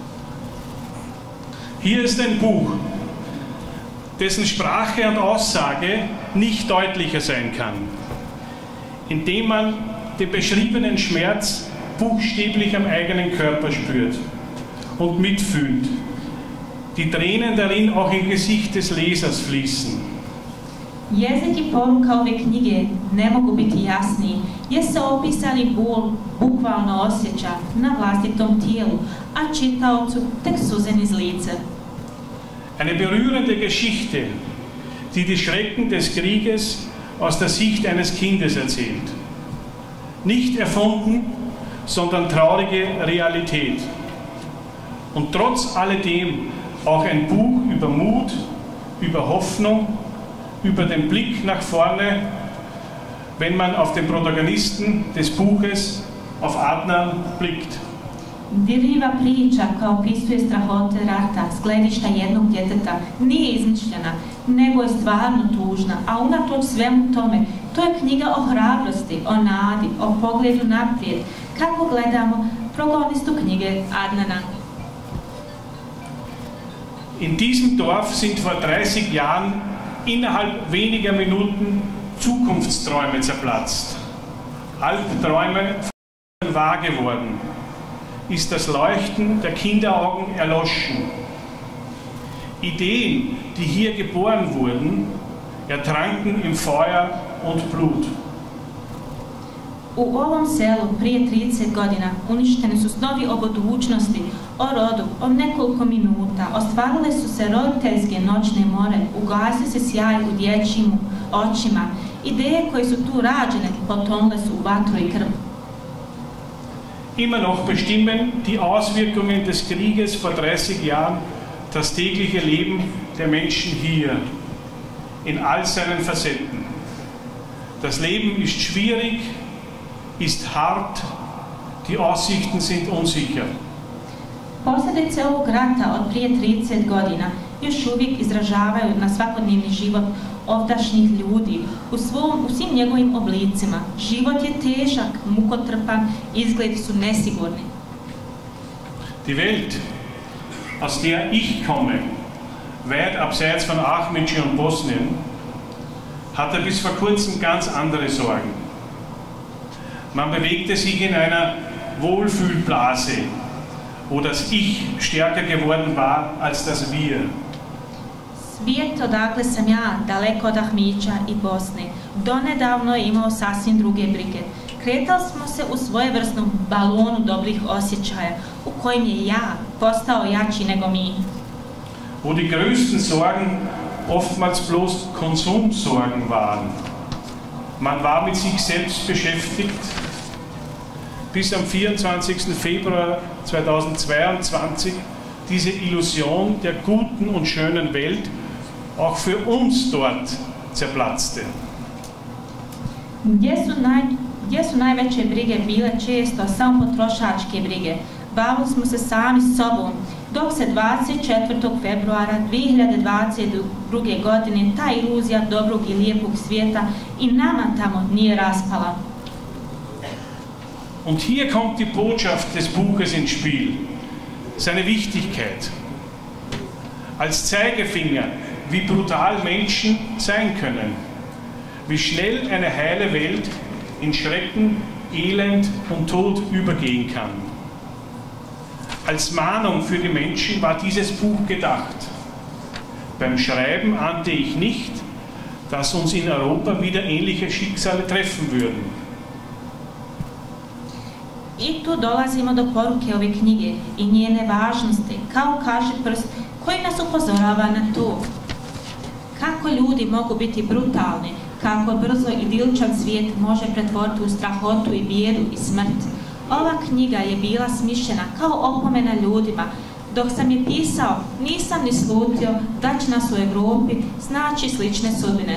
Speaker 3: Hier ist ein Buch, dessen Sprache und Aussage nicht deutlicher sein kann, indem man den beschriebenen Schmerz buchstäblich am eigenen Körper spürt und mitfühlt. Die Tränen darin auch im Gesicht des Lesers fließen.
Speaker 2: Jezik i poruka ove knjige ne mogu biti jasniji, jer se opisani bol bukvalno osjeća na vlastitom tijelu, a čitaocu tek suzen iz lica.
Speaker 3: Eine berührende Geschichte, die die Schrecken des Krieges aus der Sicht eines Kindes erzählt. Nicht erfunden, sondern traurige Realität. Und trotz alledem auch ein Buch über Mut, über Hoffnung, über den Blick nach vorne, wenn man auf den Protagonisten des Buches, auf Adnan, blickt.
Speaker 2: Dirljiva priča koja opisuje strahote rata s gledišta jednog djeteta nije izmišljena, nego je stvarno tužna, a unatoč svemu tome, to je knjiga o hrabrosti, o nadi, o pogledu naprijed, kako gledamo protagonistu knjige Adnana.
Speaker 3: In diesem Dorf sind vor dreißig Jahren innerhalb weniger Minuten Zukunftsträume zerplatzt. Albträume wahr geworden. Ist das Leuchten der Kinderaugen erloschen. Ideen, die hier geboren wurden, ertranken im Feuer und Blut.
Speaker 2: U ovom selu prije trideset godina uništeni su snovi o budućnosti, o rodu, o nekoliko minuta. Ostvarile su se roditeljske noćne more, ugasio se sjaj u dječjim očima. Ideje koje su tu rađene potonule su u vatru i krv.
Speaker 3: Immer noch bestimmen die Auswirkungen des Krieges vor dreißig Jahren das tägliche Leben der Menschen hier, in all seinen Facetten. Das Leben ist schwierig, ist hart, die Aussichten sind unsicher.
Speaker 2: Posljedice ovog rata od prije trideset godina još uvijek izražavaju na svakodnevni život ovdašnjih ljudi u, svom, u svim njegovim oblicima. Život je težak, mukotrpan, izgledi su nesigurni.
Speaker 3: Die Welt, aus der ich komme, weit abseits von Ahmići und Bosnien, hatte bis vor kurzem ganz andere Sorgen. Man bewegte sich in einer Wohlfühlblase, wo das Ich stärker geworden war als das Wir.
Speaker 2: Svijet odakle sam ja, daleko od Ahmića i Bosne, donedavno je imao sasvim druge brige. Kretali smo se u svojevrsnom balonu dobrih osjećaja, u kojem je ja postao jači nego mi.
Speaker 3: Wo die größten Sorgen oftmals bloß Konsumsorgen waren. Man war mit sich selbst beschäftigt, bis am vierundzwanzigsten Februar zweitausendzweiundzwanzig diese Illusion der guten und schönen Welt auch für uns dort zerplatzte.
Speaker 2: Gdje su, naj, gdje su najveće brige bile često samo potrošačke brige? Bavili smo se sami sobom, dok se dvadeset četvrtog februara dvije hiljade dvadeset druge. godine ta iluzija dobrog i lijepog svijeta i nama tamo nije raspala.
Speaker 3: Und hier kommt die Botschaft des Buches ins Spiel, seine Wichtigkeit. Als Zeigefinger, wie brutal Menschen sein können, wie schnell eine heile Welt in Schrecken, Elend und Tod übergehen kann. Als Mahnung für die Menschen war dieses Buch gedacht. Beim Schreiben ahnte ich nicht, dass uns in Europa wieder ähnliche Schicksale treffen würden.
Speaker 2: I tu dolazimo do poruke ove knjige i njene važnosti, kao kaže prst koji nas upozorava na to. Kako ljudi mogu biti brutalni, kako brzo idiličan svijet može pretvoriti u strahotu i bijedu i smrt. Ova knjiga je bila smišljena kao opomena ljudima. Dok sam je pisao, nisam ni slutio da će nas u Europi snaći slične sudbine.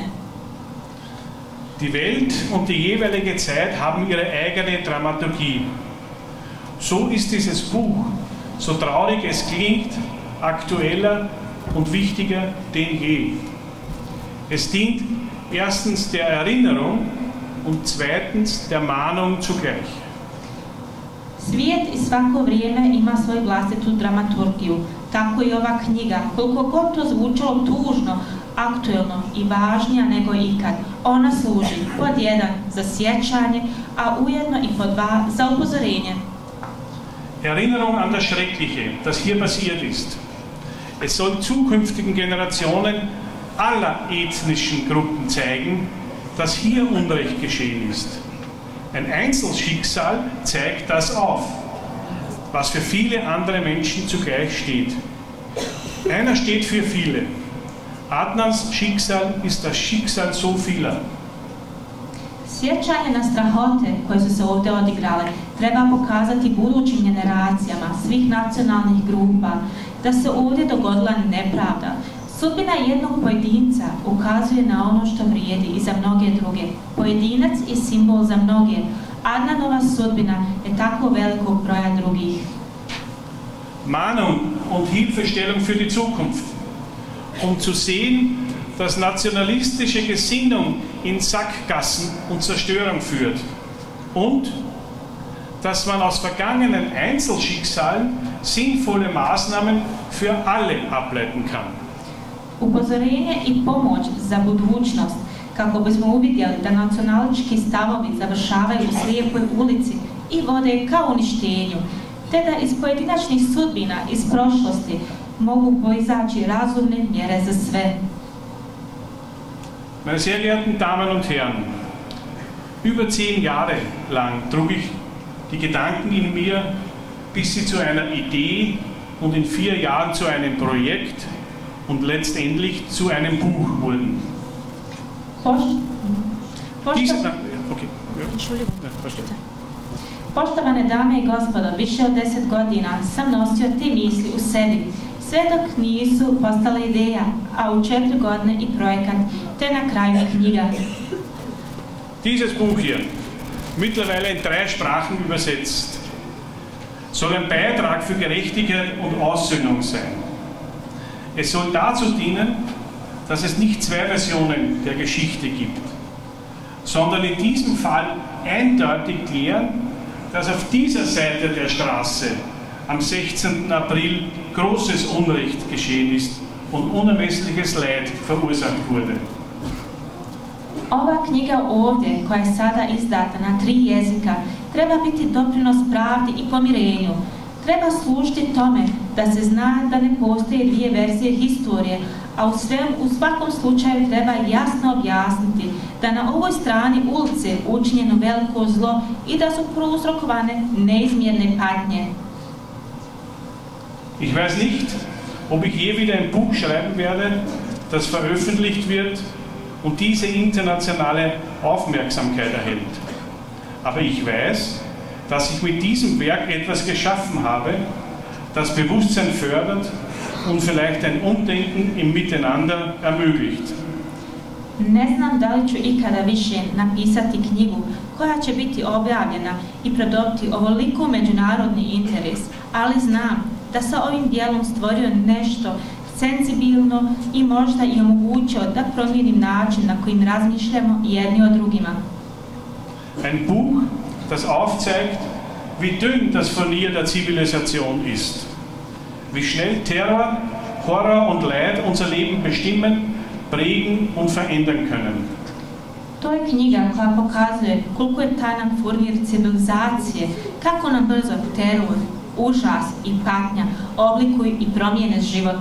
Speaker 3: Die Welt und die jeweilige Zeit haben ihre eigene Dramaturgie. So ist dieses Buch, so traurig es klingt, aktueller und wichtiger denn je. Es dient erstens der Erinnerung und zweitens der Mahnung zugleich.
Speaker 2: Svijet i svako vrijeme ima svoju vlastitu dramaturgiju. Tako i ova knjiga, koliko god to zvučalo tužno, aktuelno i važnija nego ikad, ona služi pod jedan za sjećanje, a ujedno i pod dva za upozorenje.
Speaker 3: Erinnerung an das Schreckliche, das hier passiert ist. Es soll zukünftigen Generationen aller ethnischen Gruppen zeigen, dass hier Unrecht geschehen ist. Ein Einzelschicksal zeigt das auf, was für viele andere Menschen zugleich steht. Einer steht für viele. Adnans Schicksal ist das Schicksal so vieler.
Speaker 2: Sjećanje na strahote koje su se ovdje odigrale treba pokazati budućim generacijama svih nacionalnih grupa da se ovdje dogodila nepravda. Sudbina jednog pojedinca ukazuje na ono što vrijedi i za mnoge druge. Pojedinac je simbol za mnoge. Adnanova sudbina je tako velikog broja drugih.
Speaker 3: Mahnung und Hilfestellung für die Zukunft, um zu sehen, dass nationalistische Gesinnung in Sackgassen und Zerstörung führt und dass man aus vergangenen Einzelschicksalen sinnvolle Maßnahmen für alle ableiten kann.
Speaker 2: Upozorenje i pomoć za budućnost, kako bismo uvidjeli da nacionalistički stavovi završavaju u slijepoj ulici i vode ka uništenju, te da iz pojedinačnih sudbina iz prošlosti mogu proizaći razumne mjere za sve.
Speaker 3: Meine sehr geehrten Damen und Herren, über zehn Jahre lang trug ich die Gedanken in mir, bis sie zu einer Idee und in vier Jahren zu einem Projekt und letztendlich zu einem Buch wurden. Dies, okay.
Speaker 2: Poštovane dame i gospodo, više od deset godina sam nosio te misli u sebi, sve dok nisu postale ideja, a u četiri godine i projekat, te na kraju knjiga.
Speaker 3: Dieses Buch hier, mittlerweile in drei Sprachen übersetzt, soll ein Beitrag für Gerechtigkeit und Aussöhnung sein. Es soll dazu dienen, dass es nicht zwei Versionen der Geschichte gibt, sondern in diesem Fall eindeutig klären, dass auf dieser Seite der Straße am sechzehnten April großes Unrecht geschehen ist und unermessliches Leid verursacht wurde.
Speaker 2: Ova knjiga ovdje, koja je sada izdata na tri jezika, treba biti doprinos pravdi i pomirenju. Treba služiti tome da se zna da ne postoje dvije verzije historije, a u, svem, u svakom slučaju treba jasno objasniti da na ovoj strani ulice učinjeno veliko zlo i da su prouzrokovane neizmjerne patnje.
Speaker 3: Ich weiß nicht, ob ich je wieder ein Buch schreiben werde, das veröffentlicht wird und diese internationale Aufmerksamkeit erhält. Aber ich weiß, dass ich mit diesem Werk etwas geschaffen habe, das Bewusstsein fördert und vielleicht ein Umdenken im Miteinander ermöglicht.
Speaker 2: Ne znam da li ću ikada više napisati knjigu koja će biti objavljena i pridobiti ovoliko međunarodni interes, ali znam da sa ovim dijelom stvorio nešto senzibilno i možda i omogućio da promijenim način na kojim razmišljamo jedni o drugima.
Speaker 3: Ein Buch, das aufzeigt, wie dünn das Furnier der Zivilisation ist. Wie schnell Terror, Horror und Leid unser Leben bestimmen, prägen und verändern können.
Speaker 2: To je knjiga koja pokazuje koliko je tanak furnir civilizacije, kako nam brzo teror, užas i patnja oblikuju i promijene život.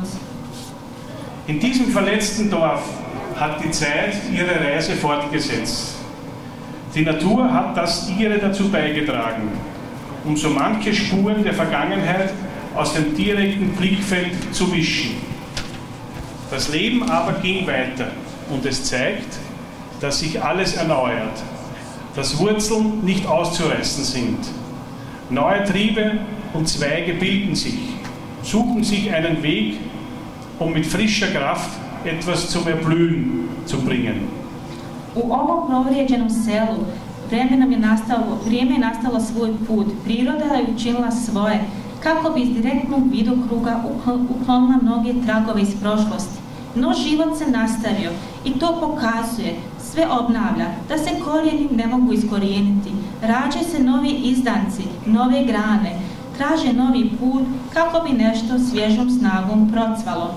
Speaker 3: In diesem verletzten Dorf hat die Zeit ihre Reise fortgesetzt. Die Natur hat das ihre dazu beigetragen, um so manche Spuren der Vergangenheit aus dem direkten Blickfeld zu wischen. Das Leben aber ging weiter und es zeigt, dass sich alles erneuert, dass Wurzeln nicht auszureißen sind. Neue Triebe und Zweige bilden sich, suchen sich einen Weg, um mit frischer Kraft etwas zum Erblühen zu bringen.
Speaker 2: U ovom povrijeđenom selu vremenom je nastalo, vrijeme je nastalo svoj put, priroda je učinila svoje, kako bi iz direktnog vidokruga uklonila mnoge tragove iz prošlosti. No život se nastavio i to pokazuje, sve obnavlja, da se korijeni ne mogu iskorijeniti. Rađaju se novi izdanci, nove grane, traže novi put kako bi nešto svježom snagom procvalo.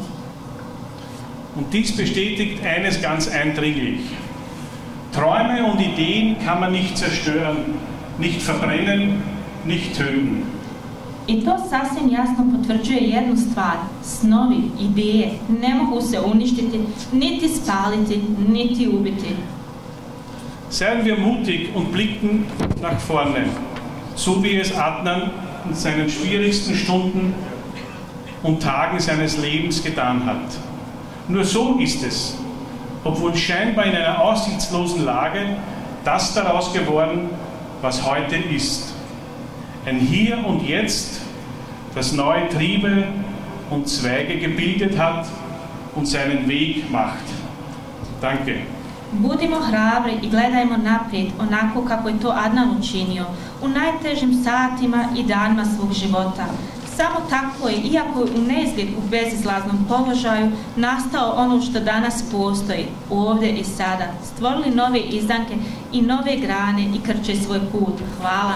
Speaker 3: Und dies bestätigt eines ganz eindringlich. Träume und Ideen kann man nicht zerstören, nicht verbrennen, nicht töten.
Speaker 2: I to sasvim jasno potvrđuje jednu stvar. Snovi, ideje ne mogu se uništiti, niti spaliti, niti ubiti.
Speaker 3: Seien wir mutig und blicken nach vorne, so wie es Adnan in seinen schwierigsten Stunden und Tagen seines Lebens getan hat. Nur so ist es, obwohl scheinbar in einer aussichtslosen Lage, das daraus geworden, was heute ist. Ein Hier und Jetzt, das neue Triebe und Zweige gebildet hat und seinen Weg macht. Danke.
Speaker 2: Budimo hrabri i gledajmo naprijed onako kako je to Adnan učinio, u najtežim satima i danima svog života. Samo tako je, iako je u neizgled u bezizlaznom položaju, nastao ono što danas postoji, ovdje i sada. Stvorili nove izdanke i nove grane i krče svoj put. Hvala.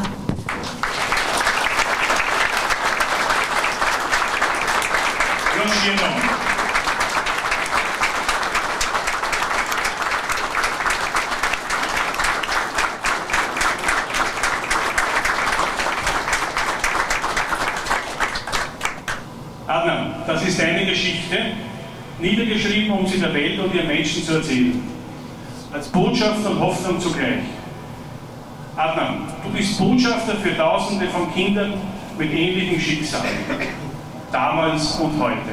Speaker 3: Još jednom. Adnan, das ist deine Geschichte, niedergeschrieben, um sie der Welt und ihren Menschen zu erzählen. Als Botschaft und Hoffnung zugleich. Adnan, du bist Botschafter für Tausende von Kindern mit ähnlichem Schicksal. Damals und heute.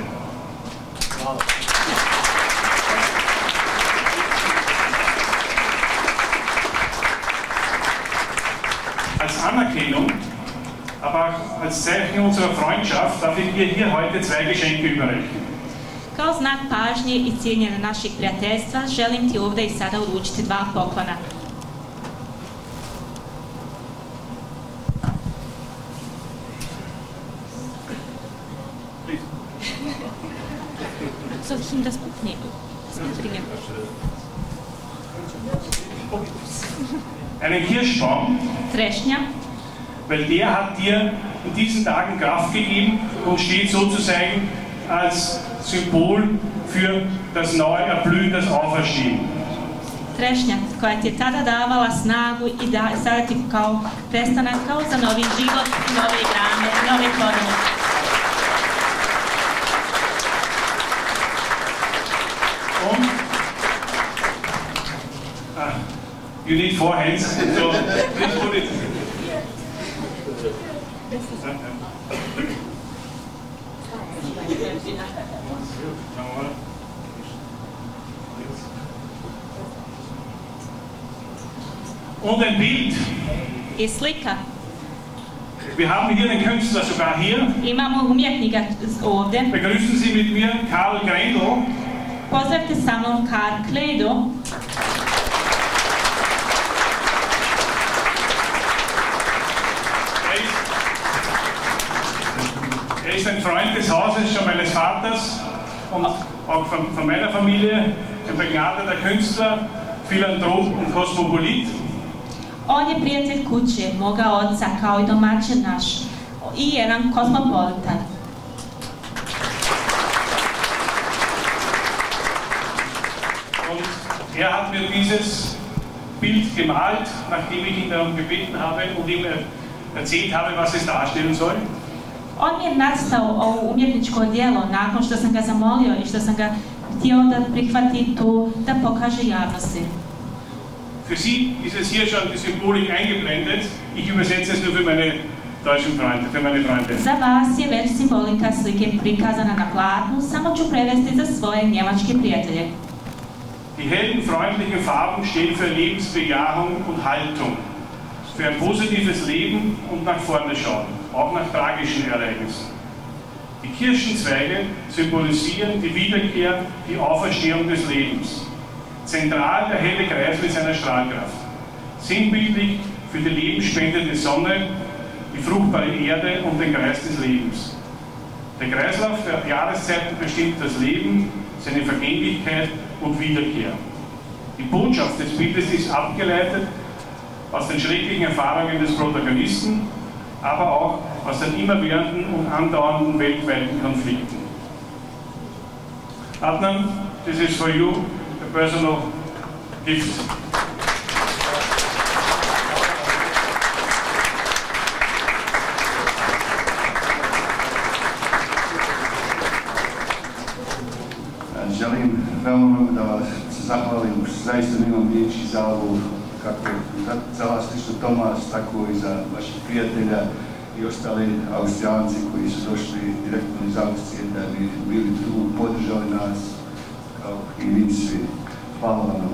Speaker 3: Als Anerkennung, aber auch als Zeichen unserer Freundschaft darf ich dir hier heute zwei Geschenke überreichen.
Speaker 2: Kao znak pažnje i cijenjenja našeg prijateljstva, želim ti ovdje i sada uručiti dva poklona. Soll ich ihm das Buch nehmen? Das mitbringen?
Speaker 3: Einen Kirschbaum,
Speaker 2: Trešnja,
Speaker 3: weil der hat dir in diesen Tagen Kraft gegeben und steht sozusagen als Symbol für das neue Erblühen, das Auferstehen.
Speaker 2: trešnja koja ti je tada davala snagu i da, sada ti kao prestanak, kao za novi život, nove grane, nove plodove.
Speaker 3: You need four hands, so please put it. Und ein Bild.
Speaker 2: I slika.
Speaker 3: Wir haben hier den Künstler sogar hier.
Speaker 2: Imamo umjetnika ovdje.
Speaker 3: Begrüßen Sie mit mir Karl Grendel.
Speaker 2: Pozdravite sa mnom Karl Grendel.
Speaker 3: Er ist ein Freund des Hauses, schon meines Vaters und auch von, von meiner Familie, ein begnadeter Künstler, Philanthrop und Kosmopolit.
Speaker 2: On je prijatelj kuće, moga oca, kao i domaćin naš, i jedan kosmopolitan.
Speaker 3: Und er hat mir dieses Bild gemalt, nachdem ich ihn darum gebeten habe und ihm erzählt habe, was es darstellen soll.
Speaker 2: On je nacrtao ovo umjetničko djelo nakon što sam ga zamolio i što sam ga htio da prihvati tu, da pokaže javnosti.
Speaker 3: Für Sie ist es hier schon die Symbolik eingeblendet. Ich übersetze es nur für meine deutschen Freunde, für meine Freunde.
Speaker 2: Za vas je već simbolika slike prikazana na platnu, samo ću prevesti za svoje njemačke prijatelje.
Speaker 3: Die hellen, freundlichen Farben stehen für Lebensbejahung und Haltung, für ein positives Leben und nach vorne schauen, auch nach tragischen Ereignissen. Die Kirschenzweige symbolisieren die Wiederkehr, die Auferstehung des Lebens. Zentral der helle Kreis mit seiner Strahlkraft. Sinnbildlich für die lebensspendende Sonne, die fruchtbare Erde und den Kreis des Lebens. Der Kreislauf der Jahreszeiten bestimmt das Leben, seine Vergänglichkeit und Wiederkehr. Die Botschaft des Bildes ist abgeleitet aus den schrecklichen Erfahrungen des Protagonisten, aber auch aus den immerwährenden und andauernden weltweiten Konflikten. Adnan, this is for you. Personal gift.
Speaker 10: Želim veoma da vas se zahvalim, zaista imam riječi za ovo, kako za vas lično Tomas, tako i za vaših prijatelja i ostali Austrijanci koji su došli direktno iz Austrije da bi bili tu, podržali nas, kao i vi svi. Hvala vam.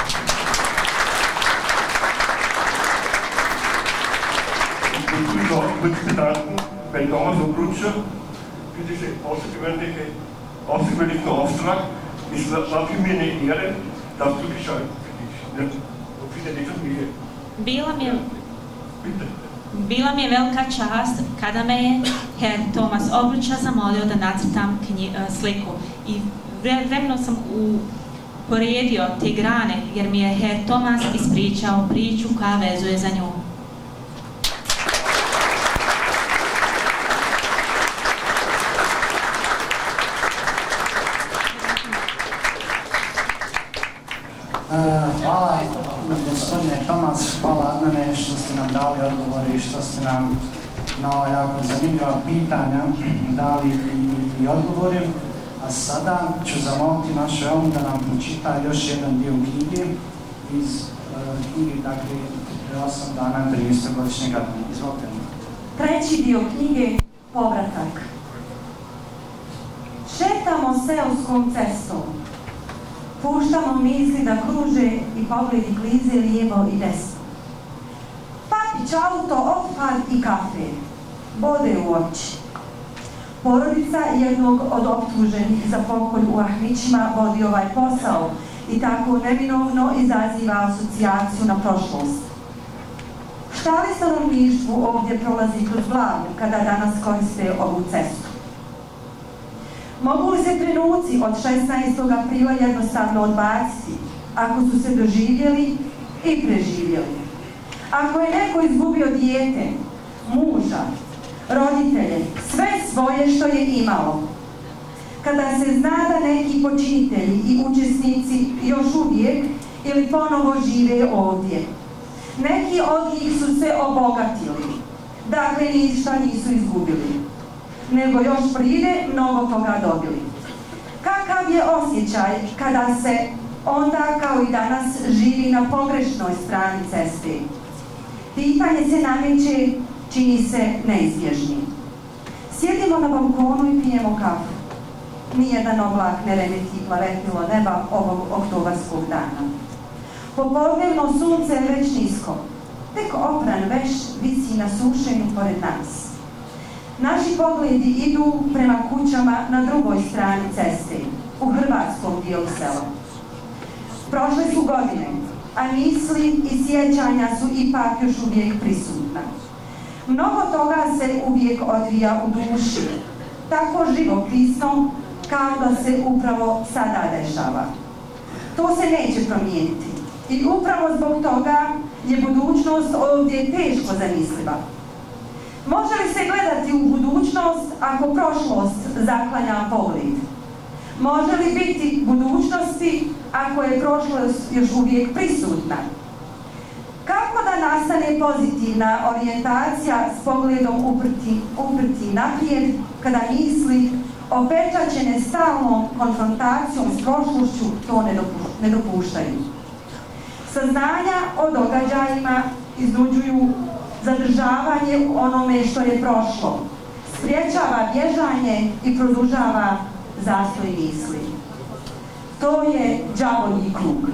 Speaker 15: Ich will auch kurz bedanken bei Thomas und Brutscher für diesen außergewöhnlichen, außergewöhnlichen Auftrag. Es war für mich eine Ehre, dass du geschaut hast. Und für deine Familie.
Speaker 2: Bila mi je, bila mi je velika čast kada me je Herr Thomas Obruča zamolio da nacrtam knji, sliku. I vremeno sam u poredio te grane, jer mi je Herr Thomas ispričao priču koja vezuje za nju.
Speaker 4: Hvala gospodine Tomas, hvala Adnane što ste nam dali odgovore i što ste nam na ova jako zanimljiva pitanja dali i odgovore. A sada ću zamoliti našu Elmu da nam pročita još jedan dio knjige iz knjige, dakle, osam dana tridesetogodišnjeg Adnana. Izvolite.
Speaker 5: Treći dio knjige, Povratak. Šetamo seoskom cestom. Puštamo misli da kruže i pogledi klize lijevo i desno. Papić, auto, otpad i kafe. Bode u oči. Porodica jednog od optuženih za pokolj u Ahmićima vodi ovaj posao i tako neminovno izaziva asocijaciju na prošlost. Šta li stanovništvu ovdje prolazi kroz glavu kada danas koriste ovu cestu? Mogu li se trenuci od šesnaestog aprila jednostavno odbaciti ako su se doživjeli i preživjeli? Ako je neko izgubio dijete, muža, roditelje, sve svoje što je imalo, kada se zna da neki počinitelji i učesnici još uvijek ili ponovo žive ovdje, neki od njih su se obogatili, dakle ništa nisu izgubili, nego još prije mnogo toga dobili. Kakav je osjećaj kada se onda kao i danas živi na pogrešnoj strani ceste. Pitanje se nameće, čini se neizbježnim. Sjedimo na balkonu i pijemo kafu. Nijedan oblak ne remeti plavetilo neba ovog oktobarskog dana. Popodnevno sunce je već nisko. Tek opran veš visi na sušenju pored nas. Naši pogledi idu prema kućama na drugoj strani ceste, u hrvatskom dijelu sela. Prošle su godine, a misli i sjećanja su ipak još uvijek prisutna. Mnogo toga se uvijek odvija u duši, tako živopisno kao da se upravo sada dešava. To se neće promijeniti i upravo zbog toga je budućnost ovdje teško zamisliva. Može li se gledati u budućnost ako prošlost zaklanja pogled? Može li biti budućnosti ako je prošlost još uvijek prisutna? Kako da nastane pozitivna orijentacija s pogledom uprti, uprti naprijed kada misli opečaćene stalnom konfrontacijom s prošlošću to ne, dopu, ne dopuštaju? Saznanja o događajima iznuđuju zadržavanje u onome što je prošlo, spriječava bježanje i produžava zastoj misli. To je đavolji krug.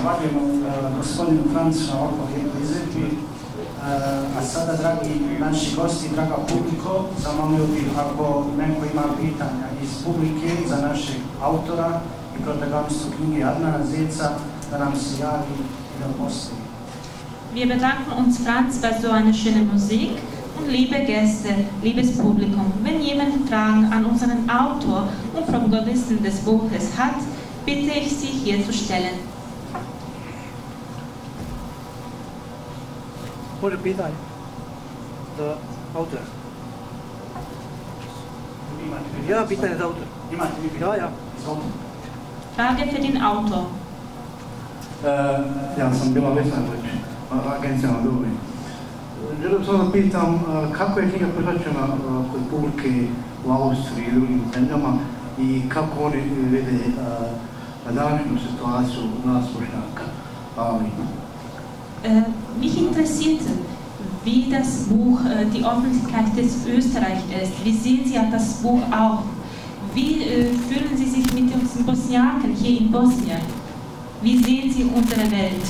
Speaker 4: Zahvaljujemo gospodinu Francu na ovako lijepoj izvedbi. A sada, dragi naši gosti, draga publiko, zamolio bih ako neko ima pitanja iz publike za našeg autora i protagonistu knjige Adnana Zeca, da nam se javi i da postavi.
Speaker 2: Wir bedanken uns, Franz, für so eine schöne Musik. Und liebe Gäste, liebes Publikum, wenn jemand Fragen an unseren Autor und Protagonisten des Buches hat, bitte ich Sie hier zu stellen.
Speaker 16: Može pitanje za autora? Ja, pitanje za autora.
Speaker 4: Imate vi pitanje?
Speaker 16: Ja, ja.
Speaker 2: Frage für den Autor.
Speaker 16: Ja sam Bila Vesanović, agencija na Dubi. Želim samo da pitam kako je knjiga prihvaćena kod publike u Austriji i drugim zemljama i kako oni vide današnju situaciju nas Bošnjaka. Hvala mi.
Speaker 2: Äh, mich interessierte, wie das Buch, äh, die Öffentlichkeit des Österreich ist. Wie sehen Sie das Buch auch? Wie äh, fühlen Sie sich mit uns Bosniaken hier in Bosnien? Wie sehen Sie unsere Welt?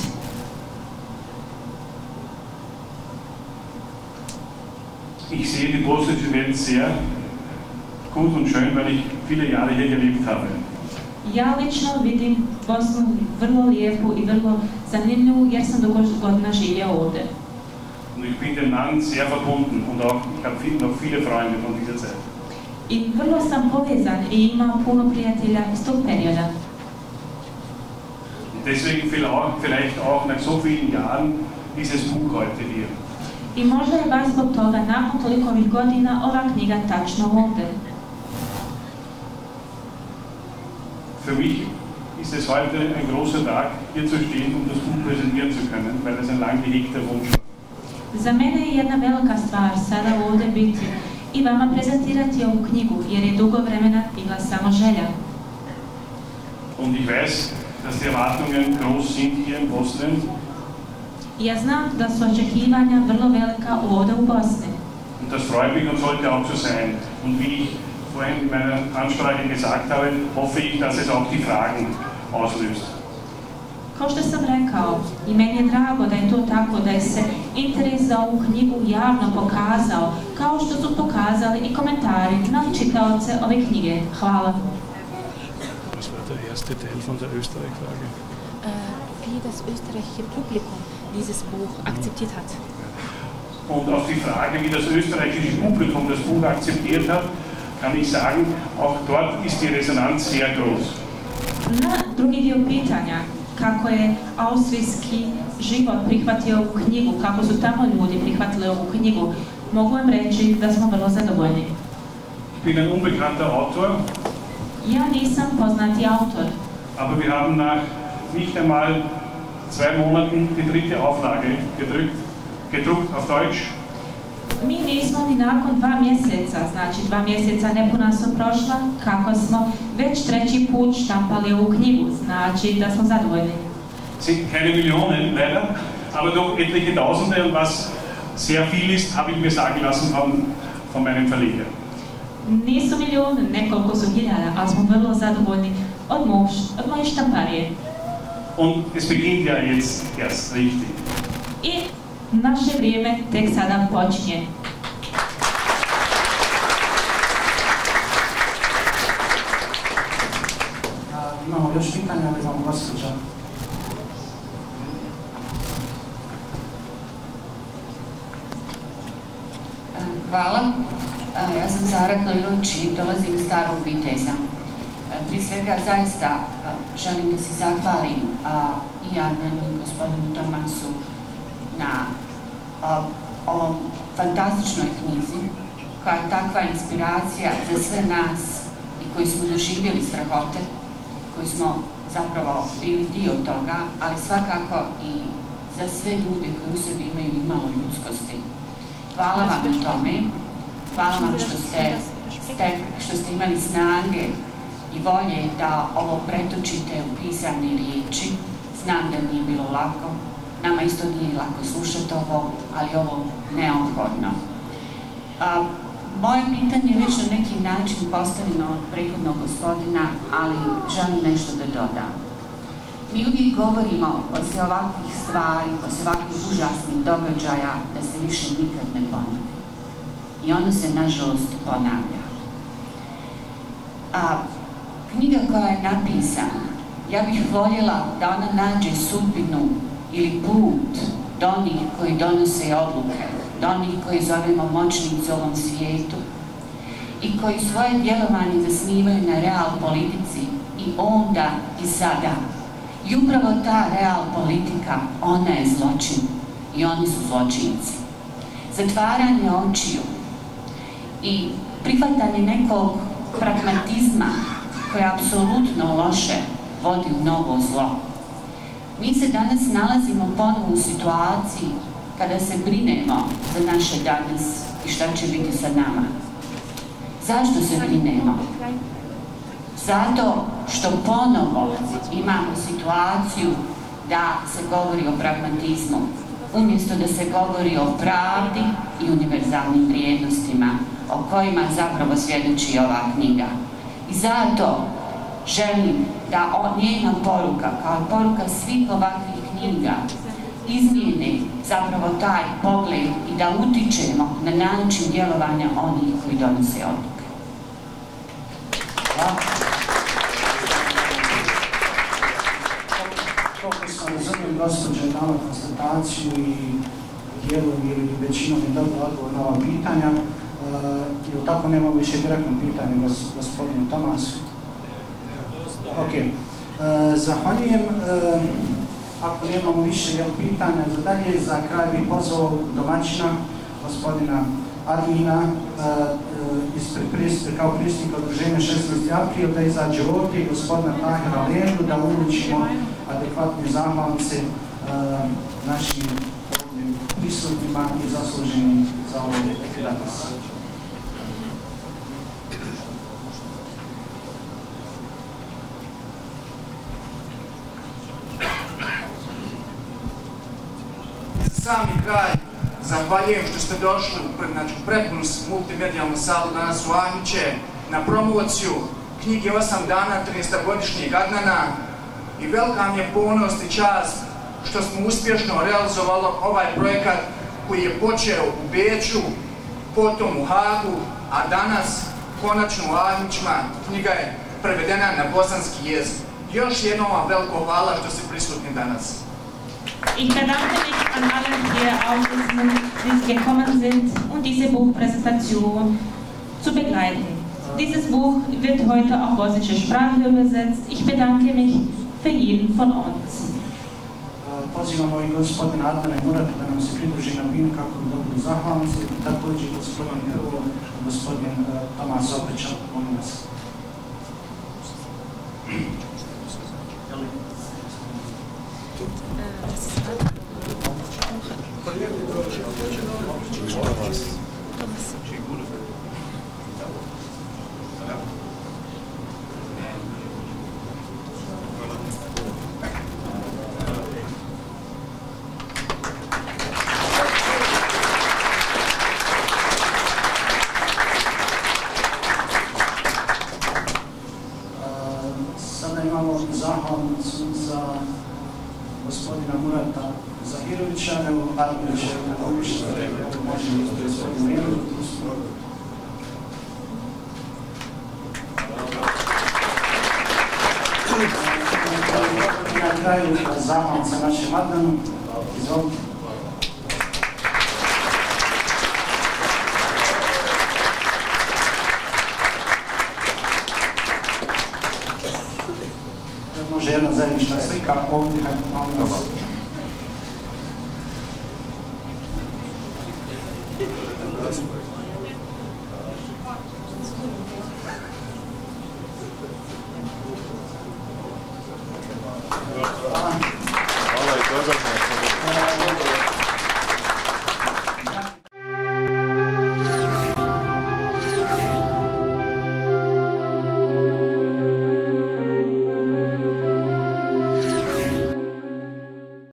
Speaker 3: Ich sehe die bosnische Welt sehr gut und schön, weil ich viele Jahre hier gelebt habe.
Speaker 2: Ja lično vidim Bosnu vrlo lijepu i vrlo zanimljivu jer sam dugo godina živio ovdje.
Speaker 3: Und ich bin dem Land sehr verbunden und auch, ich habe viel, noch viele Freunde von dieser Zeit.
Speaker 2: I vrlo sam povezan i imam puno prijatelja iz tog perioda.
Speaker 3: Und deswegen vielleicht auch nach so vielen Jahren dieses Buch heute hier.
Speaker 2: I možda je baš zbog toga nakon toliko ovih godina ova knjiga tačno ovdje.
Speaker 3: Für mich ist es heute ein großer Tag, hier zu stehen, um das Buch präsentieren zu können, weil es ein lang gehegter Wunsch war.
Speaker 2: Za mene je jedna velika stvar sada ovdje biti i vama prezentirati ovu knjigu, jer je dugo vremena bila samo želja.
Speaker 3: Und ich weiß, dass die Erwartungen groß sind hier in Bosnien.
Speaker 2: Ja znam da su očekivanja vrlo velika ovdje u Bosni.
Speaker 3: Und das freut mich und sollte auch so sein. Und wie ich vorhin in meiner Ansprache gesagt habe, hoffe ich, dass es auch die Fragen auslöst.
Speaker 2: Kao što sam rekao, i meni je drago da je to tako, da je se interes za ovu knjigu javno pokazao, kao što su pokazali i komentari na čitaoce ove knjige. Hvala.
Speaker 3: Das war der erste Teil von der Österreich-Frage.
Speaker 17: Wie das österreichische Publikum dieses Buch akzeptiert hat.
Speaker 3: Und auf die Frage, wie das österreichische Publikum das Buch akzeptiert hat, kann ich sagen, auch dort ist die Resonanz sehr groß.
Speaker 2: Na drugi dio pitanja, kako je austrijski život prihvatio ovu knjigu, kako su tamo ljudi prihvatili ovu knjigu, mogu vam reći da smo vrlo zadovoljni.
Speaker 3: Ich bin ein unbekannter Autor.
Speaker 2: Ja nisam poznati autor.
Speaker 3: Aber wir haben nach nicht einmal zwei Monaten die dritte Auflage gedruckt, gedruckt auf Deutsch.
Speaker 2: Mi nismo ni nakon dva mjeseca, znači dva mjeseca nepuna su prošla, kako smo već treći put štampali ovu knjigu, znači da smo zadovoljni.
Speaker 3: Sind keine Millionen, leider, aber doch etliche Tausende und was sehr viel ist, habe ich mir sagen lassen von, von meinem Verleger.
Speaker 2: Nisu milijuni, nekoliko su hiljada, ali smo vrlo zadovoljni od, muž, od moje štamparije.
Speaker 3: Und es beginnt ja jetzt erst richtig.
Speaker 2: I naše vrijeme tek sada počinje.
Speaker 4: Imamo još pitanja, ali vam gospođa.
Speaker 18: Hvala. Ja sam Sara Klilović i dolazim iz Starog Viteza. Prije svega zaista želim da se zahvalim i Adnanu i gospodinu Tomasu na ovom fantastičnoj knjizi koja je takva inspiracija za sve nas i koji smo doživjeli strahote, koji smo zapravo bili dio toga, ali svakako i za sve ljude koji u sebi imaju imalo ljudskosti. Hvala vam na tome, hvala vam što ste, ste, što ste imali snage i volje da ovo pretočite u pisane riječi. Znam da nije bilo lako, nama isto nije lako slušati ovo, ali ovo neophodno. A, moje pitanje je već na neki način postavljeno od prethodnog gospodina, ali želim nešto da dodam. Mi uvijek govorimo poslije ovakvih stvari, poslije ovakvih užasnih događaja, da se više nikad ne ponovi. I ono se, nažalost, ponavlja. A knjiga koja je napisana, ja bih voljela da ona nađe sudbinu ili put do onih koji donose odluke, do onih koji zovemo moćnici u ovom svijetu i koji svoje djelovanje zasnivaju na real politici i onda i sada. I upravo ta real politika, ona je zločin i oni su zločinci. Zatvaranje očiju i prihvatanje nekog pragmatizma koje apsolutno loše vodi u novo zlo. Mi se danas nalazimo ponovo u situaciji kada se brinemo za naše danas i šta će biti sa nama. Zašto se brinemo? Zato što ponovo imamo situaciju da se govori o pragmatizmu, umjesto da se govori o pravdi i univerzalnim vrijednostima o kojima zapravo svjedoči ova knjiga. I zato želim da njena poruka, kao poruka svih ovakvih knjiga, izmijeni zapravo taj pogled i da utičemo na način djelovanja onih koji donose odluke.
Speaker 4: Hvala. Koliko smo razumili, gospođa je dala konstataciju i dijelom ili većinom je dobro odgovor na ova pitanja. Ili tako nema više direktno pitanje gospodinu Tomasu? Ok. Zahvaljujem. Ako nemamo više pitanja za dalje, za kraj bih pozvao domaćina, gospodina Armina, kao predsjednika udruženja šesnaesti april, da izađe ovdje i gospodina Tahira Lendu, da uručimo adekvatne zahvalnice našim prisutnima i zasluženim za ovo danas.
Speaker 1: Sami kraj, zahvaljujem što ste došli u znači, prepunu multimedijalnu salu danas u Ahmiće na promociju knjige osam dana trinaestogodišnjeg Adnana i velika mi je ponos i čast što smo uspješno realizovali ovaj projekat koji je počeo u Beču, potom u Hagu, a danas konačno u Ahmićima knjiga je prevedena na bosanski jezik. Još jednom vam veliko hvala što ste prisutni danas.
Speaker 2: Ich bedanke mich an alle hier Anwesenden, die gekommen sind, um diese Buchpräsentation zu begleiten. Dieses Buch wird heute auf bosnische Sprache übersetzt. Ich bedanke mich für jeden von uns.
Speaker 4: Pozivamo i gospodina Adnana i Murata da nam se pridruži na binu kako bi dobili zahvalnice. Također gospodin Krvo, gospodin Tomas Opeća, molim vas. Sada imamo zahvalnicu za gospodina Murata Zahirovića, evo Armić je uvište, možemo ispred gospodinu Menu. Na kraju zahvalnica našem Adnanu, izvolite. Može jedna zajednička slika ovdje, kako malo nas. Hvala i dobro.